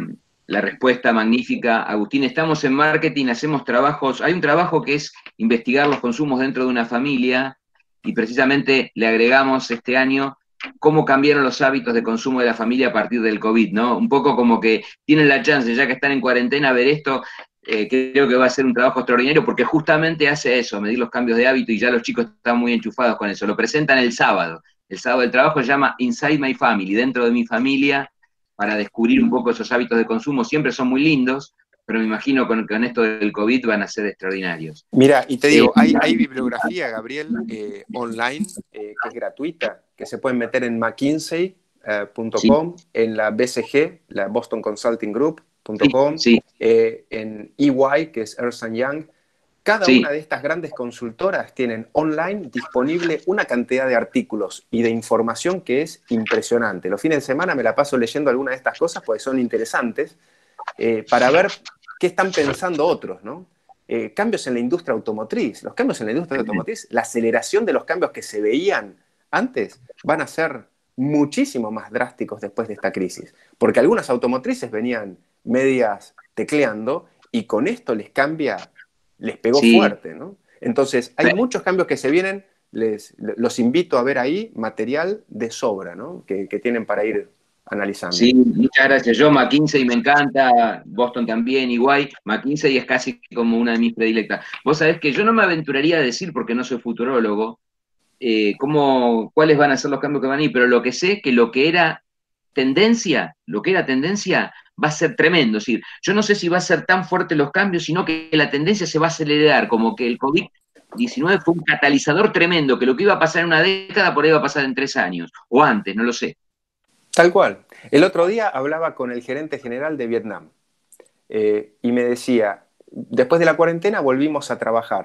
la respuesta magnífica. Agustín, estamos en marketing, hacemos trabajos, hay un trabajo que es investigar los consumos dentro de una familia, y precisamente le agregamos este año cómo cambiaron los hábitos de consumo de la familia a partir del COVID, ¿no? Un poco como que tienen la chance, ya que están en cuarentena, ver esto. Eh, creo que va a ser un trabajo extraordinario porque justamente hace eso, medir los cambios de hábito, y ya los chicos están muy enchufados con eso. Lo presentan el sábado. El sábado del trabajo se llama Inside My Family, dentro de mi familia, para descubrir un poco esos hábitos de consumo. Siempre son muy lindos, pero me imagino con, con esto del COVID van a ser extraordinarios. Mira, y te digo, hay, hay bibliografía, Gabriel, eh, online, eh, que es gratuita, que se pueden meter en McKinsey punto com, sí. En la B C G, la Boston Consulting Group punto com, sí, sí. eh, en E Y, que es Ernst and Young. Cada sí. una de estas grandes consultoras tienen online disponible una cantidad de artículos y de información que es impresionante. Los fines de semana me la paso leyendo algunas de estas cosas porque son interesantes, eh, para ver qué están pensando otros, ¿no? Eh, cambios en la industria automotriz. Los cambios en la industria automotriz, la aceleración de los cambios que se veían antes van a ser muchísimo más drásticos después de esta crisis. Porque algunas automotrices venían medias tecleando y con esto les cambia, les pegó sí. fuerte, ¿no? Entonces, hay muchos cambios que se vienen, les, los invito a ver ahí material de sobra, ¿no? Que, que tienen para ir analizando. Sí, muchas gracias. Yo McKinsey me encanta, Boston también, igual. McKinsey es casi como una de mis predilectas. Vos sabés que yo no me aventuraría a decir, porque no soy futurólogo, eh, cómo, cuáles van a ser los cambios que van a ir, pero lo que sé es que lo que era tendencia, lo que era tendencia va a ser tremendo. Es decir, yo no sé si va a ser tan fuerte los cambios, sino que la tendencia se va a acelerar, como que el COVID diecinueve fue un catalizador tremendo, que lo que iba a pasar en una década por ahí va a pasar en tres años, o antes, no lo sé. Tal cual. El otro día hablaba con el gerente general de Vietnam eh, y me decía, después de la cuarentena volvimos a trabajar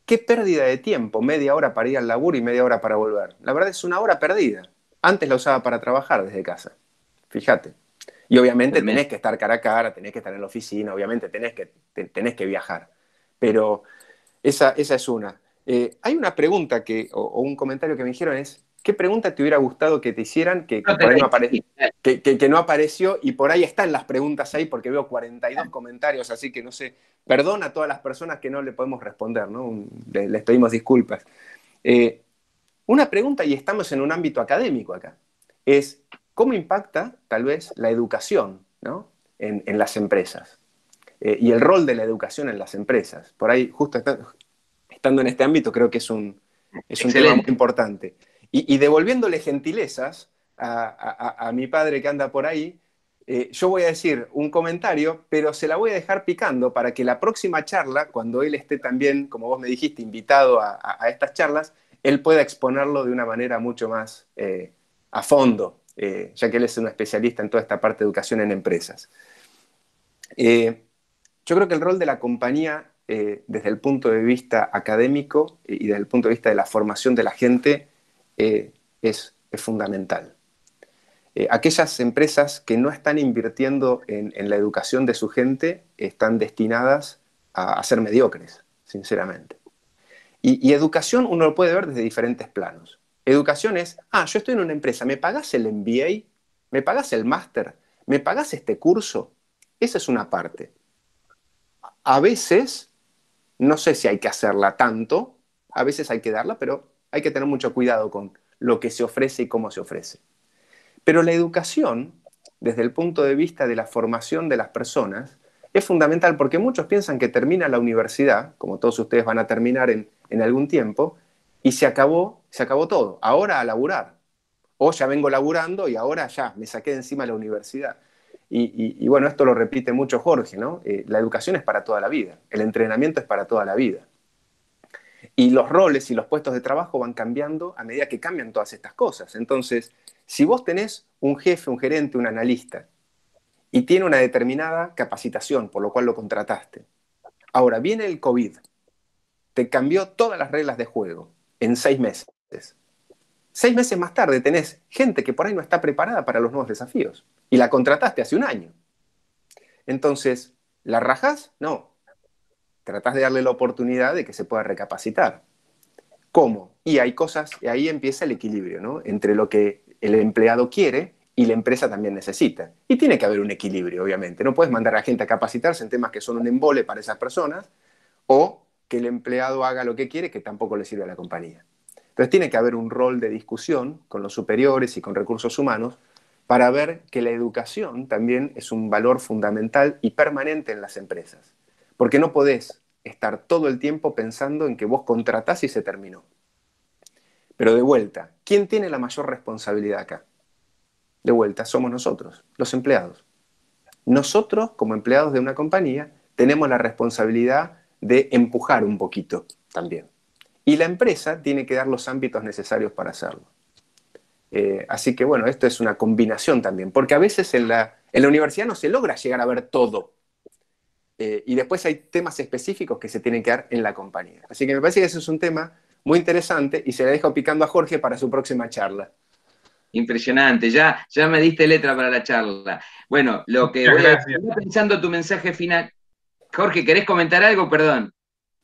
qué pérdida de tiempo, media hora para ir al laburo y media hora para volver. La verdad es una hora perdida. Antes la usaba para trabajar desde casa, fíjate. Y obviamente tenés que estar cara a cara, tenés que estar en la oficina, obviamente tenés que, tenés que viajar. Pero esa, esa es una. Eh, hay una pregunta que, o, o un comentario que me dijeron es, ¿qué pregunta te hubiera gustado que te hicieran que, que, por ahí no apare que, que, que no apareció? Y por ahí están las preguntas ahí porque veo cuarenta y dos comentarios, así que no sé, perdón a todas las personas que no le podemos responder, ¿no? Les, les pedimos disculpas. Eh, una pregunta, y estamos en un ámbito académico acá, es ¿cómo impacta tal vez la educación, ¿no? en, en las empresas? Eh, y el rol de la educación en las empresas. Por ahí, justo está, estando en este ámbito, creo que es un, es un tema muy importante. Y, y devolviéndole gentilezas a, a, a mi padre que anda por ahí, eh, yo voy a decir un comentario, pero se la voy a dejar picando para que la próxima charla, cuando él esté también, como vos me dijiste, invitado a, a, a estas charlas, él pueda exponerlo de una manera mucho más eh, a fondo, eh, ya que él es un especialista en toda esta parte de educación en empresas. Eh, yo creo que el rol de la compañía, eh, desde el punto de vista académico y desde el punto de vista de la formación de la gente, eh, es, es fundamental. Eh, aquellas empresas que no están invirtiendo en, en la educación de su gente están destinadas a, a ser mediocres, sinceramente. Y, y educación uno lo puede ver desde diferentes planos. Educación es, ah, yo estoy en una empresa, ¿me pagás el M B A? ¿Me pagás el máster? ¿Me pagás este curso? Esa es una parte. A veces, no sé si hay que hacerla tanto, a veces hay que darla, pero hay que tener mucho cuidado con lo que se ofrece y cómo se ofrece. Pero la educación, desde el punto de vista de la formación de las personas, es fundamental porque muchos piensan que termina la universidad, como todos ustedes van a terminar en, en algún tiempo, y se acabó, se acabó todo. Ahora a laburar. O ya vengo laburando y ahora ya me saqué de encima la universidad. Y, y, y bueno, esto lo repite mucho Jorge, ¿no? Eh, la educación es para toda la vida, el entrenamiento es para toda la vida. Y los roles y los puestos de trabajo van cambiando a medida que cambian todas estas cosas. Entonces, si vos tenés un jefe, un gerente, un analista, y tiene una determinada capacitación, por lo cual lo contrataste. Ahora, viene el COVID, te cambió todas las reglas de juego en seis meses. Seis meses más tarde tenés gente que por ahí no está preparada para los nuevos desafíos, y la contrataste hace un año. Entonces, ¿la rajás? No. Tratás de darle la oportunidad de que se pueda recapacitar. ¿Cómo? Y hay cosas, y ahí empieza el equilibrio, ¿no? Entre lo que el empleado quiere y la empresa también necesita. Y tiene que haber un equilibrio, obviamente. No puedes mandar a gente a capacitarse en temas que son un embole para esas personas, o que el empleado haga lo que quiere, que tampoco le sirve a la compañía. Entonces tiene que haber un rol de discusión con los superiores y con recursos humanos para ver que la educación también es un valor fundamental y permanente en las empresas. Porque no podés estar todo el tiempo pensando en que vos contratás y se terminó. Pero de vuelta, ¿quién tiene la mayor responsabilidad acá? De vuelta, somos nosotros, los empleados. Nosotros, como empleados de una compañía, tenemos la responsabilidad de empujar un poquito también. Y la empresa tiene que dar los ámbitos necesarios para hacerlo. Eh, así que bueno, esto es una combinación también, porque a veces en la, en la universidad no se logra llegar a ver todo. Eh, y después hay temas específicos que se tienen que dar en la compañía. Así que me parece que ese es un tema muy interesante y se le dejo picando a Jorge para su próxima charla. Impresionante, ya, ya me diste letra para la charla. Bueno, lo que voy a, voy pensando tu mensaje final. Jorge, ¿querés comentar algo? Perdón.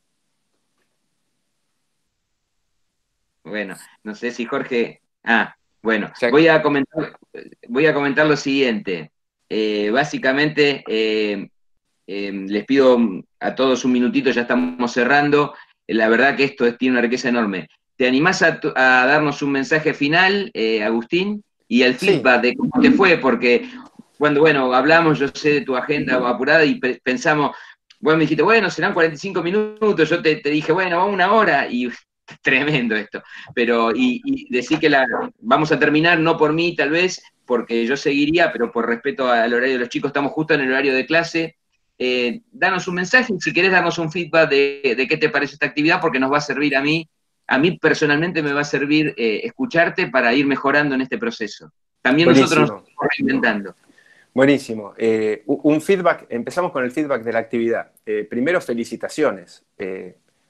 Bueno, no sé si Jorge... Ah, bueno, voy a comentar, voy a comentar lo siguiente. Eh, básicamente, eh, eh, les pido a todos un minutito, ya estamos cerrando. La verdad que esto tiene una riqueza enorme. ¿Te animás a, a darnos un mensaje final, eh, Agustín? Y el feedback sí. de cómo te fue, porque cuando, bueno, hablamos, yo sé de tu agenda apurada y pensamos, bueno, me dijiste, bueno, serán cuarenta y cinco minutos, yo te, te dije, bueno, una hora, y tremendo esto. Pero, y, y decir que la vamos a terminar, no por mí, tal vez, porque yo seguiría, pero por respeto al horario de los chicos, estamos justo en el horario de clase. Eh, danos un mensaje, si querés darnos un feedback de, de qué te parece esta actividad, porque nos va a servir a mí, a mí personalmente me va a servir eh, escucharte para ir mejorando en este proceso. También Buenísimo. Nosotros nos estamos reinventando. Buenísimo. Eh, un feedback, empezamos con el feedback de la actividad. Eh, primero, felicitaciones. Eh,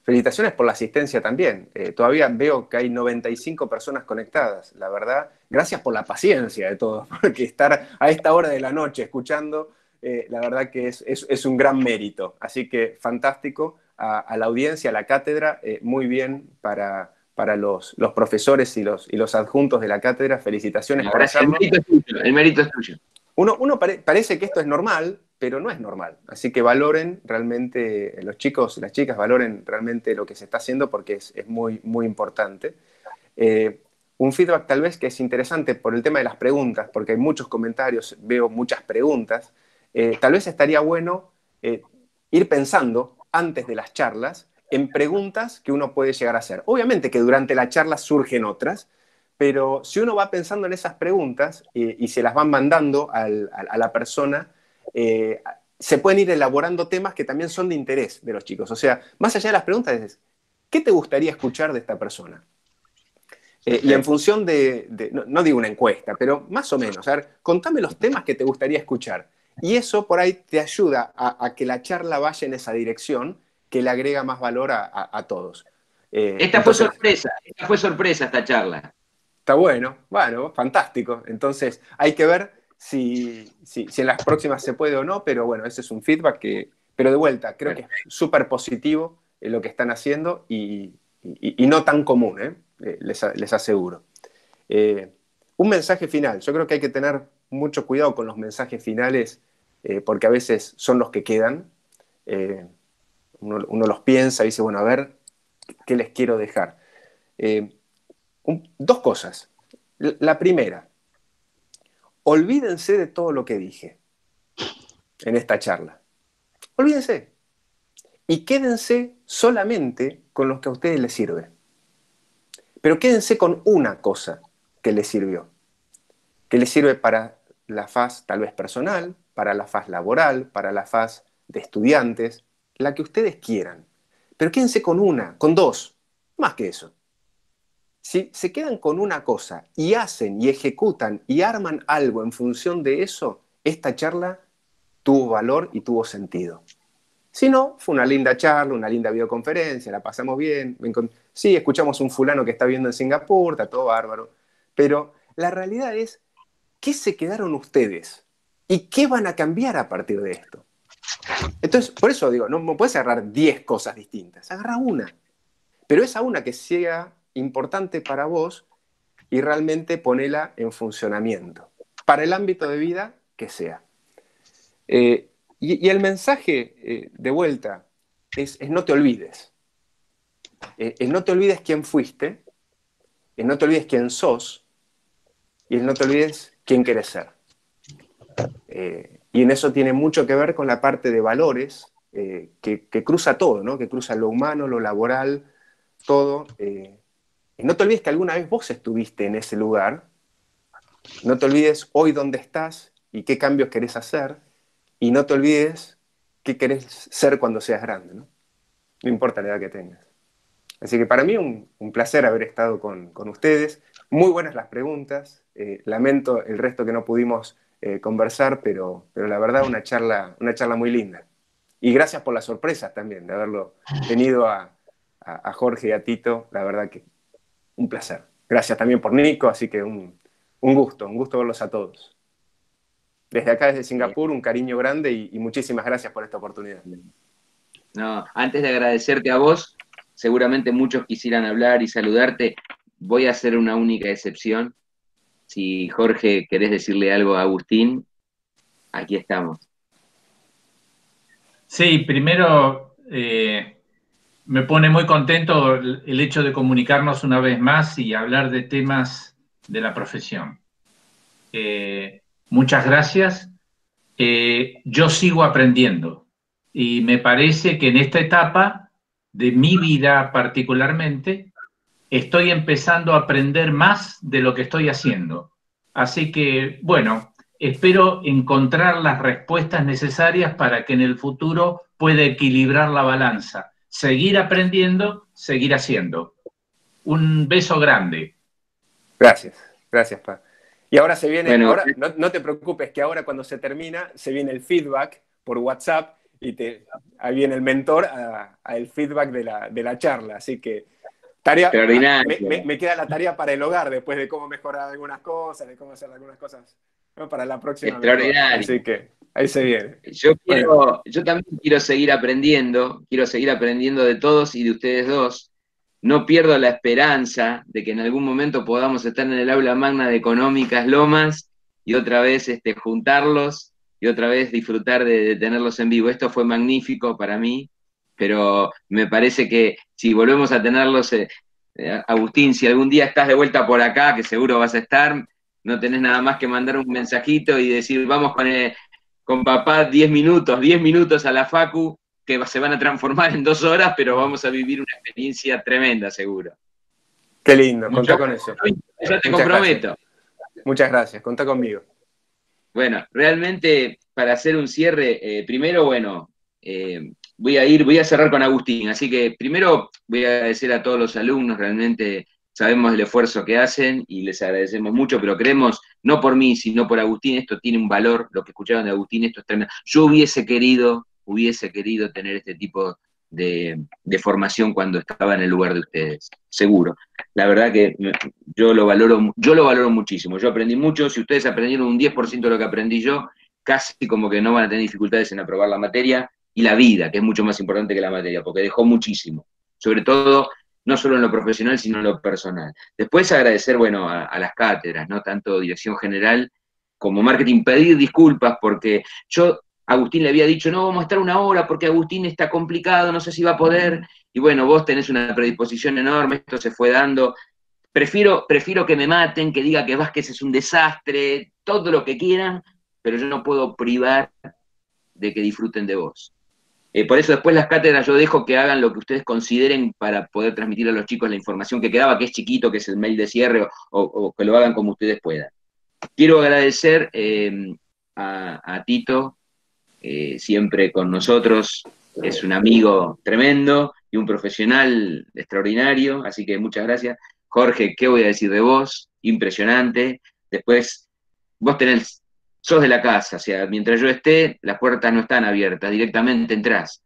felicitaciones por la asistencia también. Eh, todavía veo que hay noventa y cinco personas conectadas. La verdad, gracias por la paciencia de todos, porque estar a esta hora de la noche escuchando, eh, la verdad que es, es, es un gran mérito. Así que fantástico a, a la audiencia, a la cátedra, eh, muy bien para, para los, los profesores y los, y los adjuntos de la cátedra. Felicitaciones por hacerlo. El mérito es tuyo. El mérito es tuyo. Uno, uno pare, parece que esto es normal, pero no es normal. Así que valoren realmente, los chicos y las chicas valoren realmente lo que se está haciendo porque es, es muy, muy importante. Eh, un feedback tal vez que es interesante por el tema de las preguntas, porque hay muchos comentarios, veo muchas preguntas. Eh, tal vez estaría bueno eh, ir pensando antes de las charlas en preguntas que uno puede llegar a hacer. Obviamente que durante la charla surgen otras, pero si uno va pensando en esas preguntas eh, y se las van mandando al, a, a la persona, eh, se pueden ir elaborando temas que también son de interés de los chicos. O sea, más allá de las preguntas, es, ¿qué te gustaría escuchar de esta persona? Eh, y en función de, de no, no digo una encuesta, pero más o menos, a ver, contame los temas que te gustaría escuchar. Y eso por ahí te ayuda a, a que la charla vaya en esa dirección, que le agrega más valor a, a, a todos. Eh, esta entonces, fue sorpresa, esta fue sorpresa esta charla. Está bueno, bueno, fantástico. Entonces hay que ver si, si, si en las próximas se puede o no, pero bueno, ese es un feedback que, pero de vuelta, creo que es súper positivo eh, lo que están haciendo y, y, y no tan común, ¿eh? Eh, les, les aseguro. Eh, un mensaje final, yo creo que hay que tener mucho cuidado con los mensajes finales eh, porque a veces son los que quedan. Eh, uno, uno los piensa y dice, bueno, a ver, ¿qué les quiero dejar? Eh, Un, dos cosas. La primera, olvídense de todo lo que dije en esta charla. Olvídense. Y quédense solamente con lo que a ustedes les sirve. Pero quédense con una cosa que les sirvió. Que les sirve para la faz tal vez personal, para la faz laboral, para la faz de estudiantes, la que ustedes quieran. Pero quédense con una, con dos, más que eso. Si se quedan con una cosa y hacen y ejecutan y arman algo en función de eso, esta charla tuvo valor y tuvo sentido. Si no, fue una linda charla, una linda videoconferencia, la pasamos bien. Sí, escuchamos un fulano que está viendo en Singapur, está todo bárbaro. Pero la realidad es, ¿qué se quedaron ustedes? ¿Y qué van a cambiar a partir de esto? Entonces, por eso digo, no, no puedes agarrar diez cosas distintas, agarra una. Pero esa una que sea importante para vos y realmente ponela en funcionamiento, para el ámbito de vida que sea. Eh, y, y el mensaje eh, de vuelta es, es no te olvides. Eh, es no te olvides quién fuiste, es no te olvides quién sos y es no te olvides quién querés ser. Eh, y en eso tiene mucho que ver con la parte de valores eh, que, que cruza todo, ¿no? Que cruza lo humano, lo laboral, todo. Eh, Y no te olvides que alguna vez vos estuviste en ese lugar. No te olvides hoy dónde estás y qué cambios querés hacer. Y no te olvides qué querés ser cuando seas grande, ¿no? No importa la edad que tengas. Así que para mí un, un placer haber estado con, con ustedes. Muy buenas las preguntas. Eh, lamento el resto que no pudimos eh, conversar, pero, pero la verdad una charla, una charla muy linda. Y gracias por las sorpresas también, de haberlo tenido a, a, a Jorge y a Tito. La verdad que un placer. Gracias también por Nico, así que un, un gusto, un gusto verlos a todos. Desde acá, desde Singapur, un cariño grande y, y muchísimas gracias por esta oportunidad. No, antes de agradecerte a vos, seguramente muchos quisieran hablar y saludarte. Voy a hacer una única excepción. Si Jorge querés decirle algo a Agustín, aquí estamos. Sí, primero eh, me pone muy contento el hecho de comunicarnos una vez más y hablar de temas de la profesión. Eh, muchas gracias. Eh, yo sigo aprendiendo y me parece que en esta etapa de mi vida particularmente estoy empezando a aprender más de lo que estoy haciendo. Así que, bueno, espero encontrar las respuestas necesarias para que en el futuro pueda equilibrar la balanza. Seguir aprendiendo, seguir haciendo. Un beso grande. Gracias, gracias, Pa. Y ahora se viene, Bueno, ahora, no, no te preocupes, que ahora cuando se termina, se viene el feedback por WhatsApp y te, ahí viene el mentor al feedback de la, de la charla. Así que tarea, me, me, me queda la tarea para el hogar después de cómo mejorar algunas cosas, de cómo hacer algunas cosas, ¿no? Para la próxima. Extraordinario. Así que ahí se viene. Yo, quiero, bueno. yo también quiero seguir aprendiendo, quiero seguir aprendiendo de todos y de ustedes dos. No pierdo la esperanza de que en algún momento podamos estar en el aula magna de Económicas Lomas y otra vez este, juntarlos y otra vez disfrutar de, de tenerlos en vivo. Esto fue magnífico para mí, pero me parece que si volvemos a tenerlos, eh, eh, Agustín, si algún día estás de vuelta por acá, que seguro vas a estar, no tenés nada más que mandar un mensajito y decir, vamos con, el, con papá diez minutos, diez minutos a la facu, que se van a transformar en dos horas, pero vamos a vivir una experiencia tremenda, seguro. Qué lindo, contá con eso. Ya te comprometo. Gracias. Muchas gracias, contá conmigo. Bueno, realmente, para hacer un cierre, eh, primero, bueno, eh, voy a ir, voy a cerrar con Agustín, así que primero voy a agradecer a todos los alumnos, realmente sabemos el esfuerzo que hacen y les agradecemos mucho, pero creemos, no por mí, sino por Agustín, esto tiene un valor, lo que escucharon de Agustín, esto es tremendo. Yo hubiese querido, hubiese querido tener este tipo de, de formación cuando estaba en el lugar de ustedes, seguro. La verdad que yo lo valoro, yo lo valoro muchísimo, yo aprendí mucho, si ustedes aprendieron un diez por ciento de lo que aprendí yo, casi como que no van a tener dificultades en aprobar la materia, y la vida, que es mucho más importante que la materia, porque dejó muchísimo, sobre todo, no solo en lo profesional, sino en lo personal. Después agradecer, bueno, a, a las cátedras, ¿no? Tanto dirección general como marketing, pedir disculpas, porque yo, Agustín le había dicho, no, vamos a estar una hora, porque Agustín está complicado, no sé si va a poder, y bueno, vos tenés una predisposición enorme, esto se fue dando, prefiero, prefiero que me maten, que diga que Vázquez es un desastre, todo lo que quieran, pero yo no puedo privar de que disfruten de vos. Eh, por eso después las cátedras yo dejo que hagan lo que ustedes consideren para poder transmitir a los chicos la información que quedaba, que es chiquito, que es el mail de cierre, o, o que lo hagan como ustedes puedan. Quiero agradecer eh, a, a Tito, eh, siempre con nosotros, es un amigo tremendo y un profesional extraordinario, así que muchas gracias. Jorge, ¿qué voy a decir de vos? Impresionante. Después, vos tenés... sos de la casa, o sea, mientras yo esté, las puertas no están abiertas, directamente entrás.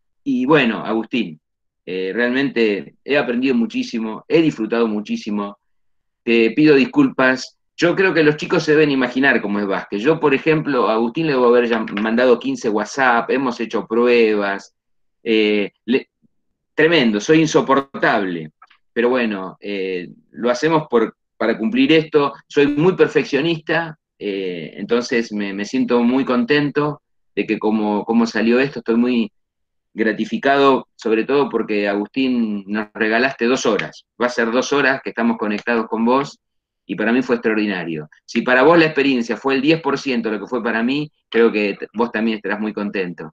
Y bueno, Agustín, eh, realmente he aprendido muchísimo, he disfrutado muchísimo, te pido disculpas. Yo creo que los chicos se deben imaginar cómo es Vázquez. Yo, por ejemplo, a Agustín le debo haber ya mandado quince WhatsApp, hemos hecho pruebas, eh, le, tremendo, soy insoportable, pero bueno, eh, lo hacemos por, para cumplir esto, soy muy perfeccionista. Eh, entonces me, me siento muy contento de que como, como salió esto, estoy muy gratificado, sobre todo porque Agustín nos regalaste dos horas, va a ser dos horas que estamos conectados con vos, y para mí fue extraordinario. Si para vos la experiencia fue el diez por ciento de lo que fue para mí, creo que vos también estarás muy contento.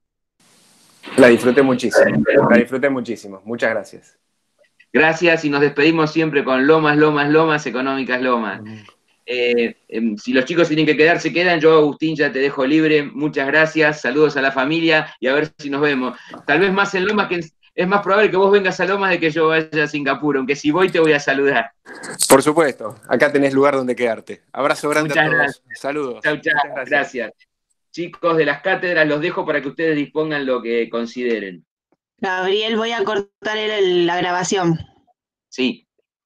La disfruté muchísimo, la disfruté muchísimo, muchas gracias. Gracias, y nos despedimos siempre con Lomas, Lomas, Lomas, Económicas Lomas. Eh, eh, si los chicos tienen que quedar, se quedan. Yo, Agustín, ya te dejo libre. Muchas gracias, saludos a la familia y a ver si nos vemos. Tal vez más en Lomas, que es más probable que vos vengas a Lomas de que yo vaya a Singapur, aunque si voy te voy a saludar. Por supuesto, acá tenés lugar donde quedarte. Abrazo grande Muchas a todos. Gracias. Saludos. Chau, chau. Gracias. gracias. Chicos de las cátedras, los dejo para que ustedes dispongan lo que consideren. Gabriel, voy a cortar el, la grabación. Sí.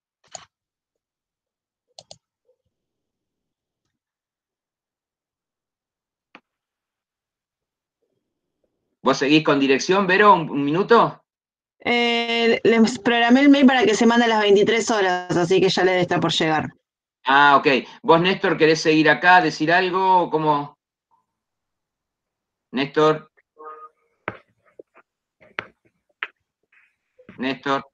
¿Vos seguís con dirección, Vero? ¿Un, un minuto? Eh, les programé el mail para que se mande a las veintitrés horas, así que ya le debe estar por llegar. Ah, ok. ¿Vos, Néstor, querés seguir acá, decir algo? ¿Cómo? Néstor. Néstor.